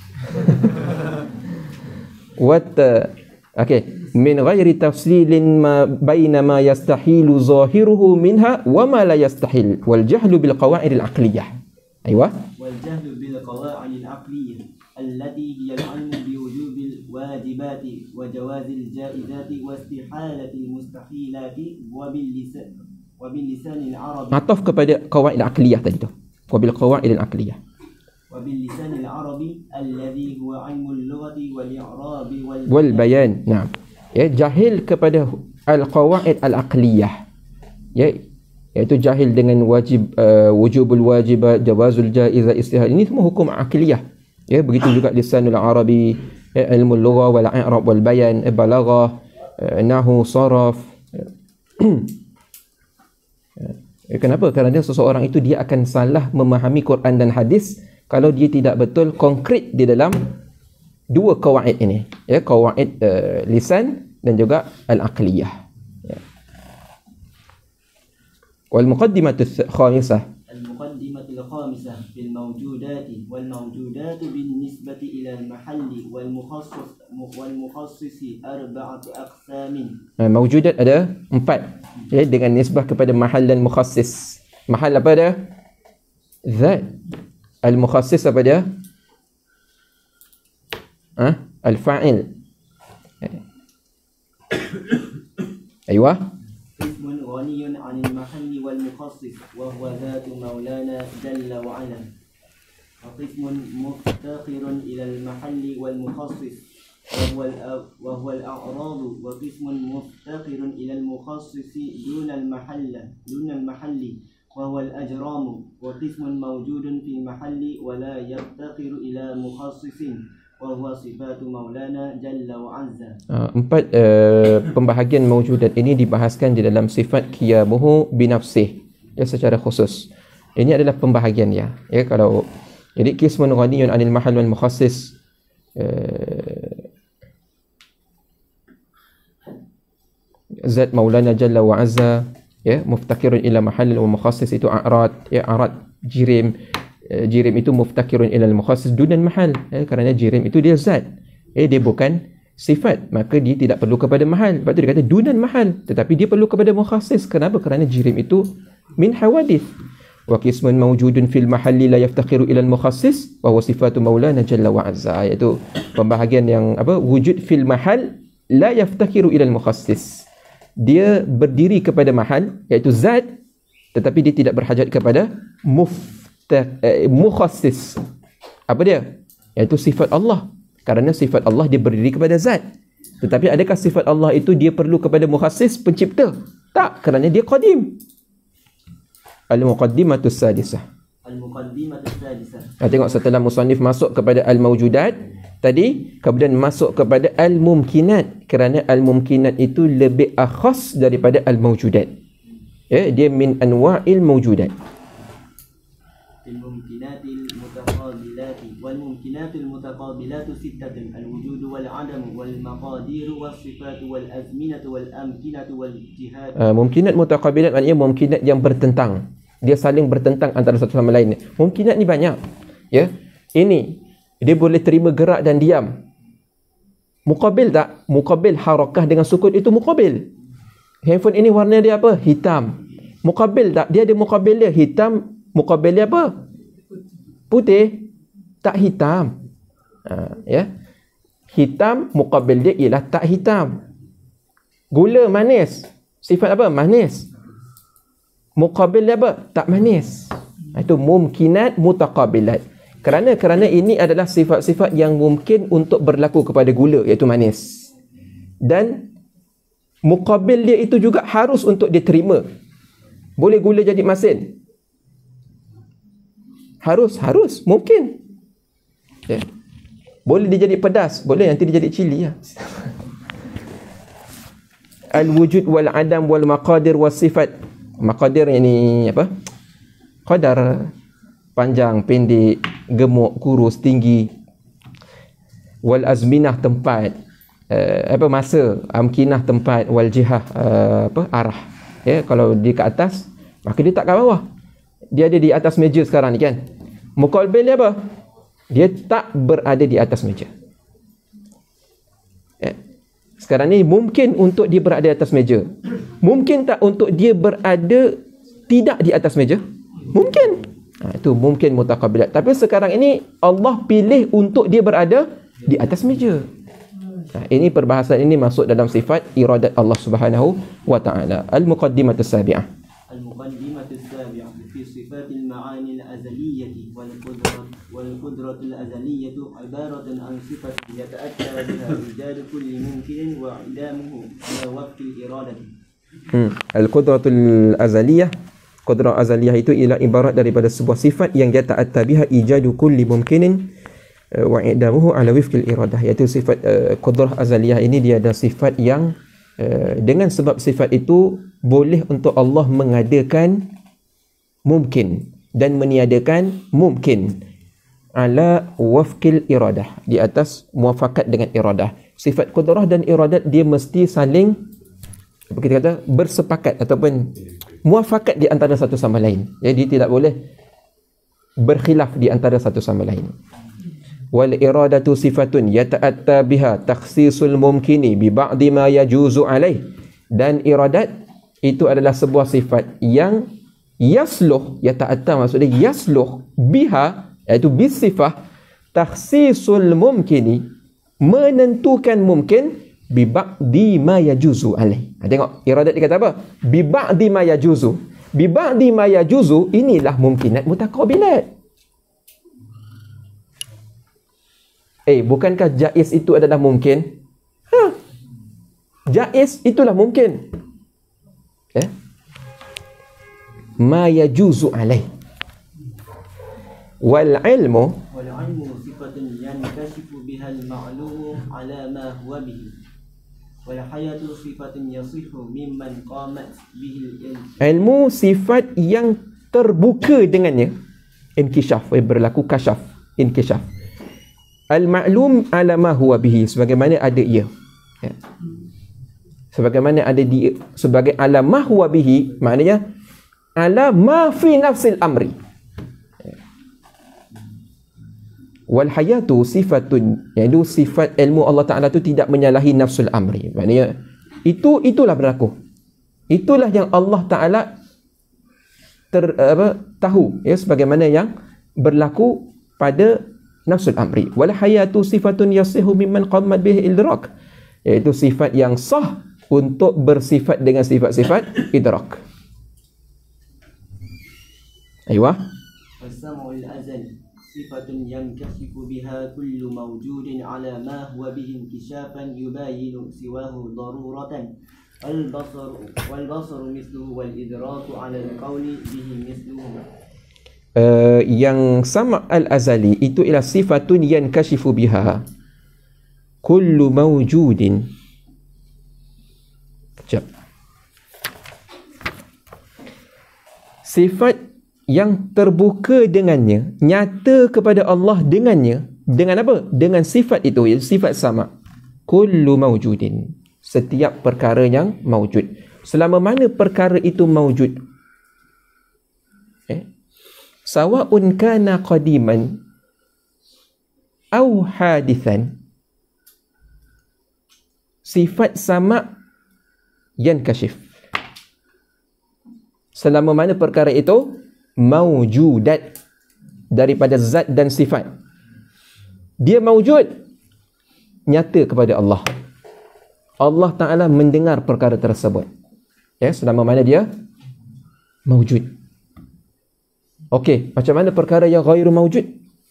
Min ghairi tafsilin ma baina ma yastahilu zahiruhu minha wa ma la yastahil, wal jahlu bil qawaid al aqliyah. Aywa, wal jahlu bil qawaid al aqliyah التي هي العلم بوجوب الواجبات وجواز الجائزات واستحالة المستحيلات وباللسان العربي Ataf kepada qawaid aqliyah tadi tu. Wabil qawaid al-aqliyah. وباللسان العربي الذي هو علم اللغة والإعراب Wal bayan. Naam. Ya, jahil kepada al-qawaid al-aqliyah. Ya, iaitu jahil dengan wujubul wajibat, jawazul jaizah, istihal. Ini semua hukum aqliyah. Ya, begitu juga lisanul arabi, ilmu lughah wal i'rab wal bayan, balaghah, nahwu, saraf. Kenapa? Kerana seseorang itu dia akan salah memahami Quran dan hadis kalau dia tidak betul konkret di dalam dua qawaid ini. Ya, qawaid lisan dan juga al-aqliyah. Ya. Wal muqaddimatu khamisah. المقدمة الخامسة في الموجودات والموجودات بالنسبة إلى المحل والمخصص أربعة أقسام. Mawjudat ada 4. Ya, dengan nisbah kepada mahal dan mukhassis. Mahal apa dia? Zat. Al-mukhassis apa dia? Al-fa'il. Aywa. اسم غني عن المحل والمخصص وهو ذات مولانا جل وعلا وقسم مفتقر إلى المحل والمخصص وهو الأعراض وقسم مفتقر إلى المخصص دون المحل وهو الأجرام وقسم موجود في المحل ولا يفتقر إلى مخصص وهو صفات مولانا جل وعزا. 4 pembahagian mawjudat ini dibahaskan di dalam sifat qiyamuhu binafsih, ya, secara khusus. Ini adalah pembahagian ya. Ya, kalau jadi qismun ghaniyun 'anil mahal wal mukhassis, zat maulana jalla wa azza, ya, muftakirun ila mahal wa mukhassis itu a'rad, ya, a'rad jirim. Jirim itu muftakirun ila al-mukhassis dunan mahal, kerana jirim itu dia zat, dia bukan sifat, maka dia tidak perlu kepada mahal. Sebab tu dia kata dunan mahal, tetapi dia perlu kepada mukhassis. Kenapa? Kerana jirim itu min hawadith. Wa qismun mawjudun fil mahalli la yaftakiru ila al-mukhassis wa huwa sifatu maulana jalla wa azza, iaitu pembahagian yang wujud fil mahal la yaftakiru ila al-mukhassis, dia berdiri kepada mahal iaitu zat, tetapi dia tidak berhajat kepada mukhassis. Apa dia? Iaitu sifat Allah. Kerana sifat Allah dia berdiri kepada zat. Tetapi adakah sifat Allah itu dia perlu kepada mukhassis, pencipta? Tak, kerana dia qadim. Al-muqaddimatus sadisah. Al-muqaddimatus sadisah. Tengok setelah musannif masuk kepada al-mawjudat tadi, kemudian masuk kepada al-mumkinat, kerana al-mumkinat itu lebih akhas daripada al-mawjudat. Ya, dia min anwa'il mawjudat. الممكنات المتقابلات والممكنات المتقابلات ستة: الوجود والعدم والمقادير والصفات والأزمنة والأمكنة والجهات. Mumkinat mutaqabilat maknanya mumkinat yang bertentang. Dia saling bertentang antara satu sama lain. Mumkinat ni banyak. Ya. Ini dia boleh terima gerak dan diam. Muqabil tak? Muqabil harakah dengan sukun itu muqabil. Handphone ini warna dia apa? Hitam. Muqabil tak? Dia ada muqabil dia hitam. Muqabil dia apa? Putih, tak hitam. Ya. Hitam, muqabil dia ialah tak hitam. Gula manis. Sifat apa? Manis. Muqabil dia apa? Tak manis. Itu mumkinat mutaqabilat. Kerana ini adalah sifat-sifat yang mungkin untuk berlaku kepada gula, iaitu manis. Dan muqabil dia itu juga harus untuk diterima. Boleh gula jadi masin? Harus, mungkin. Ya. Boleh dia jadi pedas, boleh nanti dia jadi cili ya. Al-wujud wal adam wal maqadir was sifat. Maqadir ini apa? Qadar, panjang, pendek, gemuk, kurus, tinggi. Wal azminah, tempat. Masa, amkinah, tempat, wal jihah, arah. Ya, kalau dia ke atas, maka dia tak ke bawah. Dia ada di atas meja sekarang ni kan. Muqabil dia apa? Dia tak berada di atas meja. Sekarang ni mungkin untuk dia berada di atas meja. Mungkin tak untuk dia berada tidak di atas meja? Mungkin. Itu mungkin mutaqabilat. Tapi sekarang ini Allah pilih untuk dia berada di atas meja. Ini perbahasan ini masuk dalam sifat iradat Allah Subhanahu wa taala. Al-muqaddimah as-sabi'ah. Al-muqaddimah as-sabi'ah fi sifat al-ma'ani al-azaliyyah wal-qudrat al-azaliyyah ibaratun an sifat yata'atta biha ijad kulli mumkin wa idamuhu ala waqti al-iradah. Al-qudratul azaliyah, qudrah azaliyah itu ialah ibarat daripada sebuah sifat yang yata'atta biha ijadu kulli mumkinin wa idamuhu ala wifqil iradah, iaitu sifat qudrah azaliyah ini dia ada sifat yang dengan sebab sifat itu boleh untuk Allah mengadakan mungkin dan meniadakan mungkin ala wafqil iradah, di atas muafakat dengan iradah. Sifat qudrah dan iradat dia mesti saling, apa kita kata, bersepakat ataupun muafakat di antara satu sama lain. Jadi tidak boleh berkhilaf di antara satu sama lain. Wal iradatu sifatun yata'atta biha takhsisul mumkini bi ba'di ma yajuzu alaih. Dan iradat itu adalah sebuah sifat yang yasluh, yata'atta maksudnya yasluh biha, iaitu bisifah takhsisul mumkini, menentukan mungkin bi ba'di ma yajuzu alaih. Tengok iradat dia kata apa? Bi ba'di ma yajuzu. Bi ba'di ma yajuzu, inilah mumkinat mutaqabilat. Bukankah jaiz itu adalah mungkin? Jaiz itulah mungkin. Ma yajuzu alaih. Wal ilmu sifatun yankashifu biha al-ma'lum ala ma huwa bihi. Wal hayatu sifatun yasihu mimman qamat bihi al-ilm. Ilmu sifat yang terbuka dengannya, inkishaf, berlaku kasyaf, inkishaf. Al-ma'lum ala ma huwa bihi, sebagaimana ada ia. Sebagaimana ada dia, sebagai ala ma huwa bihi, maknanya ala ma fi nafsil amri. Wal hayatu sifatun, iaitu sifat ilmu Allah Ta'ala tu tidak menyalahi nafsul amri. Maknanya itulah berlaku. Itulah yang Allah Ta'ala tahu, sebagaimana yang berlaku pada nafsul amri. Wal hayatu sifatun yasihu mimman qamat bihi idrak, iaitu sifat yang sah untuk bersifat dengan sifat-sifat idrak. Aywa. As-sam'ul azali sifatun yankashifu biha kullu mawjudin ala ma huwa bihi inkishafan yubayinu siwahu daruratan. Wal-basaru misluhu wal-idraku ala al-qawli bihi misluhu. Yang sama al-azali itu ialah sifatun yankashifu biha kullu mawjudin. Sifat yang terbuka dengannya, nyata kepada Allah dengannya. Dengan apa? Dengan sifat itu, sifat sama. Kullu mawjudin, setiap perkara yang mawjud. Selama mana perkara itu mawjud, sawa'un kana qadiman au hadithan, sifat sama yankashif. Selama mana perkara itu mawjudat daripada zat dan sifat, dia mawjud, nyata kepada Allah. Allah Ta'ala mendengar perkara tersebut, selama mana dia mawjud. Okey, macam mana perkara yang ghairu mawjud?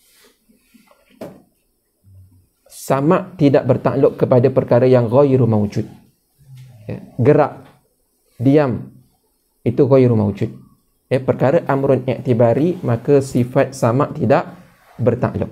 Sama tidak bertakluk kepada perkara yang ghairu mawjud. Gerak, diam, itu ghairu mawjud. Perkara amrun i'tibari, maka sifat sama tidak bertakluk.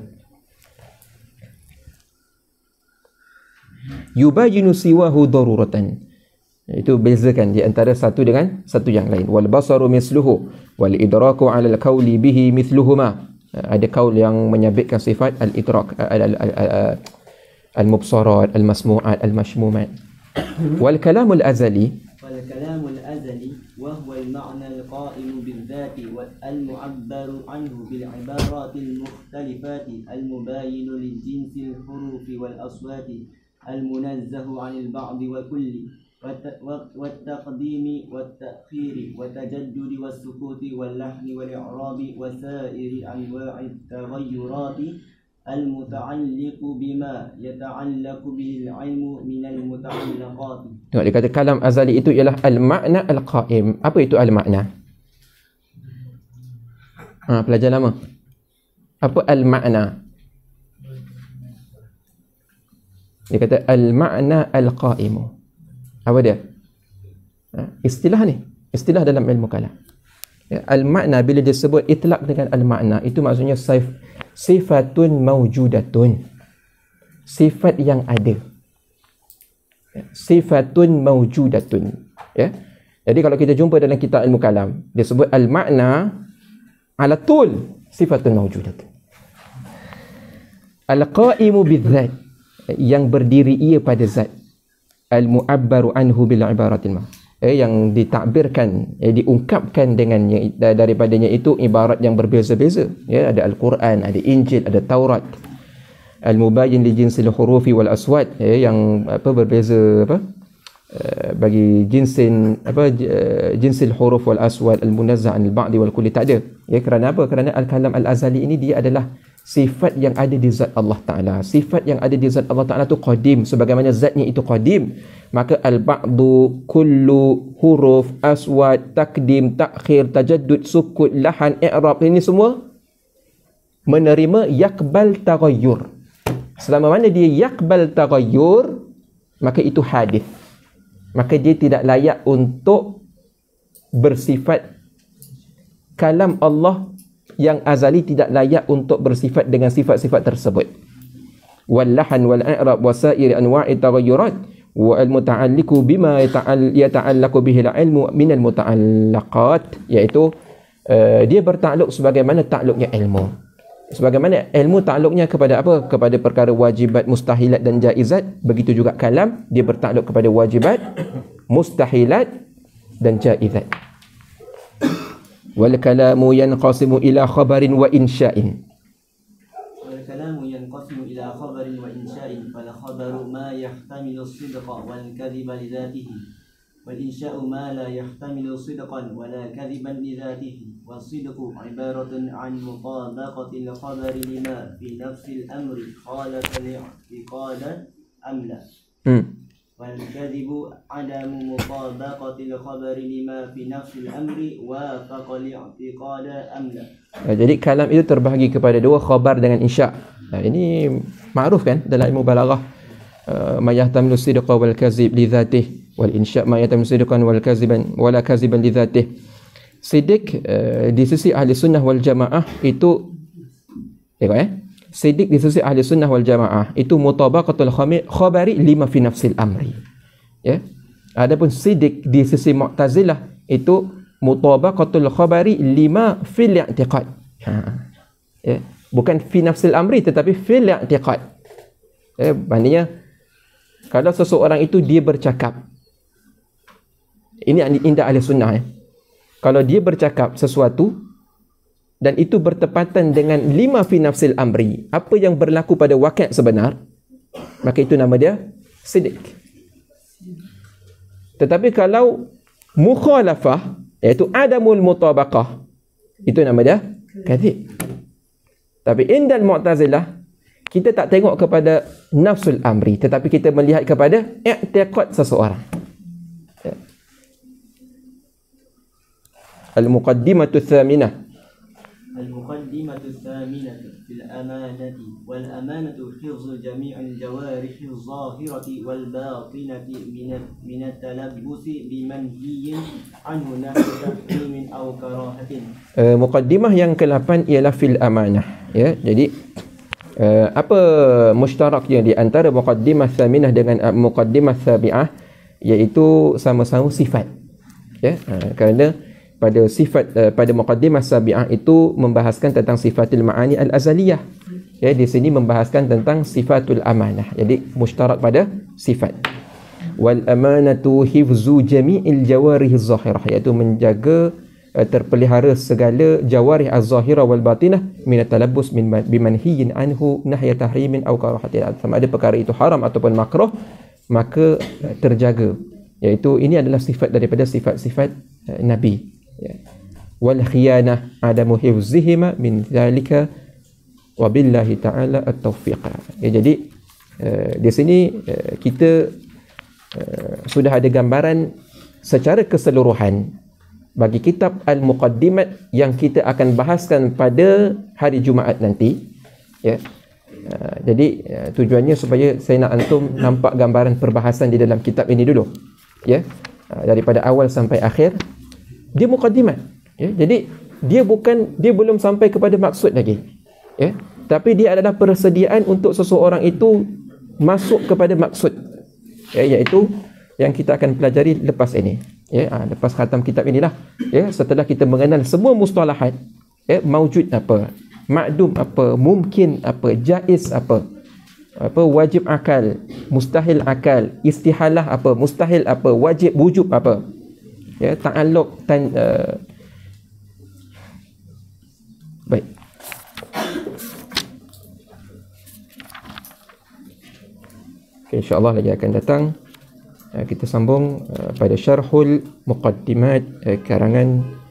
Yubayinu siwahu daruratan, itu bezakan di antara satu dengan satu yang lain. Wal basaru misluhu wal idraku ala al qawli bihi mithluhuma. Ada qaul yang menyabitkan sifat al-idrak, al-mubsarat, al-masmu'at, al-mashmumat. Wal kalamul azali, والكلام الأزلي وهو المعنى القائم بالذات والمعبر عنه بالعبارات المختلفات المباين للجنس الحروف والأصوات المنزه عن البعض وكل والتقديم والتأخير والتجدد والسكوت واللحن والإعراب وسائر أنواع التغيرات المتعلق بما يتعلق به العلم من المتعلقات. Dia kata kalam azali itu ialah al-makna al-qaim. Apa itu al-makna? Pelajar lama. Apa al-makna? Dia kata al-makna al-qaimu. Apa dia? Istilah ni. Istilah dalam ilmu kalam. Al-makna bila disebut itlaq dengan al-makna, itu maksudnya sifatun mawjudatun. Sifat yang ada. Sifatun mawjudatun. Ya. Jadi kalau kita jumpa dalam kitab ilmu kalam, dia sebut al-makna ala tul sifatun mawjudatun. Al-qaimu bidzat, yang berdiri ia pada zat. Al-mu'abbaru anhu bil ibaratil ma, yang ditakbirkan, diungkapkan dengannya, daripadanya itu ibarat yang berbeza-beza. Ya, ada Al-Quran, ada Injil, ada Taurat. Al-mubayyin li jinsil hurufi wal aswad, yang berbeza bagi jinsil huruf wal aswad, al-munazzah anil ba'di wal kulli, tak ada. Ya, kerana apa? Kerana al-kalam al-azali ini dia adalah sifat yang ada di zat Allah Ta'ala. Sifat yang ada di zat Allah Ta'ala itu qadim, sebagaimana zatnya itu qadim. Maka al-ba'du, kullu, huruf, aswad, takdim, takhir, tajaddud, sukut, lahan, i'rab, ini semua menerima yakbal taghayyur. Selama mana dia yakbal taghayyur, maka itu hadith. Maka dia tidak layak untuk bersifat kalam Allah yang azali, tidak layak untuk bersifat dengan sifat-sifat tersebut. Wal lahan wal i'rab wa sa'ir anwa'i taghayyurat wa al muta'alliqu bima yata'allaqu bihi al ilmu min al muta'allaqat, iaitu dia bertakluk sebagaimana takluknya ilmu. Sebagaimana ilmu takluknya kepada apa? Kepada perkara wajibat, mustahilat dan jaizat, begitu juga kalam dia bertakluk kepada wajibat, mustahilat dan jaizat. Wal kalamu yanqasimu ila khabarin wa insya'in. Wal kalamu yanqasimu ila khabarin wa insya'in, fal khabaru ma yahtamilu as-sidqa wal kadhiba li dhatihi, wal insya'u ma la yahtamilu sidqan wa la kadhiban li dhatihi. Was-sidqu ibaratun an mutabaqati al-khabari lima fi nafsi al-amri khalafa al-i'tiqada am la. والكذب عدم مطابقة الخبر لما في نفس الأمر وافق الاعتقاد أم لا. Jadi kalam itu terbahagi kepada dua, khabar dengan insya'. Ini ma'ruf kan dalam ilmu balaghah. Ma yahtamilu sidqa wal kazib li dzatihi, wal insya' ma yahtamilu sidqan wal kaziban wala kaziban li dzatihi. Sidik di sisi ahli sunnah wal jamaah itu, tengok sidik di sisi ahli sunnah wal jamaah itu mutabaqatul khabari lima fi nafsil amri. Ya. Adapun sidik di sisi Mu'tazilah itu mutabaqatul khabari lima fil i'tiqad. Ya. Bukan fi nafsil amri tetapi fil i'tiqad. Ya, maknanya kalau seseorang itu dia bercakap, ini indah ahli sunnah ya. Kalau dia bercakap sesuatu dan itu bertepatan dengan lima fi nafsil amri, apa yang berlaku pada wakil sebenar, maka itu nama dia sidik. Tetapi kalau mukhalafah, iaitu adamul mutabaqah, itu nama dia kadzib. Tapi indal Mu'tazilah, kita tak tengok kepada nafsul amri, tetapi kita melihat kepada i'tiqad seseorang. Ya. Al-muqaddimatu tsaminah. المقدمة الثامنة في الأمانة، والأمانة حفظ جميع الجوارح الظاهرة والباطنة من التلبس بمنهي عنه نحو تحريم أو كراهة. Muqaddimah yang ke-8 ialah fil amanah. Ya, jadi apa mushtaraknya di antara muqaddimah tsaminah dengan muqaddimah sabi'ah, iaitu sama-sama sifat. Ya, kerana pada sifat pada muqaddimah sabi'ah itu membahaskan tentang sifatul ma'ani al-azaliyah. Ya, di sini membahaskan tentang sifatul amanah. Jadi mushtarak pada sifat. Wal amanatu hifzu jami'il jawarih az-zahirah, iaitu menjaga terpelihara segala jawarih az-zahirah wal batinah min at-talabbus bimanhiyin anhu nahya tahrimin aw karahatin. Sama ada perkara itu haram ataupun makruh, maka terjaga iaitu ini adalah sifat daripada sifat-sifat Nabi, ya. Wal khiyanah adamu hifzihima min zalika wa billahi ta'ala at-taufiq. Ya, jadi di sini kita sudah ada gambaran secara keseluruhan bagi kitab Al-Muqaddimat yang kita akan bahaskan pada hari Jumaat nanti, ya. Jadi tujuannya supaya saya nak antum nampak gambaran perbahasan di dalam kitab ini dulu, ya. Daripada awal sampai akhir dia muqaddimat, ya. Jadi dia belum sampai kepada maksud lagi, ya. Tapi dia adalah persediaan untuk seseorang itu masuk kepada maksud, ya, iaitu yang kita akan pelajari lepas ini, ya. Lepas khatam kitab inilah, ya, setelah kita mengenal semua mustalahat, ya, maujud apa, ma'dum apa, mungkin apa, jaiz apa, wajib akal, mustahil akal, istihalah apa, mustahil apa, wajib wujub apa, ya, ta'alluq baik. Okay, insya-Allah lagi akan datang kita sambung pada Syarhul Muqaddimat karangan